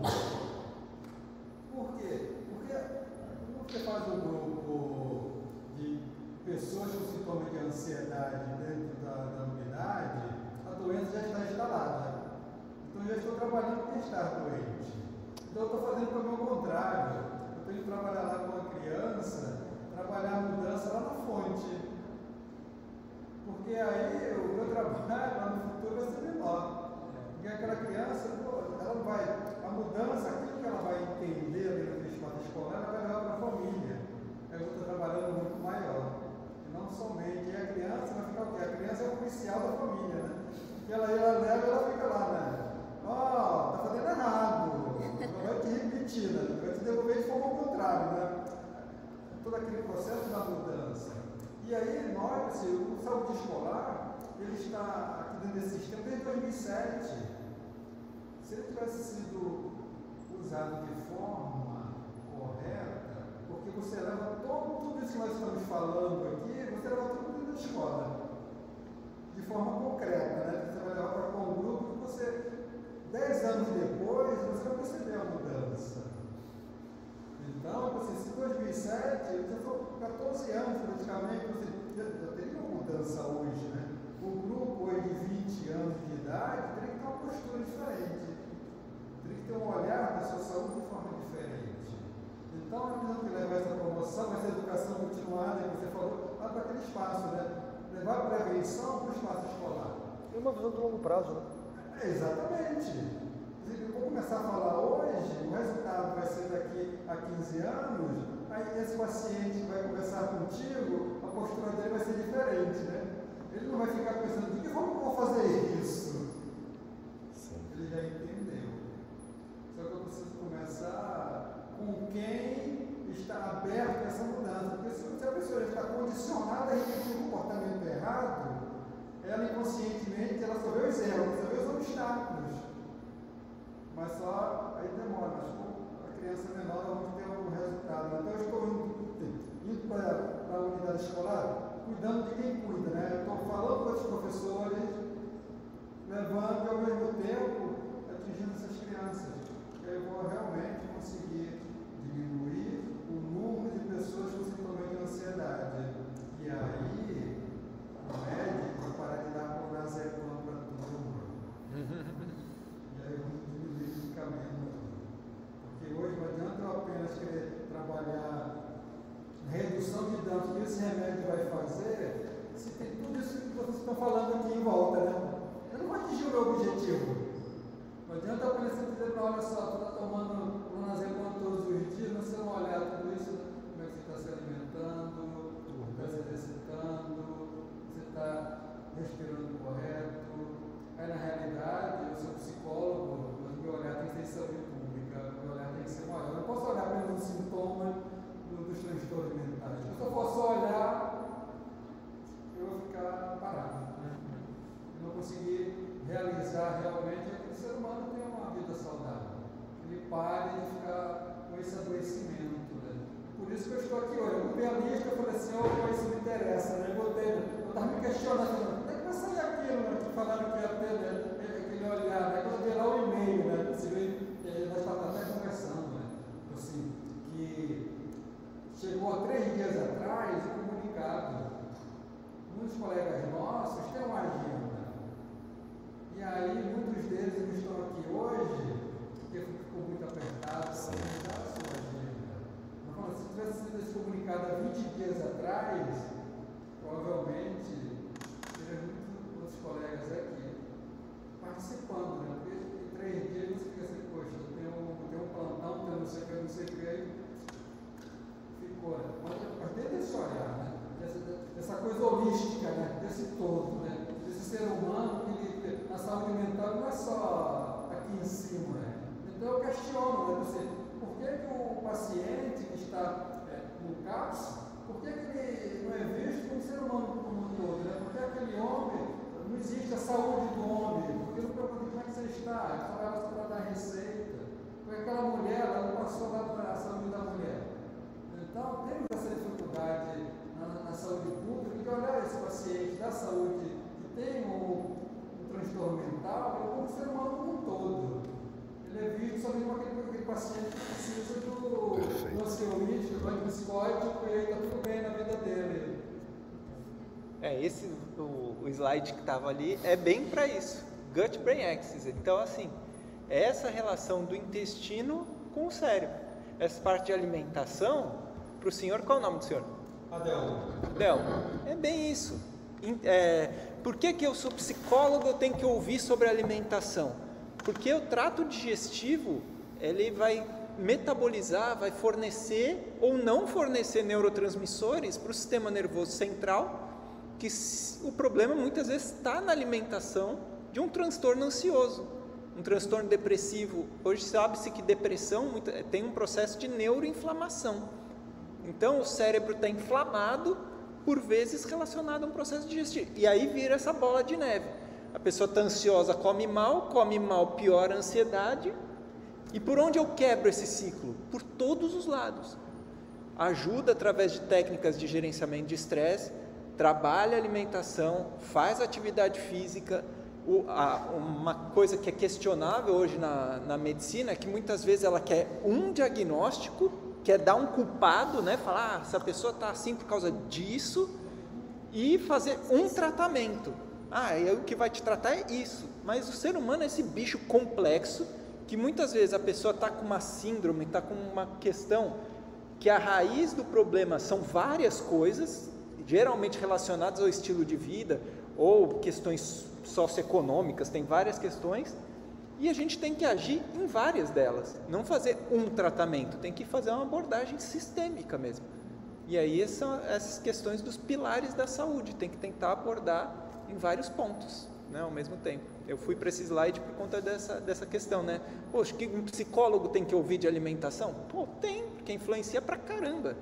Por quê? Porque quando você faz um grupo de pessoas com sintomas de ansiedade dentro da, da unidade, a doença já está instalada. Então eu já estou trabalhando para estar doente. Então eu estou fazendo para o meu contrário. Eu tenho que trabalhar lá com a criança, trabalhar a mudança lá na fonte. Porque aí o meu trabalho lá no futuro vai ser menor. Porque aquela criança, ela não vai, a mudança, aquilo que ela vai entender ali no espaço escolar, ela vai levar para a família. Eu estou trabalhando muito maior. E não somente. E a criança vai ficar o quê? A criança é o oficial da família, né? E ela, ela leva, ela fica lá, né? Ó, oh, tá fazendo errado. Ela vai te repetir, né? Vai te devolver de forma ao contrário, né? Todo aquele processo da mudança. E aí, nós, assim, o saúde escolar, ele está aqui dentro desse sistema desde dois mil e sete. Se ele tivesse sido usado de forma correta, porque você leva todo, tudo isso que nós estamos falando aqui, você leva tudo dentro da escola, de forma concreta, né? Você vai levar para um grupo que você, dez anos depois, você vai perceber a mudança. Então, assim, se em dois mil e sete, você for quatorze anos praticamente, você já teria uma mudança hoje, né? O grupo hoje de vinte anos de idade teria que ter uma postura diferente, teria que ter um olhar da sua saúde de forma diferente. Então, a visão que levar essa promoção, essa educação continuada que você falou, lá para aquele espaço, né? Levar a prevenção para o espaço escolar. É uma visão de longo prazo, né? É, exatamente. Eu vou começar a falar hoje, o resultado vai ser daqui a quinze anos, aí esse paciente que vai conversar contigo, a postura dele vai ser diferente, né? Ele não vai ficar pensando, de que forma eu vou fazer isso? Sim. Ele já entendeu. Só que eu preciso começar com quem está aberto a essa mudança, porque se a pessoa está condicionada a repetir um comportamento errado, ela inconscientemente, ela só vê os erros, só vê os obstáculos. Mas só aí demora, mas a criança menor vamos ter algum resultado. Então eu estou indo, indo para a unidade escolar, cuidando de quem cuida, né? Eu estou falando com os professores, levando e ao mesmo tempo atingindo essas crianças. Eu vou realmente conseguir diminuir o número de pessoas com sintomas de ansiedade. E aí, o médico vai parar de dar clonazepam para todo mundo. E aí eu vou diminuir o medicamento. Porque hoje não adianta eu apenas querer trabalhar redução de danos que esse remédio vai fazer, se tem tudo isso que vocês estão falando aqui em volta, né? Eu não vou atingir o meu objetivo. Não adianta apenas você dizer, olha só, tu está tomando clonazepam todos os dias, mas você não olhar tudo isso, como é que você está se alimentando, está se exercitando, você está respirando correto. Aí na realidade, eu sou psicólogo, mas o meu olhar tem que ser saúde pública, o meu olhar tem que ser maior. Eu não posso olhar apenas os sintomas do, dos transtornos mentais. Se eu for só olhar, interessa, né? Eu botei, eu estava me questionando, como é que vai sair aquilo, né? Que falaram que ia ter, né? Aquele olhar, né? Quando eu dei lá o e-mail, né? Você vê, nós estávamos até conversando, né? Assim, que chegou há três dias atrás o comunicado. Muitos colegas nossos têm uma agenda. E aí, muitos deles não estão aqui hoje, porque ficou muito apertado, para mudar a sua agenda. Mas, falando, se tivesse sido esse comunicado há vinte dias atrás, provavelmente teriam muitos outros colegas aqui participando, né? Porque em três dias você fica assim, poxa, tem um, tem um plantão, tem não sei o que, não sei o que, ficou, né? Mas, mas desde esse olhar, né? Essa, essa coisa holística, né? Desse todo, né? Desse ser humano que a saúde mental não é só aqui em cima, né? Então eu questiono, né? Você, por que, que o paciente que está é, no CAPS, por que, que ele não é visto como ser humano como um todo, né? Por que aquele homem, não existe a saúde do homem, porque não pergunta como é que você está, só ela só para dar receita, porque aquela mulher, ela não passou lá para a saúde da mulher. Então temos essa dificuldade na, na saúde pública de olhar esse paciente da saúde que tem um, um transtorno mental como ser humano como um todo. Ele é visto somente como aquele, aquele paciente que precisa do, do ansiolítico, do antipsicótico, e aí está tudo bem na vida dele. É, esse, o, o slide que estava ali é bem para isso, gut-brain axis. Então, assim, é essa relação do intestino com o cérebro. Essa parte de alimentação, para o senhor, qual é o nome do senhor? Adelmo. Adelmo, é bem isso. É, por que que eu sou psicólogo, eu tenho que ouvir sobre alimentação? Porque o trato digestivo, ele vai metabolizar, vai fornecer ou não fornecer neurotransmissores para o sistema nervoso central, que o problema muitas vezes está na alimentação de um transtorno ansioso, um transtorno depressivo. Hoje sabe-se que depressão tem um processo de neuroinflamação. Então o cérebro está inflamado, por vezes relacionado a um processo digestivo. E aí vira essa bola de neve. A pessoa está ansiosa, come mal, come mal, piora a ansiedade. E por onde eu quebro esse ciclo? Por todos os lados. Ajuda através de técnicas de gerenciamento de estresse, trabalha a alimentação, faz atividade física. O, a, uma coisa que é questionável hoje na, na medicina é que muitas vezes ela quer um diagnóstico, quer dar um culpado, né? Falar, ah, essa pessoa está assim por causa disso, e fazer um tratamento. Ah, e o que vai te tratar é isso. Mas o ser humano é esse bicho complexo, que muitas vezes a pessoa está com uma síndrome, está com uma questão, que a raiz do problema são várias coisas, geralmente relacionadas ao estilo de vida, ou questões socioeconômicas, tem várias questões, e a gente tem que agir em várias delas, não fazer um tratamento, tem que fazer uma abordagem sistêmica mesmo. E aí são essas questões dos pilares da saúde, tem que tentar abordar em vários pontos, né, ao mesmo tempo. Eu fui para esse slide por conta dessa, dessa questão, né? Poxa, que um psicólogo tem que ouvir de alimentação? Pô, tem, porque influencia pra caramba.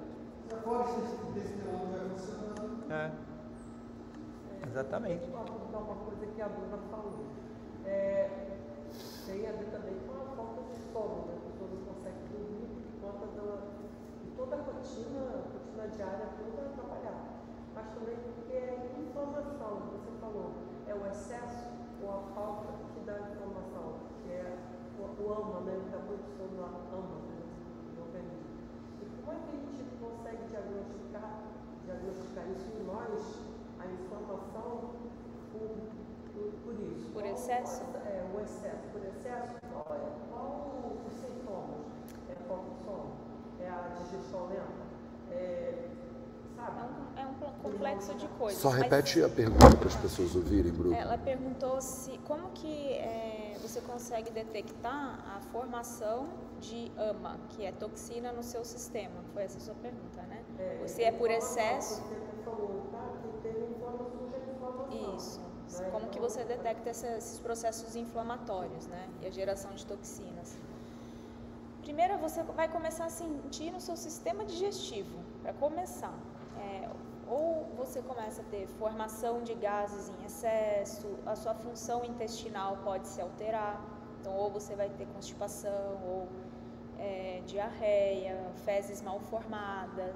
É. Exatamente. Deixa eu apontar uma coisa que a Bruna falou. É, tem a ver também com a falta de sono, né? A pessoa não consegue dormir por conta da, de toda a rotina, a rotina diária toda atrapalhada. Mas também porque é informação, você falou, é o excesso ou a falta que dá informação, que é o, o ama, né? O que a pessoa ama, né? No organismo. E como é que a gente consegue diagnosticar, diagnosticar isso em nós, a informação por, por, por isso? Por excesso? Qual, é, o excesso. Por excesso, qual, é, qual os sintomas? É a falta de sono? É a digestão lenta? É, sabe? É um, é um complexo de coisas. Só repete mas... a pergunta para as pessoas ouvirem, Bruno. Ela perguntou se como que é, você consegue detectar a formação de AMA, que é toxina no seu sistema. Foi essa a sua pergunta, né? É, se é por excesso... Você falou, tá? Que tem inflamação, já inflamação. Isso. Como que você detecta esses processos inflamatórios, né? E a geração de toxinas. Primeiro, você vai começar a sentir no seu sistema digestivo, para começar. É, ou você começa a ter formação de gases em excesso, a sua função intestinal pode se alterar. Então, ou você vai ter constipação, ou é, diarreia, fezes mal formadas,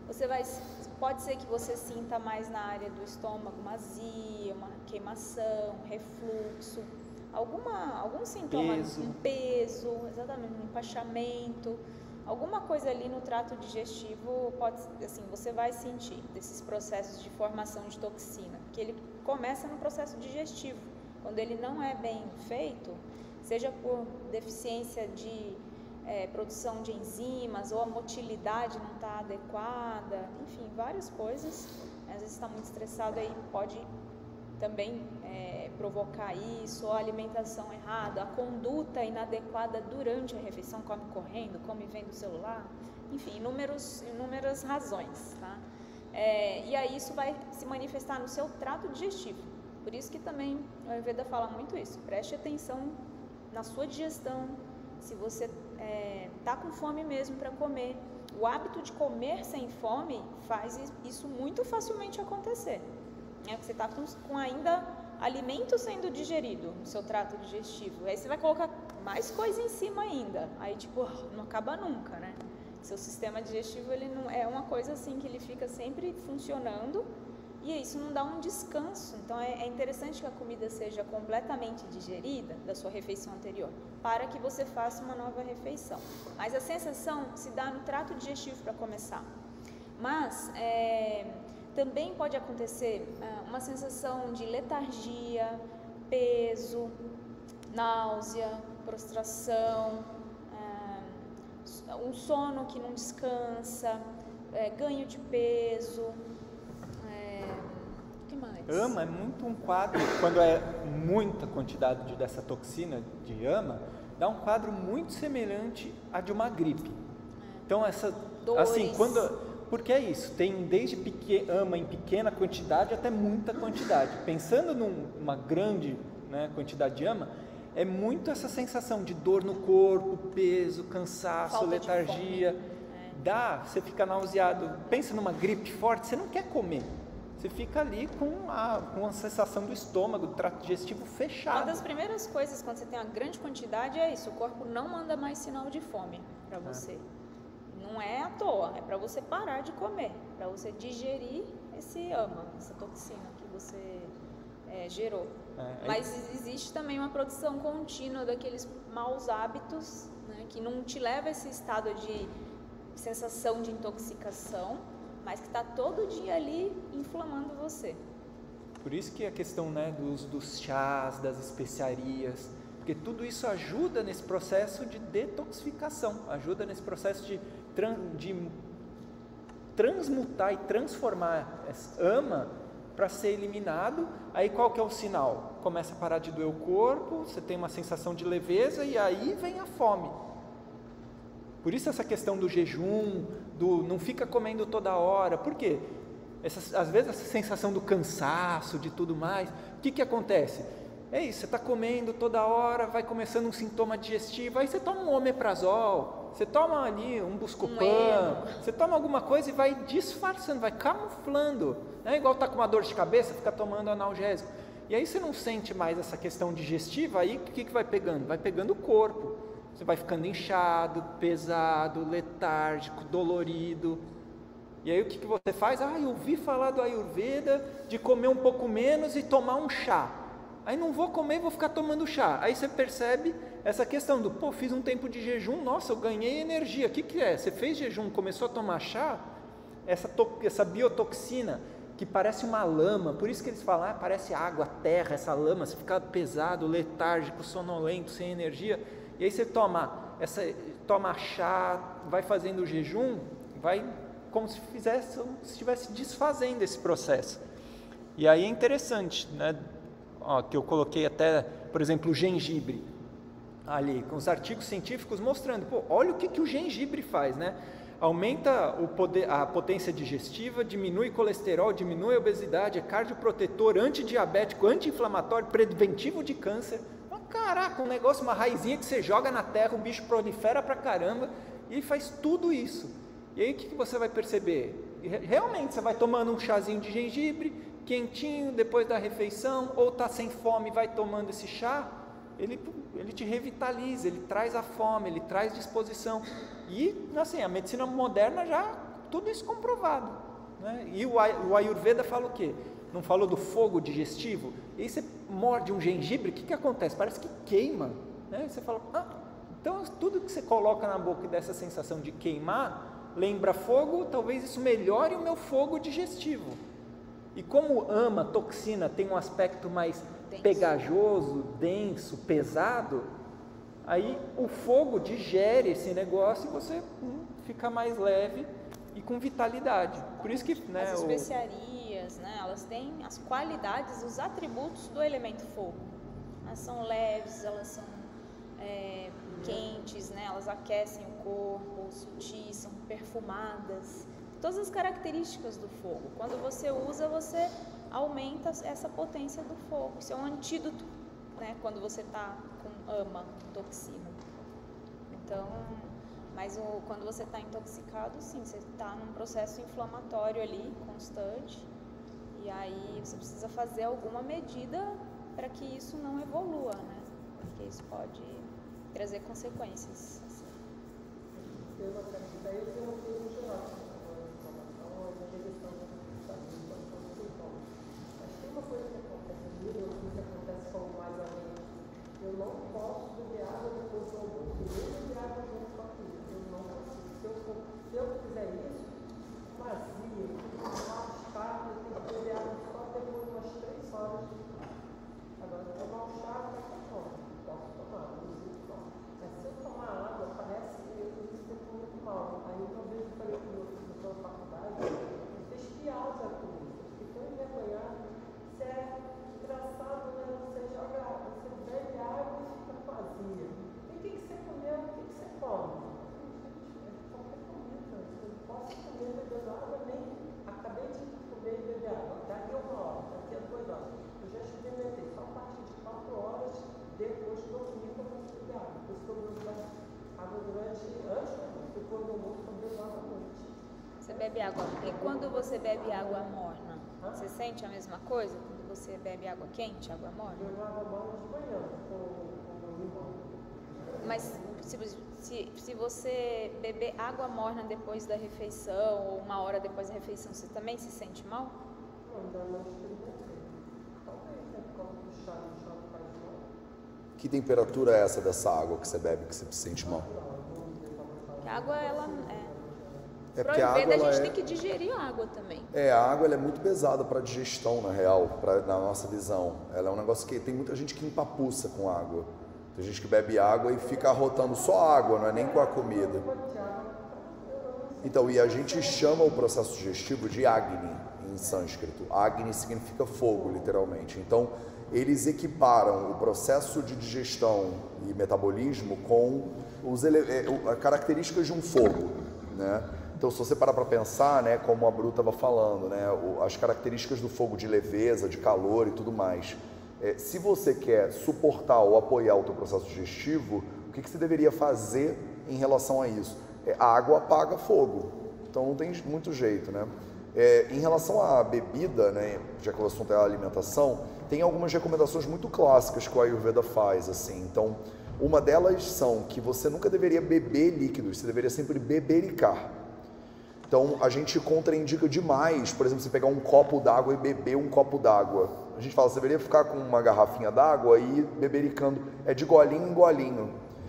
você vai, pode ser que você sinta mais na área do estômago uma azia, uma queimação, refluxo, alguma, algum sintoma, Peso. um peso, exatamente, um empachamento, alguma coisa ali no trato digestivo, pode, assim, você vai sentir desses processos de formação de toxina, que ele começa no processo digestivo. Quando ele não é bem feito, seja por deficiência de é, produção de enzimas ou a motilidade não está adequada, enfim, várias coisas. Às vezes está muito estressado, aí pode também é, provocar isso, ou a alimentação errada, a conduta inadequada durante a refeição, come correndo, come vendo o celular, enfim, inúmeros, inúmeras razões, tá? É, e aí isso vai se manifestar no seu trato digestivo. Por isso que também o Ayurveda fala muito isso, preste atenção na sua digestão, se você está é, com fome mesmo para comer. O hábito de comer sem fome faz isso muito facilmente acontecer. Né? Você está com, com ainda alimento sendo digerido no seu trato digestivo, aí você vai colocar mais coisa em cima ainda, aí tipo, não acaba nunca, né? Seu sistema digestivo, ele não é uma coisa assim que ele fica sempre funcionando, e isso não dá um descanso. Então é, é interessante que a comida seja completamente digerida da sua refeição anterior, para que você faça uma nova refeição. Mas a sensação se dá no trato digestivo para começar. Mas é, também pode acontecer é, uma sensação de letargia, peso, náusea, prostração, é, um sono que não descansa, é, ganho de peso. AMA é muito um quadro, quando é muita quantidade de, dessa toxina de AMA, dá um quadro muito semelhante a de uma gripe. Então essa, Dores. assim, quando, porque é isso, tem desde pequeno, AMA em pequena quantidade até muita quantidade. Pensando numa grande, né, quantidade de AMA, é muito essa sensação de dor no corpo, peso, cansaço, Falta letargia. É. Dá, você fica nauseado. Pensa numa gripe forte, você não quer comer. Você fica ali com a, com a sensação do estômago, do trato digestivo fechado. Uma das primeiras coisas quando você tem uma grande quantidade é isso, o corpo não manda mais sinal de fome para você. É. Não é à toa, é para você parar de comer, para você digerir esse AMA, essa toxina que você é, gerou. É, Mas aí... existe também uma produção contínua daqueles maus hábitos, né, que não te leva a esse estado de sensação de intoxicação, mas que está todo dia ali inflamando você. Por isso que a questão, né, dos, dos chás, das especiarias, porque tudo isso ajuda nesse processo de detoxificação, ajuda nesse processo de, tran, de transmutar e transformar essa AMA para ser eliminado. Aí qual que é o sinal? Começa a parar de doer o corpo, você tem uma sensação de leveza e aí vem a fome. Por isso essa questão do jejum, do não fica comendo toda hora. Por quê? Essa, às vezes essa sensação do cansaço, de tudo mais. O que que acontece? É isso, você está comendo toda hora, vai começando um sintoma digestivo, aí você toma um omeprazol, você toma ali um Buscopan, um você toma alguma coisa e vai disfarçando, vai camuflando. Não é igual tá com uma dor de cabeça, fica tomando analgésico. E aí você não sente mais essa questão digestiva, aí o que que vai pegando? Vai pegando o corpo. Você vai ficando inchado, pesado, letárgico, dolorido. E aí o que que você faz? Ah, eu ouvi falar do Ayurveda de comer um pouco menos e tomar um chá. Aí não vou comer, vou ficar tomando chá. Aí você percebe essa questão do, pô, fiz um tempo de jejum, nossa, eu ganhei energia. O que que é? Você fez jejum, começou a tomar chá, essa, to- essa biotoxina que parece uma lama, por isso que eles falam, ah, parece água, terra, essa lama, você fica pesado, letárgico, sonolento, sem energia. E aí você toma, essa, toma chá, vai fazendo o jejum, vai como se fizesse, se estivesse desfazendo esse processo. E aí é interessante, né? Ó, que eu coloquei até, por exemplo, o gengibre, ali, com os artigos científicos mostrando, pô, olha o que, que o gengibre faz, né? Aumenta o poder, a potência digestiva, diminui colesterol, diminui a obesidade, é cardioprotetor, antidiabético, anti-inflamatório, preventivo de câncer. Caraca, um negócio, uma raizinha que você joga na terra, o bicho prolifera pra caramba e faz tudo isso. E aí o que, que você vai perceber? Realmente você vai tomando um chazinho de gengibre, quentinho, depois da refeição, ou tá sem fome, vai tomando esse chá, ele, ele te revitaliza, ele traz a fome, ele traz disposição. E assim, a medicina moderna já tudo isso comprovado, né? E o, o Ayurveda fala o quê? Não falou do fogo digestivo? E aí você morde um gengibre, o que, que acontece? Parece que queima, né? Você fala, ah, então tudo que você coloca na boca e dá essa sensação de queimar, lembra fogo, talvez isso melhore o meu fogo digestivo. E como ama, toxina, tem um aspecto mais denso, pegajoso, denso, pesado, aí o fogo digere esse negócio e você hum, fica mais leve e com vitalidade. Por isso que, né, as o... especiarias, né, elas têm as qualidades, os atributos do elemento fogo. Elas são leves, elas são é, quentes, né, elas aquecem o corpo, sutis, são perfumadas. Todas as características do fogo. Quando você usa, você aumenta essa potência do fogo. Isso é um antídoto, né, quando você está com ama, toxina. Então, mas o, quando você está intoxicado, sim, você está num processo inflamatório ali, constante, e aí você precisa fazer alguma medida para que isso não evolua, né? Porque isso pode trazer consequências. Assim. Tem uma daí tem uma coisa geral, uma direção da mas tem uma coisa que acontece comigo, que acontece com mais além. Eu não posso beber água depois do almoço, eu nem beber água junto com a comida. Eu não consigo. Se eu, se eu fizer isso, vazia, mal-estar, eu tenho que beber água só depois de umas três horas. Agora, tomar um chá, vai que eu tomo. Posso tomar, não preciso tomar. Mas se eu tomar água, parece que eu me sinto muito mal. Aí uma vez eu falei com o meu professor da faculdade, eu fiz piada com isso. Eu fiquei tão envergonhada. Sério, engraçado, né? Você joga água, você bebe água e fica vazia. E o que, que você comeu? O que, que você come? Gente, é qualquer comida. Eu não posso comer bebendo água, nem acabei de comer e beber água. Daqui a uma hora, daqui a duas horas. Eu já experimentei só a partir de quatro horas depois de dormir que eu posso beber água. Por isso que eu bebo água durante, antes do almoço, depois do almoço, eu bebo água à noite. Você bebe água. E quando você bebe água morna, você sente a mesma coisa? Quando você bebe água quente, água morna? Eu bebo água morna de manhã, com limão. Mas se, se, se você beber água morna depois da refeição, ou uma hora depois da refeição, você também se sente mal? Não, ainda não experimentei. Talvez, né? Por causa do chá, o chá não faz mal. Que temperatura é essa dessa água que você bebe que você se sente mal? Porque a água, ela é... É Pro porque a Ayurveda, água a gente é... tem que digerir a água também. É, a água ela é muito pesada para digestão, na real, pra, na nossa visão. Ela é um negócio que tem muita gente que empapuça com água. Tem gente que bebe água e fica arrotando só água, não é nem com a comida. Então, e a gente chama o processo digestivo de Agni, em sânscrito. Agni significa fogo, literalmente. Então, eles equiparam o processo de digestão e metabolismo com os ele... características de um fogo, né? Então, se você parar para pensar, né, como a Bru estava falando, né, as características do fogo de leveza, de calor e tudo mais. É, se você quer suportar ou apoiar o teu processo digestivo, o que, que você deveria fazer em relação a isso? É, a água apaga fogo, então não tem muito jeito, né? É, em relação à bebida, né, já que o assunto é a alimentação, tem algumas recomendações muito clássicas que o Ayurveda faz, assim. Então, uma delas são que você nunca deveria beber líquidos, você deveria sempre bebericar. Então, a gente contraindica demais, por exemplo, você pegar um copo d'água e beber um copo d'água. A gente fala, você deveria ficar com uma garrafinha d'água e bebericando, é de golinho em golinho.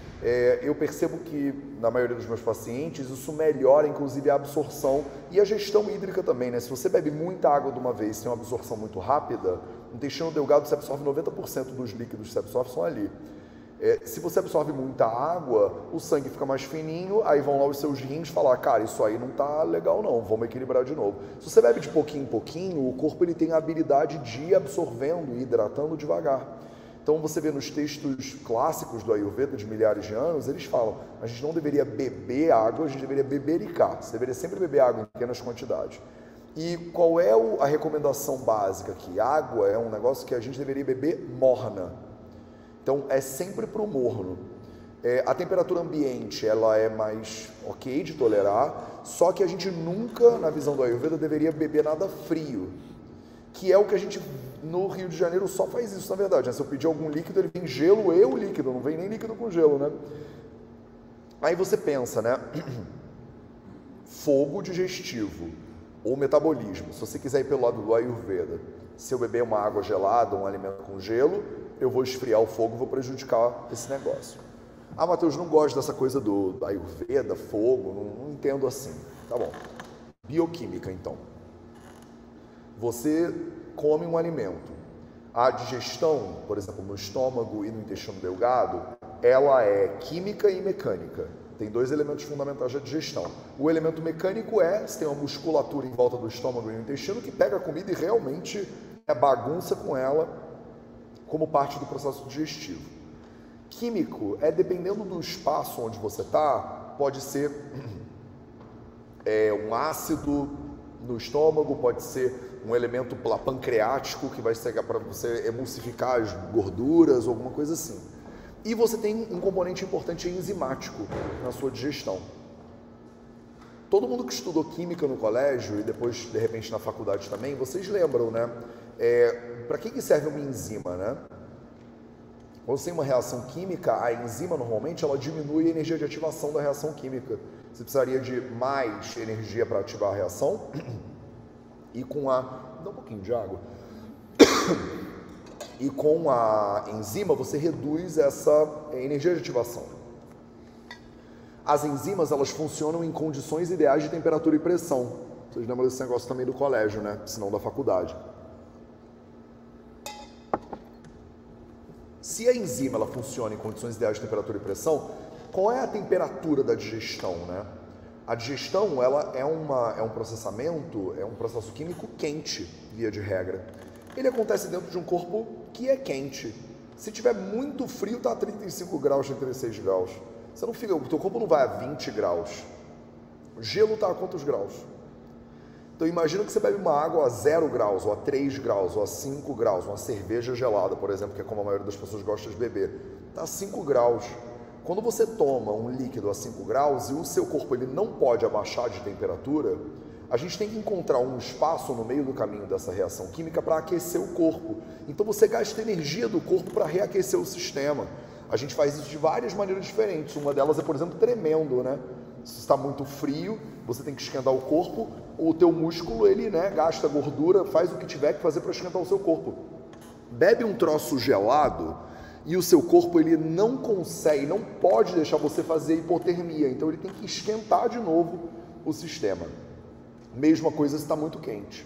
É, eu percebo que, na maioria dos meus pacientes, isso melhora, inclusive, a absorção e a gestão hídrica também, né? Se você bebe muita água de uma vez e tem uma absorção muito rápida, no intestino delgado você absorve noventa por cento dos líquidos que você absorve são ali. É, se você absorve muita água, o sangue fica mais fininho, aí vão lá os seus rins falar, cara, isso aí não tá legal não, vamos equilibrar de novo. Se você bebe de pouquinho em pouquinho, o corpo ele tem a habilidade de ir absorvendo e hidratando devagar. Então você vê nos textos clássicos do Ayurveda de milhares de anos, eles falam, a gente não deveria beber água, a gente deveria bebericar, você deveria sempre beber água em pequenas quantidades. E qual é a recomendação básica aqui? Água é um negócio que a gente deveria beber morna. Então, é sempre para o morno. É, a temperatura ambiente, ela é mais ok de tolerar, só que a gente nunca, na visão do Ayurveda, deveria beber nada frio, que é o que a gente, no Rio de Janeiro, só faz isso, na verdade. Né? Se eu pedir algum líquido, ele vem gelo e o líquido, não vem nem líquido com gelo, né? Aí você pensa, né? fogo digestivo ou metabolismo. Se você quiser ir pelo lado do Ayurveda, se eu beber uma água gelada, um alimento com gelo, eu vou esfriar o fogo, vou prejudicar esse negócio. Ah, Matheus, não gosto dessa coisa do Ayurveda, fogo, não, não entendo assim. Tá bom. Bioquímica, então. Você come um alimento. A digestão, por exemplo, no estômago e no intestino delgado, ela é química e mecânica. Tem dois elementos fundamentais da digestão. O elemento mecânico é, você tem uma musculatura em volta do estômago e do intestino que pega a comida e realmente é bagunça com ela como parte do processo digestivo. Químico é, dependendo do espaço onde você está, pode ser é, um ácido no estômago, pode ser um elemento pancreático que vai ser para você emulsificar as gorduras ou alguma coisa assim. E você tem um componente importante enzimático na sua digestão. Todo mundo que estudou química no colégio e depois, de repente, na faculdade também, vocês lembram, né? É, para que, que serve uma enzima, né? Quando você tem uma reação química, a enzima, normalmente, ela diminui a energia de ativação da reação química. Você precisaria de mais energia para ativar a reação. E com a... Dá um pouquinho de água. E com a enzima você reduz essa energia de ativação. As enzimas, elas funcionam em condições ideais de temperatura e pressão. Vocês lembram desse negócio também do colégio, né? Se não da faculdade. Se a enzima ela funciona em condições ideais de temperatura e pressão, qual é a temperatura da digestão, né? A digestão, ela é, uma, é um processamento, é um processo químico quente, via de regra. Ele acontece dentro de um corpo que é quente. Se tiver muito frio, está a trinta e cinco graus, trinta e seis graus. Você não fica, o teu corpo não vai a vinte graus. O gelo está a quantos graus? Então imagina que você bebe uma água a zero graus, ou a três graus, ou a cinco graus, uma cerveja gelada, por exemplo, que é como a maioria das pessoas gosta de beber. Está a cinco graus. Quando você toma um líquido a cinco graus e o seu corpo ele não pode abaixar de temperatura, a gente tem que encontrar um espaço no meio do caminho dessa reação química para aquecer o corpo. Então você gasta energia do corpo para reaquecer o sistema. A gente faz isso de várias maneiras diferentes. Uma delas é, por exemplo, tremendo, né? Se está muito frio, você tem que esquentar o corpo, o teu músculo, ele, né, gasta gordura, faz o que tiver que fazer para esquentar o seu corpo. Bebe um troço gelado e o seu corpo, ele não consegue, não pode deixar você fazer hipotermia, então ele tem que esquentar de novo o sistema. Mesma coisa se está muito quente.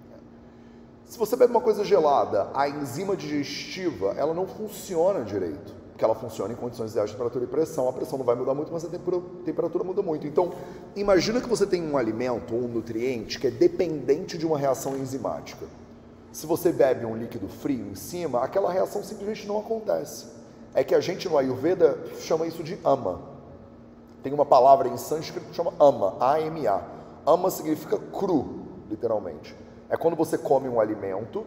Se você bebe uma coisa gelada, a enzima digestiva, ela não funciona direito, porque ela funciona em condições ideais de temperatura e pressão. A pressão não vai mudar muito, mas a temperatura muda muito. Então, imagina que você tem um alimento ou um nutriente que é dependente de uma reação enzimática. Se você bebe um líquido frio em cima, aquela reação simplesmente não acontece. É que a gente no Ayurveda chama isso de ama. Tem uma palavra em sânscrito que chama ama, A M A. Ama significa cru, literalmente. É quando você come um alimento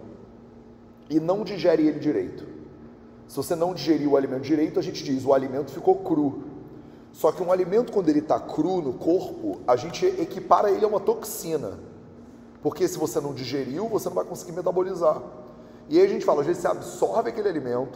e não digere ele direito. Se você não digerir o alimento direito, a gente diz, o alimento ficou cru. Só que um alimento, quando ele está cru no corpo, a gente equipara ele a uma toxina. Porque se você não digeriu, você não vai conseguir metabolizar. E aí a gente fala, às vezes você absorve aquele alimento,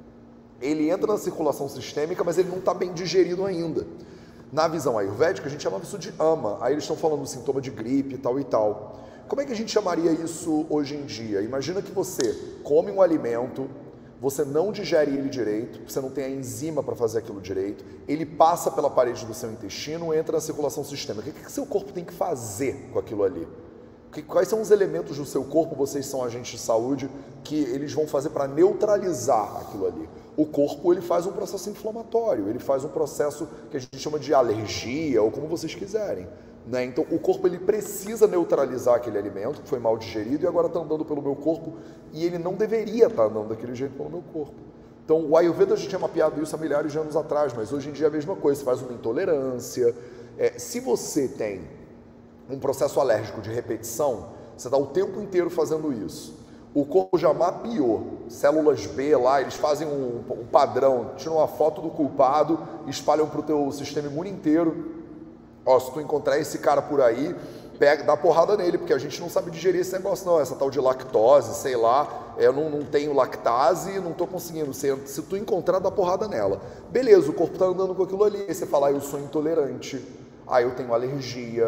ele entra na circulação sistêmica, mas ele não está bem digerido ainda. Na visão ayurvédica, a gente chama isso de ama. Aí eles estão falando do sintoma de gripe e tal e tal. Como é que a gente chamaria isso hoje em dia? Imagina que você come um alimento, você não digere ele direito, você não tem a enzima para fazer aquilo direito, ele passa pela parede do seu intestino, entra na circulação sistêmica. O que, que seu corpo tem que fazer com aquilo ali? Quais são os elementos do seu corpo, vocês são agentes de saúde, que eles vão fazer para neutralizar aquilo ali? O corpo, ele faz um processo inflamatório, ele faz um processo que a gente chama de alergia, ou como vocês quiserem, né? Então, o corpo, ele precisa neutralizar aquele alimento que foi mal digerido e agora está andando pelo meu corpo, e ele não deveria estar andando daquele jeito pelo meu corpo. Então, o Ayurveda, a gente tinha mapeado isso há milhares de anos atrás, mas hoje em dia é a mesma coisa, você faz uma intolerância. É, se você tem um processo alérgico de repetição, você está o tempo inteiro fazendo isso. O corpo já mapeou, células B lá, eles fazem um, um padrão, tiram uma foto do culpado, espalham para o teu sistema imune inteiro. Ó, se tu encontrar esse cara por aí, pega, dá porrada nele, porque a gente não sabe digerir esse negócio não, essa tal de lactose, sei lá, eu não, não tenho lactase, não estou conseguindo, se, se tu encontrar, dá porrada nela. Beleza, o corpo está andando com aquilo ali, aí você fala, ah, eu sou intolerante, ah, eu tenho alergia.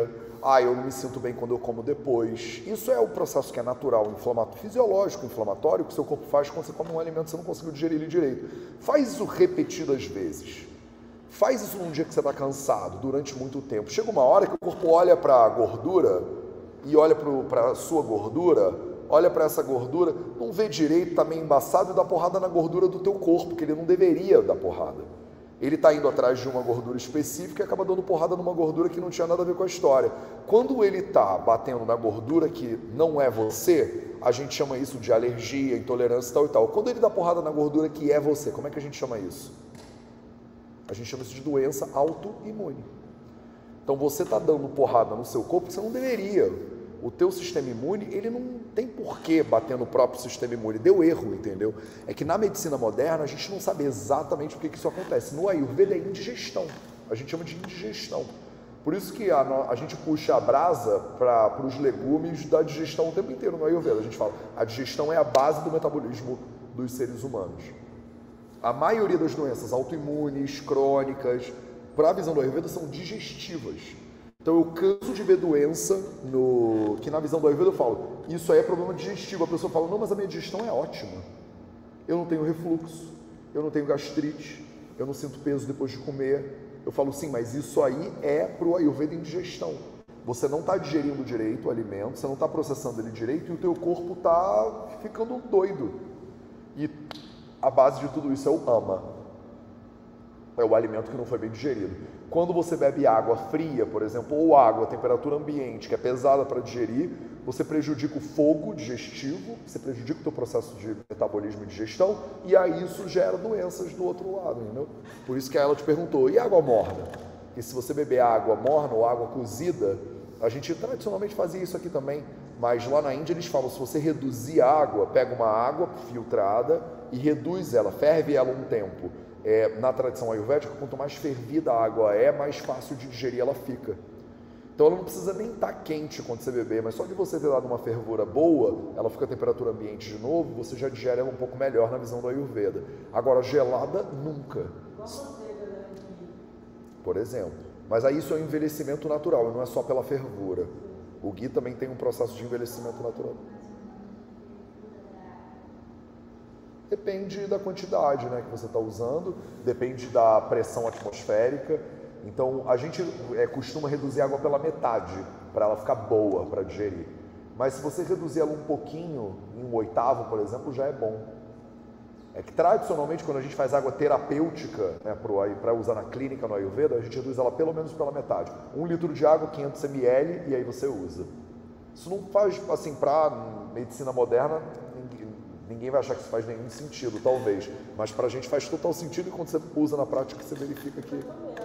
Ah, eu não me sinto bem quando eu como depois. Isso é o processo que é natural, inflamatório, fisiológico, inflamatório, que o seu corpo faz quando você come um alimento e você não conseguiu digerir ele direito. Faz isso repetidas vezes. Faz isso num dia que você está cansado, durante muito tempo. Chega uma hora que o corpo olha para a gordura e olha para a sua gordura, olha para essa gordura, não vê direito, está meio embaçado e dá porrada na gordura do teu corpo, que ele não deveria dar porrada. Ele está indo atrás de uma gordura específica e acaba dando porrada numa gordura que não tinha nada a ver com a história. Quando ele está batendo na gordura que não é você, a gente chama isso de alergia, intolerância e tal e tal. Quando ele dá porrada na gordura que é você, como é que a gente chama isso? A gente chama isso de doença autoimune. Então você está dando porrada no seu corpo que você não deveria. O teu sistema imune, ele não tem porquê bater no próprio sistema imune. Deu erro, entendeu? É que na medicina moderna a gente não sabe exatamente por que isso acontece. No Ayurveda é indigestão. A gente chama de indigestão. Por isso que a, a gente puxa a brasa para os legumes da digestão o tempo inteiro no Ayurveda. A gente fala, a digestão é a base do metabolismo dos seres humanos. A maioria das doenças autoimunes, crônicas, para a visão do Ayurveda, são digestivas. Então eu canso de ver doença no... que na visão do Ayurveda eu falo, isso aí é problema digestivo. A pessoa fala, não, mas a minha digestão é ótima. Eu não tenho refluxo, eu não tenho gastrite, eu não sinto peso depois de comer. Eu falo, sim, mas isso aí é para o Ayurveda indigestão. Você não está digerindo direito o alimento, você não está processando ele direito e o teu corpo está ficando doido. E a base de tudo isso é o ama. É o alimento que não foi bem digerido. Quando você bebe água fria, por exemplo, ou água a temperatura ambiente, que é pesada para digerir, você prejudica o fogo digestivo, você prejudica o teu processo de metabolismo e digestão, e aí isso gera doenças do outro lado, entendeu? Por isso que ela te perguntou, e água morna? Porque se você beber água morna ou água cozida, a gente tradicionalmente fazia isso aqui também, mas lá na Índia eles falam, se você reduzir a água, pega uma água filtrada e reduz ela, ferve ela um tempo. É, na tradição ayurvédica, quanto mais fervida a água é, mais fácil de digerir ela fica. Então ela não precisa nem estar quente quando você beber, mas só de você ter dado uma fervura boa, ela fica a temperatura ambiente de novo, você já digere ela um pouco melhor na visão do Ayurveda. Agora, gelada, nunca. Por exemplo. Mas aí isso é um envelhecimento natural, e não é só pela fervura. O ghee também tem um processo de envelhecimento natural. Depende da quantidade, né, que você está usando, depende da pressão atmosférica. Então, a gente é, costuma reduzir a água pela metade, para ela ficar boa para digerir. Mas se você reduzir ela um pouquinho, em um oitavo, por exemplo, já é bom. É que tradicionalmente, quando a gente faz água terapêutica, né, para usar na clínica no Ayurveda, a gente reduz ela pelo menos pela metade. Um litro de água, quinhentos mililitros, e aí você usa. Isso não faz, assim, para medicina moderna, ninguém vai achar que isso faz nenhum sentido, talvez. Mas para a gente faz total sentido, e quando você usa na prática, você verifica que...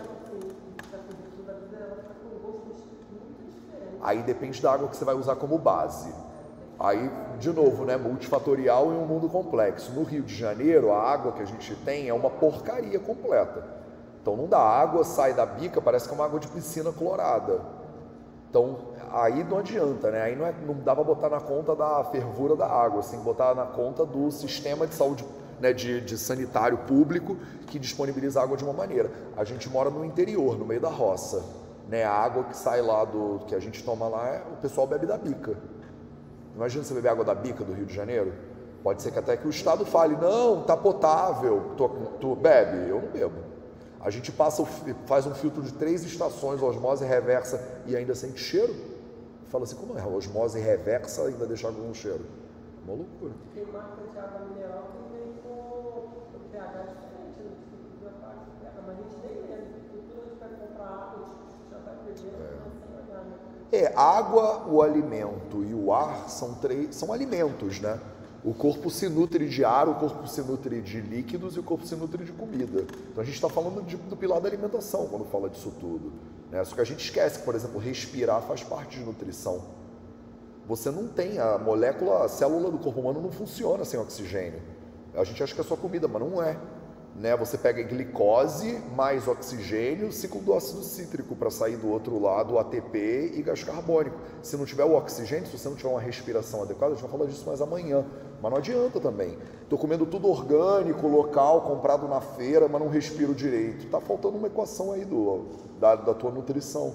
Aí depende da água que você vai usar como base. Aí, de novo, né, multifatorial e um mundo complexo. No Rio de Janeiro, a água que a gente tem é uma porcaria completa. Então não dá, a água sai da bica, parece que é uma água de piscina clorada. Então, aí não adianta, né? Aí não, é, não dá para botar na conta da fervura da água, assim, botar na conta do sistema de saúde, né, de, de sanitário público que disponibiliza água de uma maneira. A gente mora no interior, no meio da roça, né? A água que sai lá do que a gente toma lá, o pessoal bebe da bica. Imagina você beber água da bica do Rio de Janeiro. Pode ser que até que o Estado fale, não, tá potável, tu, tu bebe, eu não bebo. A gente passa, faz um filtro de três estações, osmose reversa, e ainda sente cheiro. Fala assim, como é? Osmose reversa ainda deixa água com cheiro. Uma loucura. Tem marca de água mineral que vem com pH diferente, né? Mas a gente nem lembra. Tudo a gente vai comprar água, já vai beber. É, água, o alimento e o ar são, três, são alimentos, né? O corpo se nutre de ar, o corpo se nutre de líquidos e o corpo se nutre de comida. Então a gente está falando de, do pilar da alimentação quando fala disso tudo, né? Só que a gente esquece que, por exemplo, respirar faz parte de nutrição. Você não tem a molécula, a célula do corpo humano não funciona sem oxigênio. A gente acha que é só comida, mas não é. Né? Você pega glicose mais oxigênio, ciclo do ácido cítrico para sair do outro lado, o A T P e gás carbônico. Se não tiver o oxigênio, se você não tiver uma respiração adequada, a gente vai falar disso mais amanhã, mas não adianta também. Estou comendo tudo orgânico, local, comprado na feira, mas não respiro direito. Está faltando uma equação aí do, da, da tua nutrição.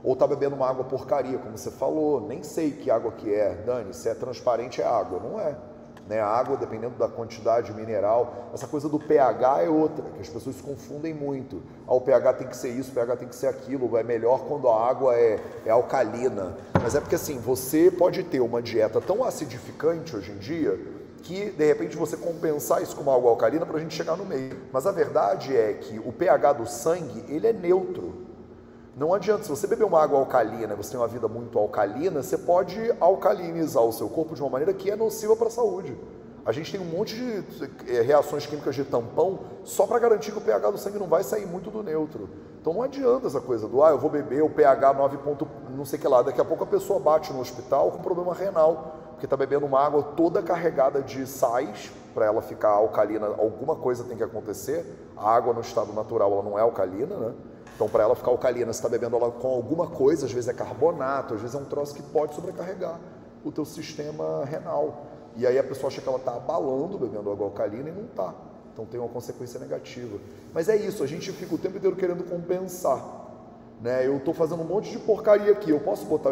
Ou tá bebendo uma água porcaria, como você falou, nem sei que água que é, Dani, se é transparente é água, não é. Né? A água, dependendo da quantidade mineral, essa coisa do pH é outra, que as pessoas se confundem muito. Ah, o pH tem que ser isso, o pH tem que ser aquilo, é melhor quando a água é, é alcalina. Mas é porque assim, você pode ter uma dieta tão acidificante hoje em dia, que de repente você compensar isso com uma água alcalina para a gente chegar no meio. Mas a verdade é que o pH do sangue, ele é neutro. Não adianta, se você beber uma água alcalina e você tem uma vida muito alcalina, você pode alcalinizar o seu corpo de uma maneira que é nociva para a saúde. A gente tem um monte de reações químicas de tampão só para garantir que o pH do sangue não vai sair muito do neutro. Então não adianta essa coisa do, ah, eu vou beber o pH nove ponto não sei que lá, daqui a pouco a pessoa bate no hospital com problema renal, porque está bebendo uma água toda carregada de sais, para ela ficar alcalina, alguma coisa tem que acontecer. A água no estado natural ela não é alcalina, né? Então, para ela ficar alcalina, você está bebendo ela com alguma coisa, às vezes é carbonato, às vezes é um troço que pode sobrecarregar o teu sistema renal. E aí a pessoa acha que ela está abalando bebendo água alcalina e não está. Então tem uma consequência negativa. Mas é isso, a gente fica o tempo inteiro querendo compensar. Né? Eu estou fazendo um monte de porcaria aqui, eu posso botar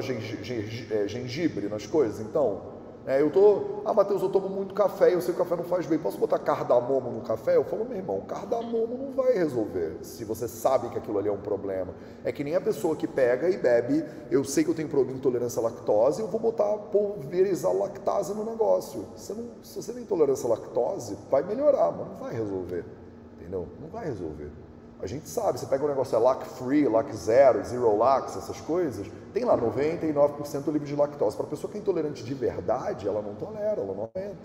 gengibre nas coisas? Então... É, eu tô, ah, Matheus, eu tomo muito café, eu sei que o café não faz bem, posso botar cardamomo no café? Eu falo, meu irmão, cardamomo não vai resolver, se você sabe que aquilo ali é um problema. É que nem a pessoa que pega e bebe, eu sei que eu tenho problema de intolerância à lactose, eu vou botar, pulverizar lactase no negócio. Você não, se você tem intolerância à lactose, vai melhorar, mas não vai resolver, entendeu? Não vai resolver. A gente sabe, você pega um negócio, é lac free, lac zero, zero lax, essas coisas, tem lá noventa e nove por cento livre de lactose. Para a pessoa que é intolerante de verdade, ela não tolera, ela não aguenta.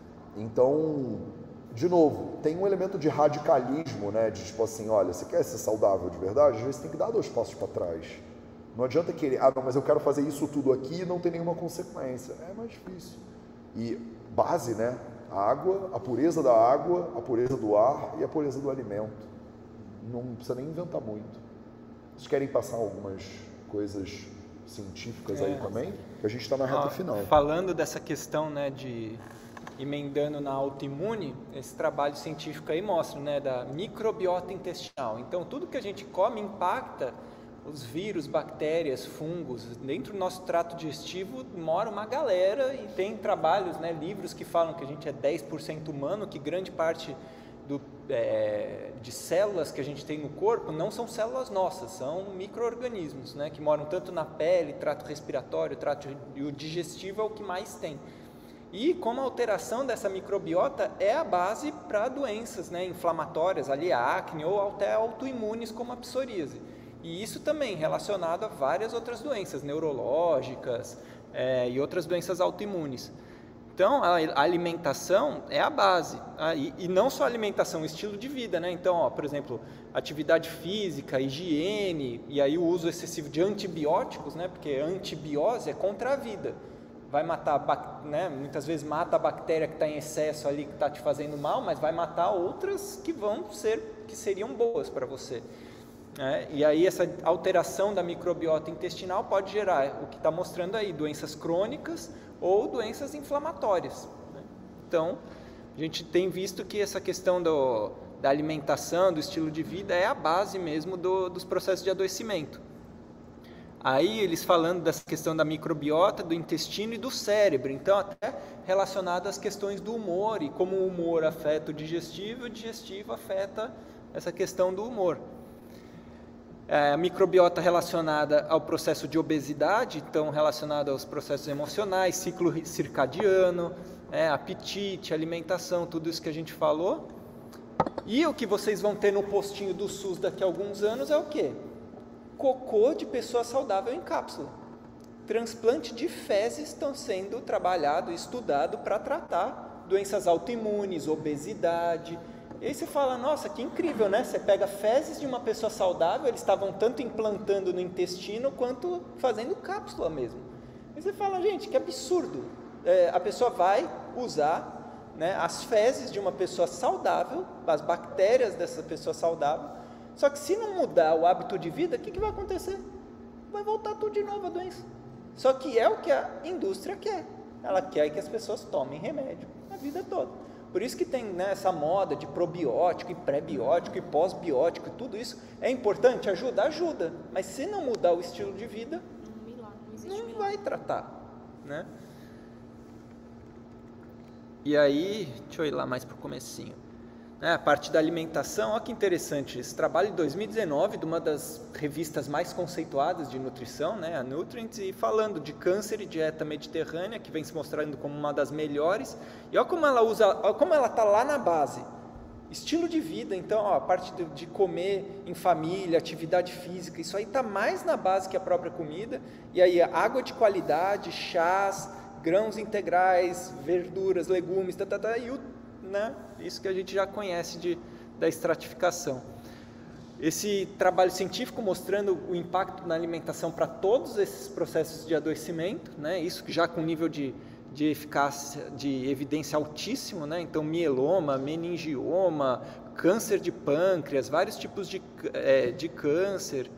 Então, de novo, tem um elemento de radicalismo, né? De tipo assim, olha, você quer ser saudável de verdade? Às vezes tem que dar dois passos para trás. Não adianta querer, ah, não, mas eu quero fazer isso tudo aqui e não tem nenhuma consequência. É mais difícil. E base, né? A água, a pureza da água, a pureza do ar e a pureza do alimento. Não precisa nem inventar muito. Vocês querem passar algumas coisas científicas é. aí também? Que a gente está na reta ah, final. Falando dessa questão, né, de emendando na autoimune, esse trabalho científico aí mostra, né, da microbiota intestinal. Então, tudo que a gente come impacta os vírus, bactérias, fungos. Dentro do nosso trato digestivo mora uma galera e tem trabalhos, né, livros que falam que a gente é dez por cento humano, que grande parte Do, é, de células que a gente tem no corpo não são células nossas, são micro-organismos, né, que moram tanto na pele, trato respiratório, trato digestivo é o que mais tem. E como a alteração dessa microbiota é a base para doenças, né, inflamatórias, ali a acne ou até autoimunes como a psoríase. E isso também relacionado a várias outras doenças neurológicas é, e outras doenças autoimunes. Então, a alimentação é a base, ah, e, e não só a alimentação, o estilo de vida, né? Então, ó, por exemplo, atividade física, higiene, e aí o uso excessivo de antibióticos, né? Porque antibiose é contra a vida, vai matar, né? Muitas vezes mata a bactéria que está em excesso ali, que está te fazendo mal, mas vai matar outras que vão ser, que seriam boas para você. É, e aí essa alteração da microbiota intestinal pode gerar o que está mostrando aí, doenças crônicas ou doenças inflamatórias. Né? Então, a gente tem visto que essa questão do, da alimentação, do estilo de vida, é a base mesmo do, dos processos de adoecimento. Aí eles falando dessa questão da microbiota, do intestino e do cérebro, então até relacionado às questões do humor e como o humor afeta o digestivo, o digestivo afeta essa questão do humor. A microbiota relacionada ao processo de obesidade, então relacionada aos processos emocionais, ciclo circadiano, é, apetite, alimentação, tudo isso que a gente falou. E o que vocês vão ter no postinho do SUS daqui a alguns anos é o quê? Cocô de pessoa saudável em cápsula. Transplante de fezes estão sendo trabalhado, estudado para tratar doenças autoimunes, obesidade. E aí você fala, nossa, que incrível, né? Você pega fezes de uma pessoa saudável, eles estavam tanto implantando no intestino quanto fazendo cápsula mesmo. E você fala, gente, que absurdo. É, a pessoa vai usar, né, as fezes de uma pessoa saudável, as bactérias dessa pessoa saudável, só que se não mudar o hábito de vida, o que, que vai acontecer? Vai voltar tudo de novo a doença. Só que é o que a indústria quer. Ela quer que as pessoas tomem remédio a vida toda. Por isso que tem, né, essa moda de probiótico e pré-biótico e pós-biótico, tudo isso é importante, ajuda? Ajuda, mas se não mudar o estilo de vida, não vai tratar, né? E aí, deixa eu ir lá mais para o comecinho. É, a parte da alimentação, olha que interessante, esse trabalho de dois mil e dezenove, de uma das revistas mais conceituadas de nutrição, né, a Nutrients, e falando de câncer e dieta mediterrânea, que vem se mostrando como uma das melhores, e olha como ela usa, olha como ela está lá na base, estilo de vida, então, ó, a parte de, de comer em família, atividade física, isso aí está mais na base que a própria comida, e aí água de qualidade, chás, grãos integrais, verduras, legumes, tá, tá, tá, e o né? Isso que a gente já conhece de, da estratificação. Esse trabalho científico mostrando o impacto na alimentação para todos esses processos de adoecimento, né? Isso que já com nível de, de eficácia, de evidência altíssimo, né? Então mieloma, meningioma, câncer de pâncreas, vários tipos de, é, de câncer,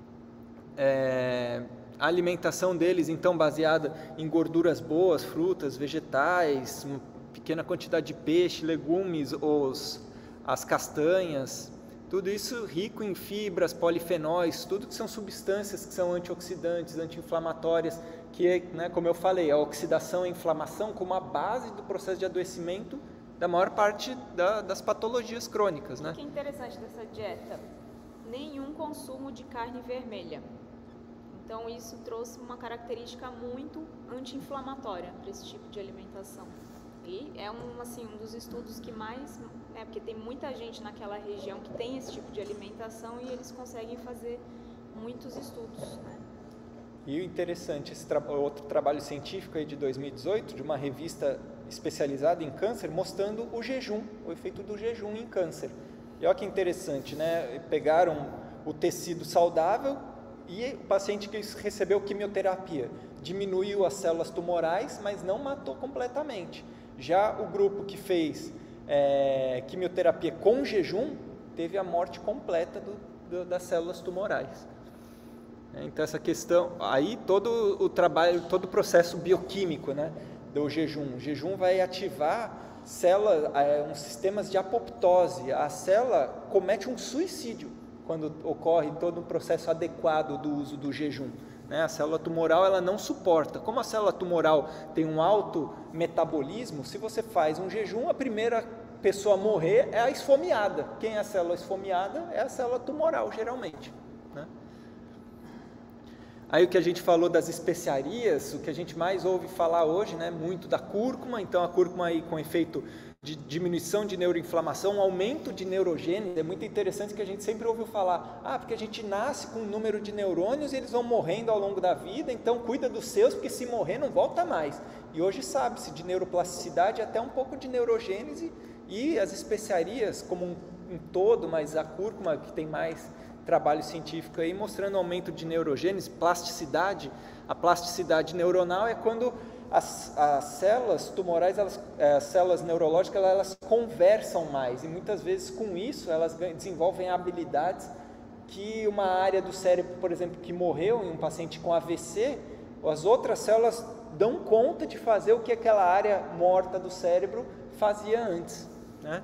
é, a alimentação deles então baseada em gorduras boas, frutas, vegetais, pequena quantidade de peixe, legumes, os, as castanhas, tudo isso rico em fibras, polifenóis, tudo que são substâncias que são antioxidantes, anti-inflamatórias, que, né, como eu falei, a oxidação e a inflamação como a base do processo de adoecimento da maior parte da, das patologias crônicas. Né? O que é interessante dessa dieta? Nenhum consumo de carne vermelha. Então isso trouxe uma característica muito anti-inflamatória para esse tipo de alimentação. E é um, assim, um dos estudos que mais, né, porque tem muita gente naquela região que tem esse tipo de alimentação e eles conseguem fazer muitos estudos. Né? E o interessante, esse tra- outro trabalho científico aí de dois mil e dezoito, de uma revista especializada em câncer, mostrando o jejum, o efeito do jejum em câncer. E olha que interessante, né? Pegaram o tecido saudável e o paciente que recebeu quimioterapia diminuiu as células tumorais, mas não matou completamente. Já o grupo que fez é, quimioterapia com jejum teve a morte completa do, do, das células tumorais. Então essa questão, aí todo o trabalho, todo o processo bioquímico, né, do jejum. O jejum vai ativar células, é, uns sistemas de apoptose. A célula comete um suicídio quando ocorre todo um processo adequado do uso do jejum. Né? A célula tumoral ela não suporta. Como a célula tumoral tem um alto metabolismo, se você faz um jejum, a primeira pessoa a morrer é a esfomeada. Quem é a célula esfomeada é a célula tumoral, geralmente. Né? Aí o que a gente falou das especiarias, o que a gente mais ouve falar hoje, né, muito da cúrcuma. Então a cúrcuma aí com efeito de diminuição de neuroinflamação, um aumento de neurogênese. É muito interessante que a gente sempre ouviu falar, ah, porque a gente nasce com um número de neurônios e eles vão morrendo ao longo da vida, então cuida dos seus, porque se morrer não volta mais. E hoje sabe-se de neuroplasticidade, até um pouco de neurogênese, e as especiarias como um, um todo, mas a cúrcuma que tem mais trabalho científico aí, mostrando aumento de neurogênese, plasticidade. A plasticidade neuronal é quando As, as células tumorais, elas, as células neurológicas, elas, elas conversam mais e muitas vezes com isso elas desenvolvem habilidades que uma área do cérebro, por exemplo, que morreu em um paciente com A V C, as outras células dão conta de fazer o que aquela área morta do cérebro fazia antes. Né?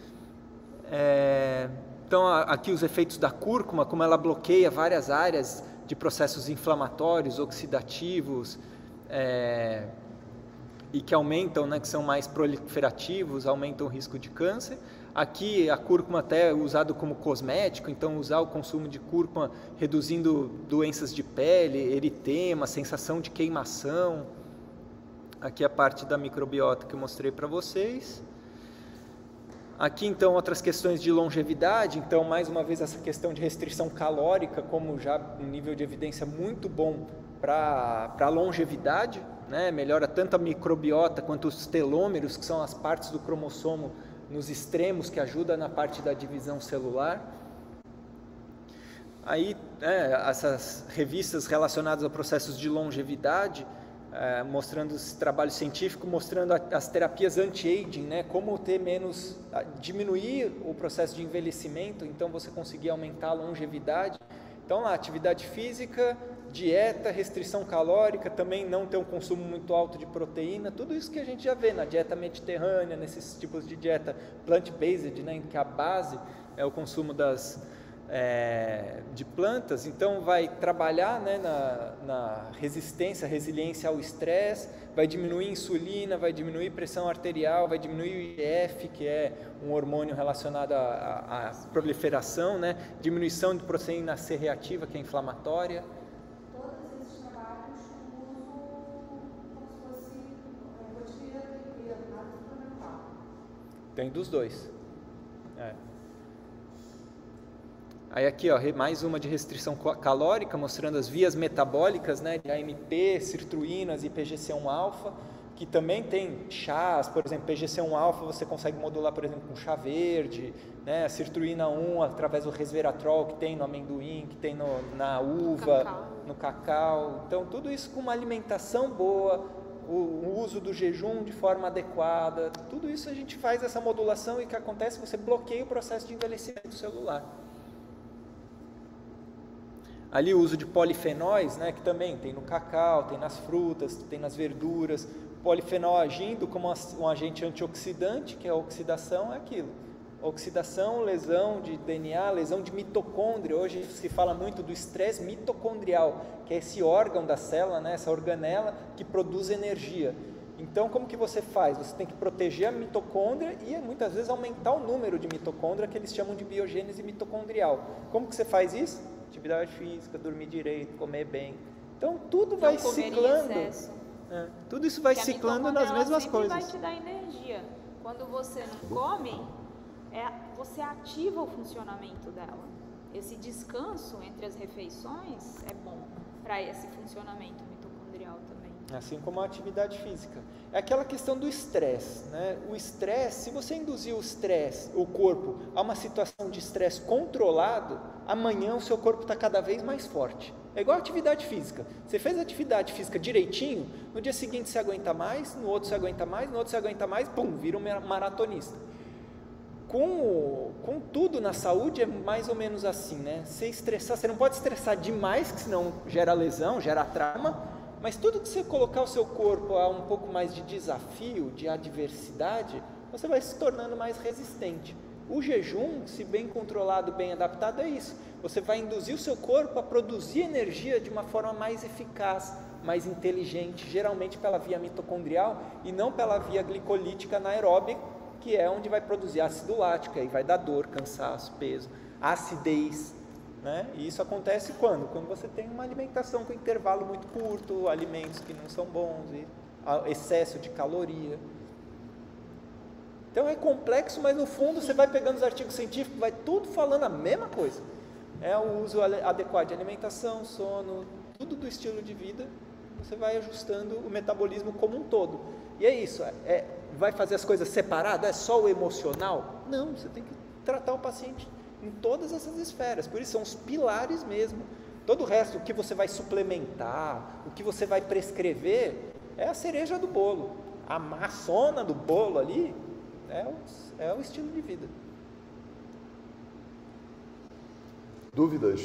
É, então aqui os efeitos da cúrcuma, como ela bloqueia várias áreas de processos inflamatórios, oxidativos, É, e que aumentam, né, que são mais proliferativos, aumentam o risco de câncer. Aqui a cúrcuma até é usado como cosmético, então usar o consumo de cúrcuma reduzindo doenças de pele, eritema, sensação de queimação. Aqui a parte da microbiota que eu mostrei para vocês. Aqui então outras questões de longevidade, então mais uma vez essa questão de restrição calórica como já um nível de evidência muito bom para a longevidade, né? Melhora tanto a microbiota quanto os telômeros, que são as partes do cromossomo nos extremos que ajudam na parte da divisão celular. Aí é, essas revistas relacionadas a processos de longevidade, é, mostrando esse trabalho científico, mostrando a, as terapias anti-aging, né? Como ter menos, diminuir o processo de envelhecimento, então você conseguir aumentar a longevidade. Então lá, atividade física, dieta, restrição calórica, também não ter um consumo muito alto de proteína, tudo isso que a gente já vê na dieta mediterrânea, nesses tipos de dieta plant-based, né, em que a base é o consumo das, é, de plantas, então vai trabalhar, né, na, na resistência, resiliência ao estresse, vai diminuir a insulina, vai diminuir a pressão arterial, vai diminuir o I G F, que é um hormônio relacionado à, à proliferação, né, diminuição de proteína C reativa, que é inflamatória. Todos esses trabalhos usam como se fosse é, rotina inteira, nada suplementar. Tem dos dois. É. Aí aqui, ó, mais uma de restrição calórica, mostrando as vias metabólicas, né, de A M P, sirtuínas e P G C um alfa, que também tem chás, por exemplo, P G C um alfa você consegue modular, por exemplo, com chá verde, né, a sirtuína um através do resveratrol que tem no amendoim, que tem no, na uva, Cacau. no cacau. Então, tudo isso com uma alimentação boa, o, o uso do jejum de forma adequada, tudo isso a gente faz essa modulação e o que acontece, você bloqueia o processo de envelhecimento celular. Ali o uso de polifenóis, né, que também tem no cacau, tem nas frutas, tem nas verduras. Polifenol agindo como um agente antioxidante, que é a oxidação, é aquilo. Oxidação, lesão de D N A, lesão de mitocôndria. Hoje se fala muito do estresse mitocondrial, que é esse órgão da célula, né, essa organela que produz energia. Então, como que você faz? Você tem que proteger a mitocôndria e muitas vezes aumentar o número de mitocôndria, que eles chamam de biogênese mitocondrial. Como que você faz isso? Atividade física, dormir direito, comer bem. Então, tudo vai Não comer em ciclando. excesso. É, tudo isso vai Porque a ciclando mitocôndria, nas mesmas ela sempre coisas. vai te dar energia. Quando você não come, é, você ativa o funcionamento dela. Esse descanso entre as refeições é bom para esse funcionamento mitocondrial também. Assim como a atividade física. É aquela questão do estresse, né? O estresse, se você induzir o estresse, o corpo, a uma situação de estresse controlado, amanhã o seu corpo está cada vez mais forte. É igual a atividade física. Você fez a atividade física direitinho, no dia seguinte você aguenta mais, no outro você aguenta mais, no outro você aguenta mais, pum, vira um maratonista. Com, com tudo na saúde é mais ou menos assim, né? Você estressar, você não pode estressar demais, que senão gera lesão, gera trauma. Mas tudo que você colocar o seu corpo a um pouco mais de desafio, de adversidade, você vai se tornando mais resistente. O jejum, se bem controlado, bem adaptado, é isso. Você vai induzir o seu corpo a produzir energia de uma forma mais eficaz, mais inteligente, geralmente pela via mitocondrial e não pela via glicolítica anaeróbica, que é onde vai produzir ácido lático, aí vai dar dor, cansaço, peso, acidez. Né? E isso acontece quando? Quando você tem uma alimentação com intervalo muito curto, alimentos que não são bons, e excesso de caloria. Então é complexo, mas no fundo você vai pegando os artigos científicos, vai tudo falando a mesma coisa. É o uso adequado de alimentação, sono, tudo do estilo de vida, você vai ajustando o metabolismo como um todo. E é isso, é, vai fazer as coisas separadas? É só o emocional? Não, você tem que tratar o paciente em todas essas esferas, por isso são os pilares mesmo. Todo o resto, o que você vai suplementar, o que você vai prescrever, é a cereja do bolo. A maçona do bolo ali é o, é o estilo de vida. Dúvidas?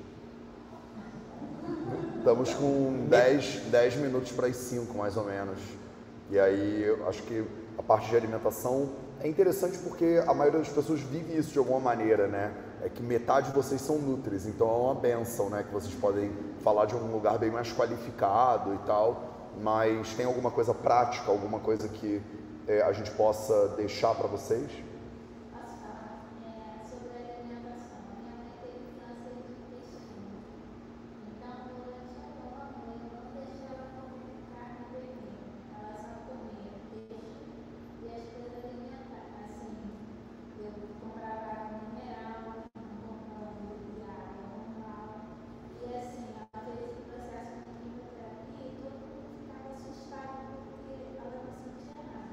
Estamos com dez minutos para as cinco, mais ou menos. E aí, eu acho que a parte de alimentação é interessante porque a maioria das pessoas vive isso de alguma maneira, né? É que metade de vocês são nutris, então é uma benção, né? Que vocês podem falar de um lugar bem mais qualificado e tal, mas tem alguma coisa prática, alguma coisa que é, a gente possa deixar para vocês? Posso falar? É, sobre a alimentação. Minha mãe teve câncer de intestino. Então, durante a nova, eu não deixava comer carne vermelha. Ela só comia peixe e as coisas alimentares. Assim, eu comprava água mineral, não comprava de água normal. E assim, ela fez o processo de quimioterapia e todo mundo ficava assustado porque ela não sentia nada.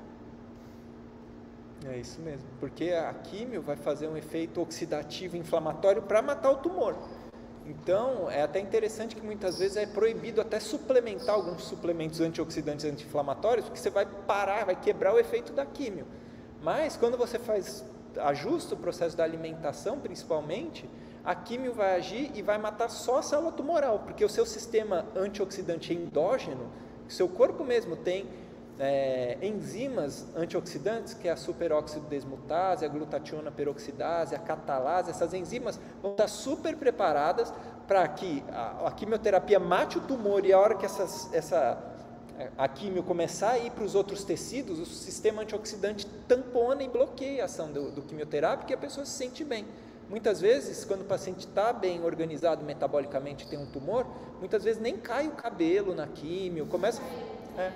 É isso mesmo, porque a químio vai fazer um efeito oxidativo inflamatório para matar o tumor. Então, é até interessante que muitas vezes é proibido até suplementar alguns suplementos antioxidantes anti-inflamatórios, porque você vai parar, vai quebrar o efeito da químio. Mas, quando você faz, ajusta o processo da alimentação, principalmente, a químio vai agir e vai matar só a célula tumoral, porque o seu sistema antioxidante endógeno, o seu corpo mesmo tem é, enzimas antioxidantes, que é a superóxido desmutase, a glutationa peroxidase, a catalase. Essas enzimas vão estar super preparadas para que a, a quimioterapia mate o tumor, e a hora que essas, essa, a quimio começar a ir para os outros tecidos, o sistema antioxidante tampona e bloqueia a ação do, do quimioterápico, e a pessoa se sente bem. Muitas vezes, quando o paciente está bem organizado metabolicamente, tem um tumor, muitas vezes nem cai o cabelo na químio, começa... É.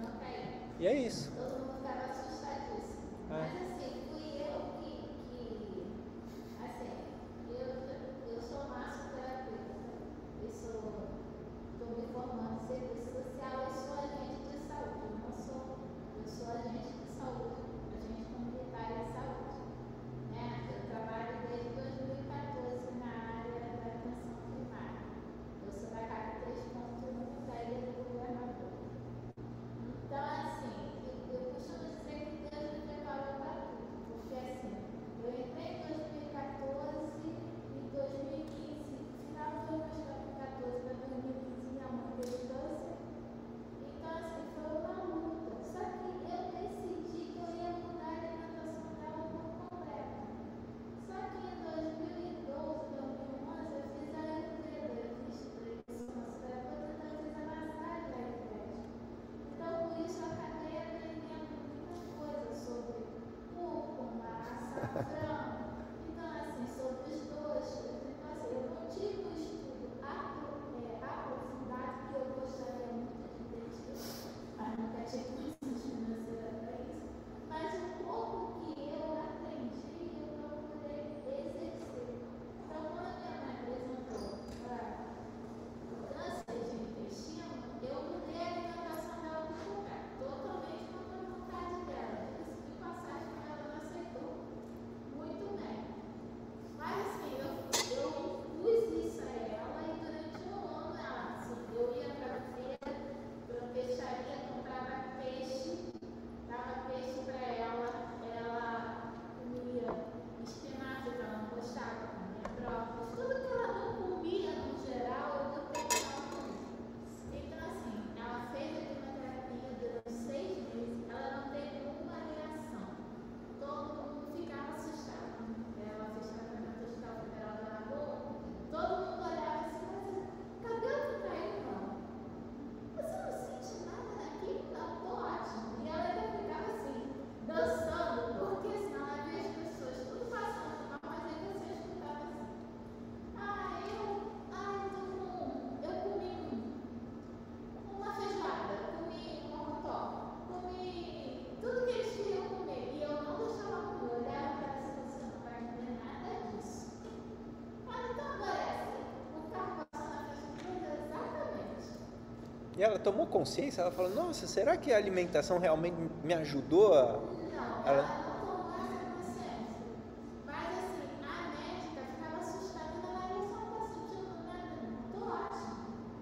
E é isso. Todo mundo estava assustadíssimo. Mas assim, fui eu que, que assim, eu, eu sou massoterapeuta, eu sou, estou me formando em serviço social, eu sou agente de saúde, eu não sou, eu sou agente de saúde, agente comunitário de saúde. Né? Eu trabalho desde dois mil e quatorze na área da atenção primária. Eu sou da C A C três ponto um da Ilha do Governador. Então, assim, eu, eu costumo dizer que Deus me preparou para tudo, porque assim, eu entrei em dois mil e quatorze e dois mil e quinze, final de dois mil e quatorze para dois mil e quinze, minha mãe teve câncer. Então, assim, foi uma luta. Só que eu decidi que eu ia mudar a alimentação dela por completo. Só que em dois mil e doze, dois mil e onze, eu fiz a Ayurveda, eu fiz tradição massoterapeuta, então eu fiz a massagem ayurvédica. Então, por isso, eu acabei aprendendo muitas coisas sobre cúrcuma, açafrão, então, assim, sobre os doces. Então, assim, eu não tive um estudo apro- é, aprofundado, que eu gostaria muito de ter tido, mas nunca tive condições financeiras para isso. Mas o pouco que eu aprendi, eu procurei exercer. Então, quando a minha mãe apresentou para câncer de intestino, eu mudei a alimentação dela por completo, totalmente contra a vontade dela. Isso de passagem que ela não aceitou. Muito bem. Mas assim, eu, eu impus isso a ela, e durante um ano ela, assim, eu ia para a feira, para a peixaria, comprava peixe, dava peixe para ela, ela comia espinafre, que ela não gostava, comia brócolis, tudo que ela não comia no geral, eu botei para ela comer. Então, assim, ela fez a quimioterapia durante seis meses, ela não teve uma reação. Todo mundo ficava assustado. Ela fez tratamento no Hospital Federal da Lagoa, todo mundo olhava assim, mas cabelo não caiu, não. Você não sente nada daqui? Não, tô ótimo. E ela ainda ficava assim, dançando, porque senão ela via as pessoas tudo passando mal, mas aí você escutava assim. Ah, eu, ah, eu tô com, eu comi uma feijoada, comi um mocotó, comi tudo que eles queriam comer, e eu não deixava comer, eu olhava para ela e disse, você não vai comer nada disso. Ah, então agora é assim, o carro passou na frente de tudo, exatamente. E ela tomou consciência, ela falou, nossa, será que a alimentação realmente me ajudou a... Não, Ela- ela não tomou essa consciência. Mas assim, a médica ficava assustada, ela aí só não tá sentindo nada, não, tô ótima.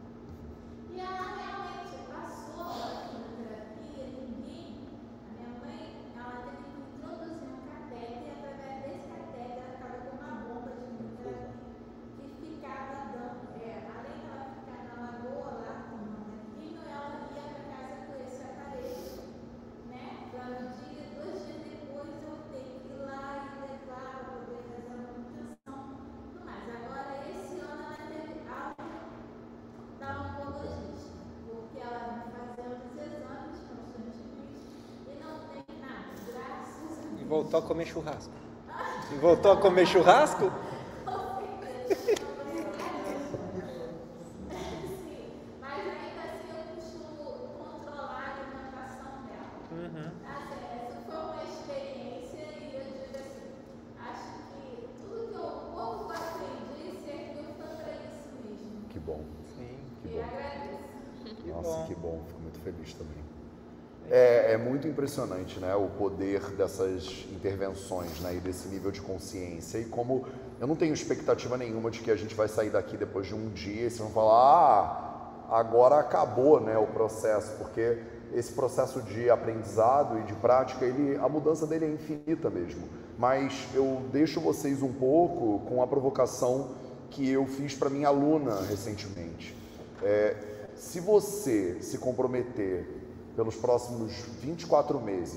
E ela realmente passou a quimioterapia, ninguém, a minha mãe, ela teve que introduzir um catéter, e através desse catéter ela ficava com uma bomba de quimioterapia que ficava dando, é, além dela ficar na lagoa lá tomando a quimio, ela ia para casa com esse aparelho, né? Para no dia, dois dias depois eu tenho que ir lá e levar para poder fazer a manutenção. Tudo mais. Agora, esse ano ela teve alta da oncologista, porque ela vem fazendo os exames constantemente e não tem nada, graças a Deus. E voltou a comer churrasco. E voltou a comer churrasco? Sim, mas ainda assim eu costumo controlar a alimentação dela. Uhum. Assim, essa foi uma experiência, e eu digo assim, acho que tudo que eu, o pouco que eu aprendi serviu foi para isso mesmo. Que bom. Sim. Que E bom. agradeço. Nossa, bom. que bom. Fico muito feliz também. É, é muito impressionante, né, o poder dessas intervenções, né, e desse nível de consciência. E como eu não tenho expectativa nenhuma de que a gente vai sair daqui depois de um dia e vocês vão falar, ah, agora acabou, né, o processo, porque esse processo de aprendizado e de prática, ele, a mudança dele é infinita mesmo. Mas eu deixo vocês um pouco com a provocação que eu fiz para minha aluna recentemente. É, se você se comprometer pelos próximos vinte e quatro meses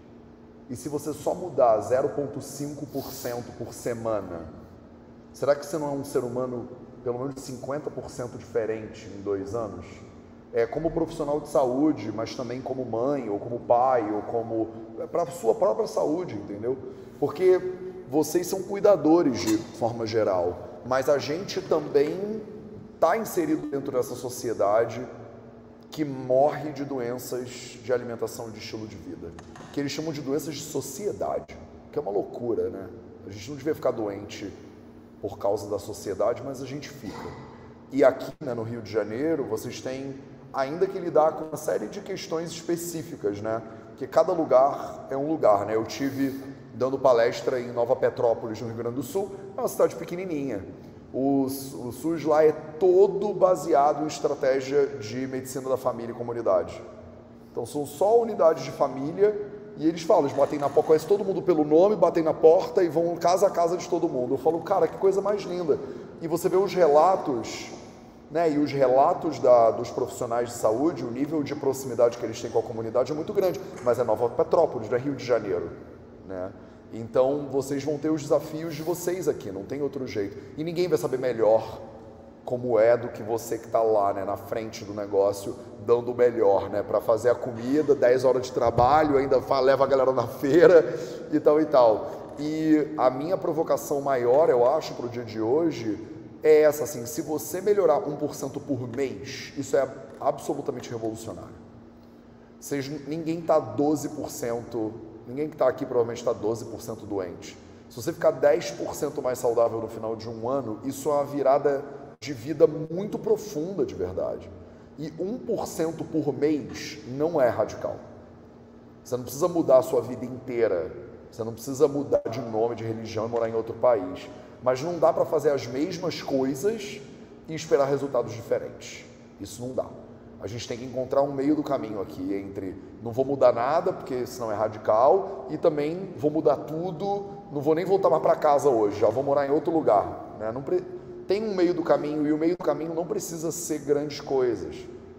e se você só mudar zero vírgula cinco por cento por semana, será que você não é um ser humano pelo menos cinquenta por cento diferente em dois anos? É, como profissional de saúde, mas também como mãe, ou como pai, ou como... para a sua própria saúde, entendeu? Porque vocês são cuidadores de forma geral, mas a gente também está inserido dentro dessa sociedade que morre de doenças de alimentação e de estilo de vida, que eles chamam de doenças de sociedade, que é uma loucura, né? A gente não devia ficar doente por causa da sociedade, mas a gente fica. E aqui, né, no Rio de Janeiro, vocês têm ainda que lidar com uma série de questões específicas, né? Porque cada lugar é um lugar, né? Eu tive dando palestra em Nova Petrópolis, no Rio Grande do Sul, é uma cidade pequenininha. O, o SUS lá é todo baseado em estratégia de medicina da família e comunidade. Então são só unidades de família e eles falam, eles batem na porta, conhecem todo mundo pelo nome, batem na porta e vão casa a casa de todo mundo. Eu falo, cara, que coisa mais linda. E você vê os relatos, né, e os relatos da, dos profissionais de saúde, o nível de proximidade que eles têm com a comunidade é muito grande, mas é Nova Petrópolis, não é Rio de Janeiro, né? Então vocês vão ter os desafios de vocês aqui, não tem outro jeito. E ninguém vai saber melhor como é do que você que está lá, né, na frente do negócio, dando o melhor, né, para fazer a comida, dez horas de trabalho, ainda leva a galera na feira e tal e tal. E a minha provocação maior, eu acho, para o dia de hoje, é essa, assim, se você melhorar um por cento por mês, isso é absolutamente revolucionário. Vocês, ninguém está doze por cento, ninguém que está aqui provavelmente está doze por cento doente. Se você ficar dez por cento mais saudável no final de um ano, isso é uma virada de vida muito profunda de verdade. E um por cento por mês não é radical. Você não precisa mudar a sua vida inteira, você não precisa mudar de nome, de religião e morar em outro país. Mas não dá para fazer as mesmas coisas e esperar resultados diferentes. Isso não dá. A gente tem que encontrar um meio do caminho aqui entre não vou mudar nada, porque senão é radical, e também vou mudar tudo, não vou nem voltar mais para casa hoje, já vou morar em outro lugar. Né? Não pre... Tem um meio do caminho, e o meio do caminho não precisa ser grandes coisas.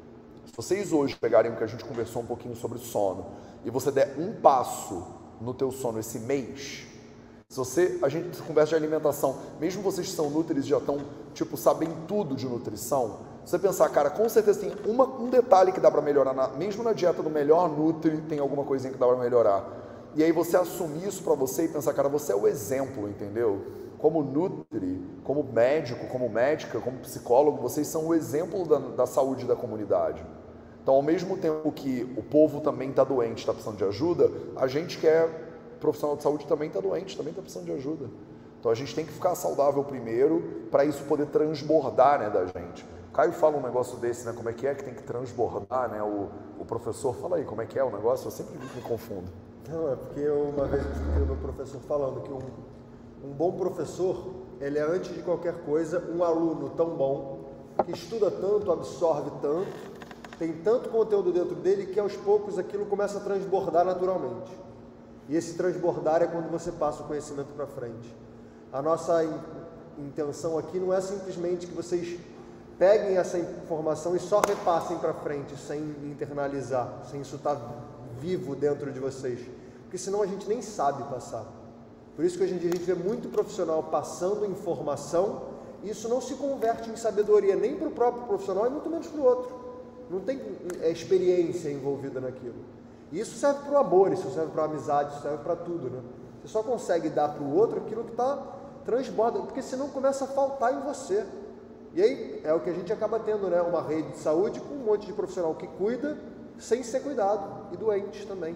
Se vocês hoje pegarem o que a gente conversou um pouquinho sobre sono, e você der um passo no teu sono esse mês, se você, a gente conversa de alimentação, mesmo vocês que são nutris já estão, tipo, sabem tudo de nutrição, você pensar, cara, com certeza tem uma, um detalhe que dá para melhorar, na, mesmo na dieta do melhor nutri, tem alguma coisinha que dá para melhorar. E aí você assumir isso para você e pensar, cara, você é o exemplo, entendeu? Como nutri, como médico, como médica, como psicólogo, vocês são o exemplo da, da saúde da comunidade. Então, ao mesmo tempo que o povo também está doente, está precisando de ajuda, a gente que é profissional de saúde também está doente, também está precisando de ajuda. Então, a gente tem que ficar saudável primeiro para isso poder transbordar, né, da gente. O Caio fala um negócio desse, né, como é que é que tem que transbordar, né, o, o professor, fala aí, como é que é o negócio? Eu sempre me confundo. Não, é porque eu, uma vez eu escutei o meu professor falando que um, um bom professor, ele é, antes de qualquer coisa, um aluno tão bom, que estuda tanto, absorve tanto, tem tanto conteúdo dentro dele que aos poucos aquilo começa a transbordar naturalmente. E esse transbordar é quando você passa o conhecimento para frente. A nossa in, intenção aqui não é simplesmente que vocês peguem essa informação e só repassem para frente, sem internalizar, sem isso estar vivo dentro de vocês. Porque senão a gente nem sabe passar. Por isso que hoje em dia a gente vê muito profissional passando informação e isso não se converte em sabedoria nem para o próprio profissional e muito menos para o outro. Não tem é, experiência envolvida naquilo. E isso serve para o amor, isso serve para a amizade, isso serve para tudo, né? Você só consegue dar para o outro aquilo que está transbordando, porque senão começa a faltar em você. E aí é o que a gente acaba tendo, né? Uma rede de saúde com um monte de profissional que cuida sem ser cuidado, e doentes também.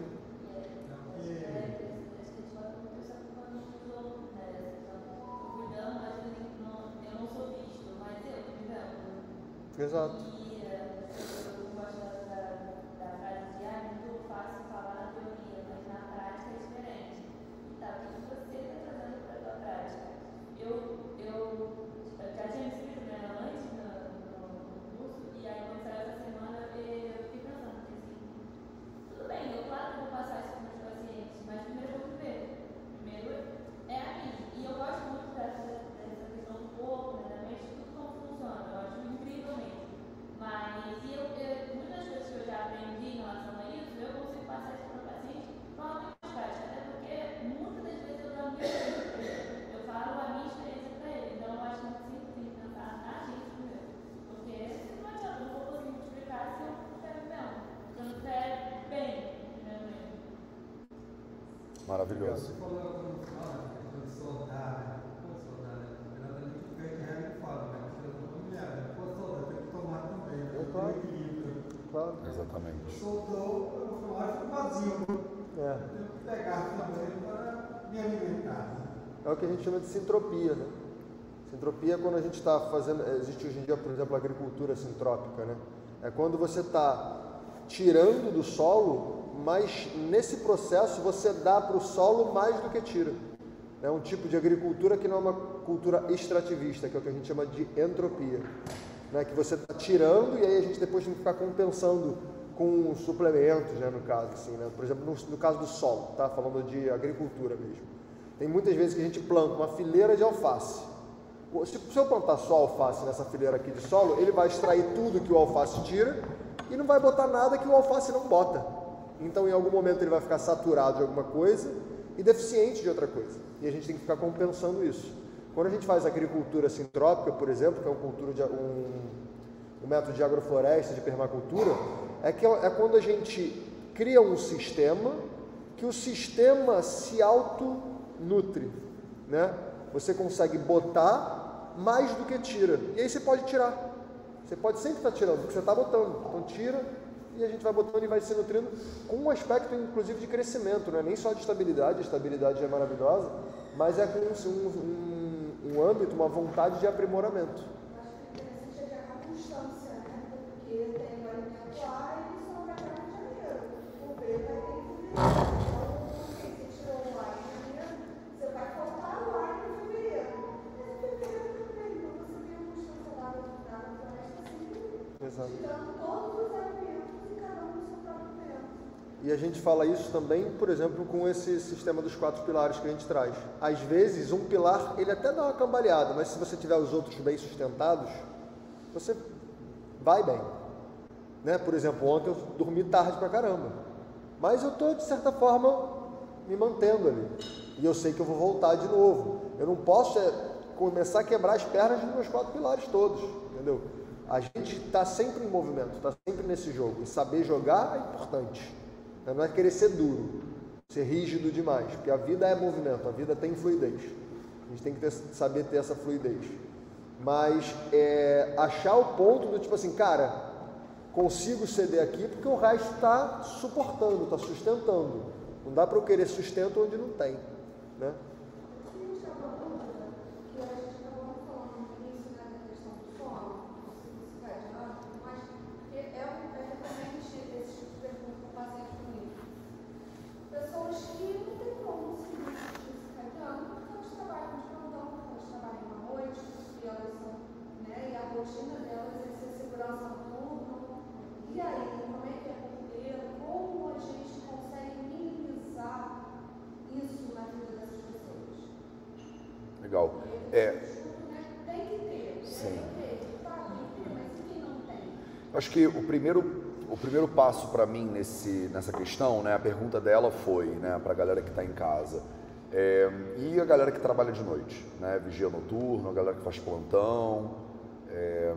Exato. É a mim. E eu gosto muito dessa, dessa questão do corpo, né, da Maravilhoso. Você falou no final, de soldar, pô, soldar, ela ali que carrega e fala, né? Você não mulher, pô, soldar, tem que tomar também, né? É claro. Tem equilíbrio. Claro. Exatamente. Soldou, eu falo, fica vazio. É. Eu tenho que pegar também para me alimentar. É o que a gente chama de sintropia, né? Sintropia é quando a gente está fazendo, existe hoje em dia, por exemplo, a agricultura sintrópica, né? É quando você está tirando do solo, mas nesse processo você dá para o solo mais do que tira. É um tipo de agricultura que não é uma cultura extrativista, que é o que a gente chama de entropia, né? Que você está tirando e aí a gente depois tem que ficar compensando com suplementos, né, no caso, assim, né? Por exemplo, no, no caso do solo, tá? Falando de agricultura mesmo. Tem muitas vezes que a gente planta uma fileira de alface. Se, se eu plantar só alface nessa fileira aqui de solo, ele vai extrair tudo que o alface tira e não vai botar nada que o alface não bota. Então, em algum momento, ele vai ficar saturado de alguma coisa e deficiente de outra coisa. E a gente tem que ficar compensando isso. Quando a gente faz agricultura sintrópica, por exemplo, que é uma cultura de, um, um método de agrofloresta, de permacultura, é, que é quando a gente cria um sistema que o sistema se autonutre, né? Você consegue botar mais do que tira. E aí você pode tirar. Você pode sempre estar tirando, porque você está botando. Então tira e a gente vai botando e vai se nutrindo com um aspecto, inclusive, de crescimento. Não é nem só de estabilidade, a estabilidade é maravilhosa, mas é com um, um, um âmbito, uma vontade de aprimoramento. Eu acho que é interessante é ganhar constância, né? Porque tem o alimento A e só vai ganhar em janeiro. O B vai ter que fevereiro. Então, se você tirou o A em janeiro, você vai faltar o A em fevereiro. Mas em fevereiro também, então você tem uma constância lá da floresta sempre, Exato. tirando todos os alimentos e cada um no seu próprio tempo. E a gente fala isso também, por exemplo, com esse sistema dos quatro pilares que a gente traz. Às vezes, um pilar, ele até dá uma cambaleada, mas se você tiver os outros bem sustentados, você vai bem. Né? Por exemplo, ontem eu dormi tarde pra caramba, mas eu estou, de certa forma, me mantendo ali. E eu sei que eu vou voltar de novo. Eu não posso é, começar a quebrar as pernas dos meus quatro pilares todos, entendeu? A gente está sempre em movimento, está sempre nesse jogo. E saber jogar é importante. Não é querer ser duro, ser rígido demais, porque a vida é movimento, a vida tem fluidez. A gente tem que ter, saber ter essa fluidez. Mas é, achar o ponto do tipo assim, cara, consigo ceder aqui porque o resto está suportando, está sustentando. Não dá para eu querer sustento onde não tem, né? Pessoas que não tem como se circadiano, porque elas trabalham de plantão, porque elas trabalham à noite, e elas são, né, e a rotina delas é ser segurança noturna. E aí, como é que é poder, como a gente consegue minimizar isso na vida dessas pessoas? Legal. Porque, É, né, tem que ter, sim. tem que ter, tá, tem que ter, mas e quem não tem? Acho que o primeiro, o primeiro passo para mim nesse, nessa questão, né, a pergunta dela foi, né, para a galera que está em casa, é, e a galera que trabalha de noite, né, vigia noturno, a galera que faz plantão. É,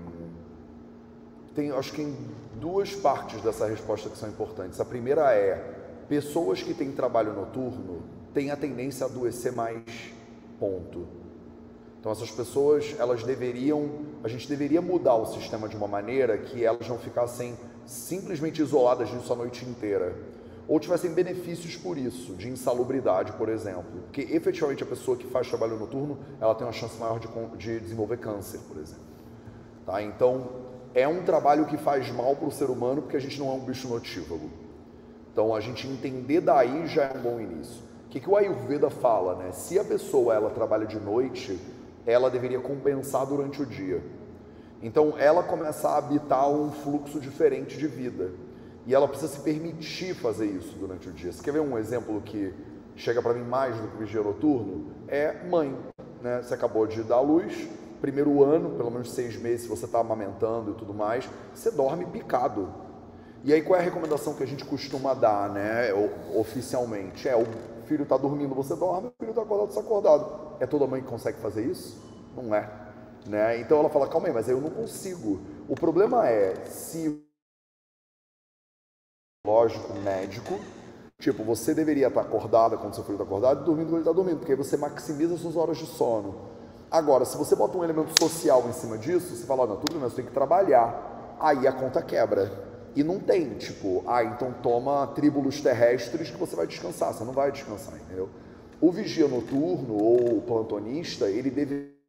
tem, acho que tem duas partes dessa resposta que são importantes. A primeira é, pessoas que têm trabalho noturno têm a tendência a adoecer mais, ponto. Então essas pessoas, elas deveriam, a gente deveria mudar o sistema de uma maneira que elas não ficassem simplesmente isoladas disso a noite inteira, ou tivessem benefícios por isso, de insalubridade, por exemplo, porque efetivamente a pessoa que faz trabalho noturno, ela tem uma chance maior de, de desenvolver câncer, por exemplo. Tá? Então, é um trabalho que faz mal para o ser humano, porque a gente não é um bicho notívago. Então, a gente entender daí já é um bom início. O que, que o Ayurveda fala, né? Se a pessoa, ela trabalha de noite, ela deveria compensar durante o dia. Então, ela começa a habitar um fluxo diferente de vida. E ela precisa se permitir fazer isso durante o dia. Você quer ver um exemplo que chega para mim mais do que o vigia noturno? É mãe, né? Você acabou de dar à luz, primeiro ano, pelo menos seis meses, se você está amamentando e tudo mais, você dorme picado. E aí, qual é a recomendação que a gente costuma dar, né, oficialmente? É, o filho está dormindo, você dorme, o filho está acordado, você está acordado. É toda mãe que consegue fazer isso? Não é. Né? Então ela fala, calma aí, mas eu não consigo. O problema é, se lógico, médico, Tipo, você deveria estar acordada quando seu filho está acordado e dormindo quando ele está dormindo, porque aí você maximiza as suas horas de sono. Agora, se você bota um elemento social em cima disso, você fala, não, tudo bem, você tem que trabalhar. Aí a conta quebra. E não tem, tipo, ah, então toma tríbulos terrestres que você vai descansar. Você não vai descansar, entendeu? O vigia noturno ou o plantonista, ele deve...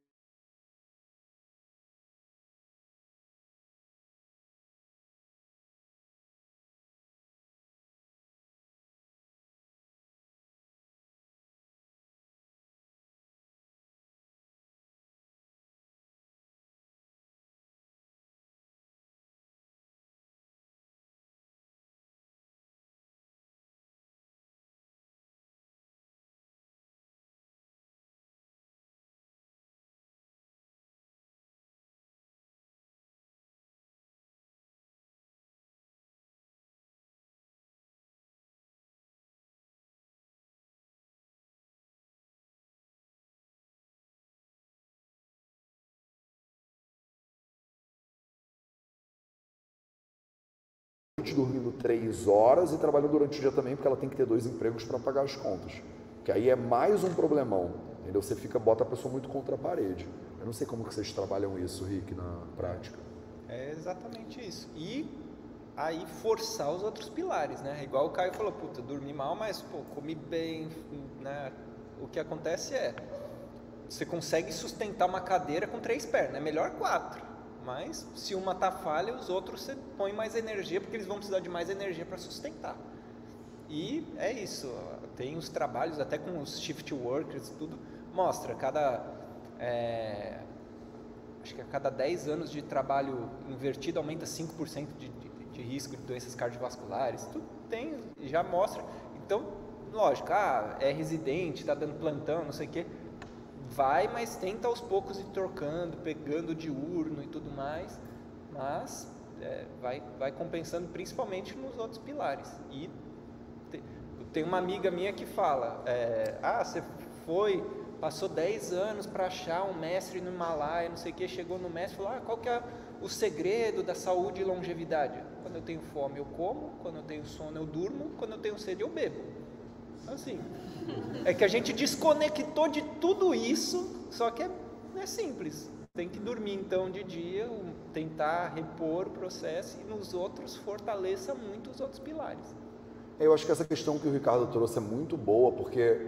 dormindo três horas e trabalhando durante o dia também, porque ela tem que ter dois empregos para pagar as contas. Que aí é mais um problemão, entendeu? Você fica, bota a pessoa muito contra a parede. Eu não sei como que vocês trabalham isso, Rick, na prática. É exatamente isso. E aí forçar os outros pilares, né? Igual o Caio falou, puta, dormi mal, mas pô, comi bem, né? O que acontece é, você consegue sustentar uma cadeira com três pernas, é melhor quatro. Mas se uma tá falha, os outros você põe mais energia, porque eles vão precisar de mais energia para sustentar. E é isso, tem os trabalhos, até com os shift workers, tudo, mostra, cada, é, acho que a cada dez anos de trabalho invertido, aumenta cinco por cento de, de, de risco de doenças cardiovasculares, tudo tem, já mostra. Então, lógico, ah, é residente, tá dando plantão, não sei o quê, vai, mas tenta aos poucos ir trocando, pegando diurno e tudo mais, mas é, vai, vai compensando principalmente nos outros pilares. E te, tem uma amiga minha que fala, é, ah, você foi, passou dez anos para achar um mestre no Himalaia, não sei o que, chegou no mestre e falou, ah, qual que é o segredo da saúde e longevidade? Quando eu tenho fome eu como, quando eu tenho sono eu durmo, quando eu tenho sede eu bebo. Assim, é que a gente desconectou de tudo isso, só que é, é simples. Tem que dormir então de dia, tentar repor o processo e nos outros fortaleça muito os outros pilares. Eu acho que essa questão que o Ricardo trouxe é muito boa, porque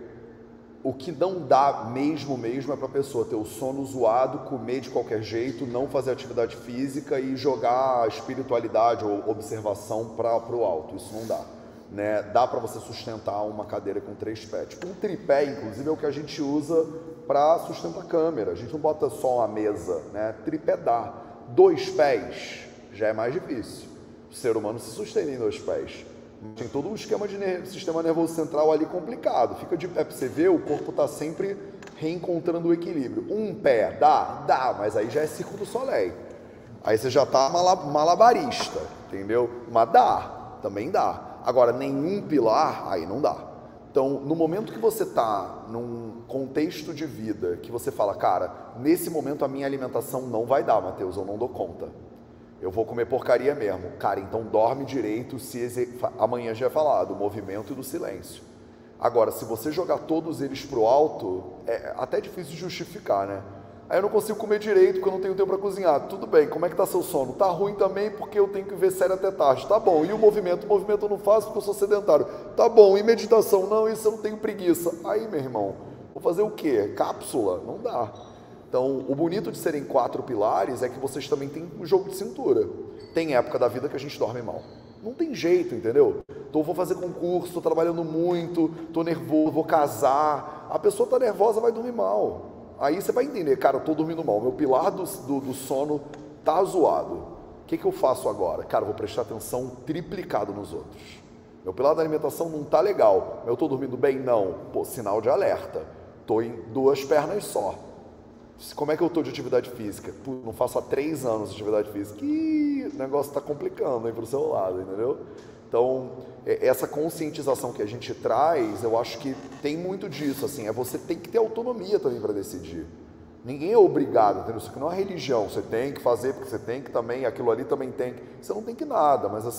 o que não dá mesmo mesmo é para a pessoa ter o sono zoado, comer de qualquer jeito, não fazer atividade física e jogar a espiritualidade ou observação para o alto. Isso não dá. Né? Dá para você sustentar uma cadeira com três pés. Tipo, um tripé, inclusive, é o que a gente usa para sustentar a câmera. A gente não bota só uma mesa, né? Tripé dá. Dois pés já é mais difícil. O ser humano se sustenta em dois pés. Tem todo um esquema de ner- sistema nervoso central ali complicado. Fica de pé para você ver, o corpo está sempre reencontrando o equilíbrio. Um pé dá? Dá, mas aí já é Circo du Soleil. Aí você já está malabarista, entendeu? Mas dá, também dá. Agora, nenhum pilar, aí não dá. Então, no momento que você está num contexto de vida, que você fala, cara, nesse momento a minha alimentação não vai dar, Matheus, eu não dou conta. Eu vou comer porcaria mesmo. Cara, então dorme direito, se exe... amanhã já é falado, do movimento e do silêncio. Agora, se você jogar todos eles pro alto, é até difícil de justificar, né? Aí eu não consigo comer direito porque eu não tenho tempo para cozinhar. Tudo bem, como é que tá seu sono? Tá ruim também porque eu tenho que ver série até tarde. Tá bom, e o movimento? O movimento eu não faço porque eu sou sedentário. Tá bom, e meditação? Não, isso eu não tenho preguiça. Aí, meu irmão, vou fazer o quê? Cápsula? Não dá. Então, o bonito de serem quatro pilares é que vocês também têm um jogo de cintura. Tem época da vida que a gente dorme mal. Não tem jeito, entendeu? Então, vou fazer concurso, tô trabalhando muito, tô nervoso, vou casar. A pessoa tá nervosa, vai dormir mal. Aí você vai entender, cara, eu tô dormindo mal, meu pilar do, do, do sono tá zoado. O que que eu faço agora? Cara, eu vou prestar atenção triplicado nos outros. Meu pilar da alimentação não tá legal. Eu tô dormindo bem? Não. Pô, sinal de alerta. Tô em duas pernas só. Como é que eu tô de atividade física? Pô, não faço há três anos de atividade física. Ih, o negócio tá complicando aí pro seu lado, entendeu? Então, essa conscientização que a gente traz, eu acho que tem muito disso, assim, é você tem que ter autonomia também para decidir. Ninguém é obrigado, entendeu? Isso aqui não é religião, você tem que fazer porque você tem que também, aquilo ali também tem. Você não tem que nada, mas assim,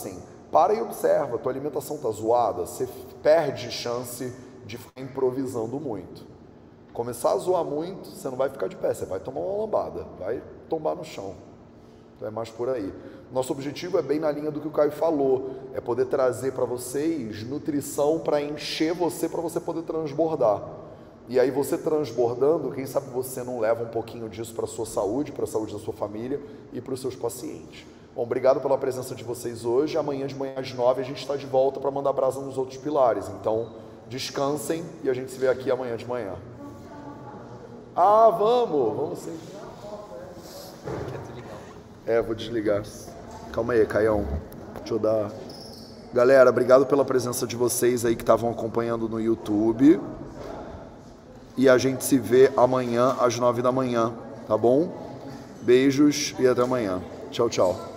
para e observa, tua alimentação tá zoada, você perde chance de ficar improvisando muito. Começar a zoar muito, você não vai ficar de pé, você vai tomar uma lambada, vai tombar no chão. Então é mais por aí. Nosso objetivo é bem na linha do que o Caio falou, é poder trazer para vocês nutrição para encher você, para você poder transbordar. E aí você transbordando, quem sabe você não leva um pouquinho disso para a sua saúde, para a saúde da sua família e para os seus pacientes. Bom, obrigado pela presença de vocês hoje. Amanhã de manhã às nove a gente está de volta para mandar brasa nos outros pilares. Então, descansem e a gente se vê aqui amanhã de manhã. Ah, vamos! Vamos sim. É, vou desligar. Calma aí, Caião. Deixa eu dar... Galera, obrigado pela presença de vocês aí que estavam acompanhando no YouTube. E a gente se vê amanhã às nove da manhã, tá bom? Beijos e até amanhã. Tchau, tchau.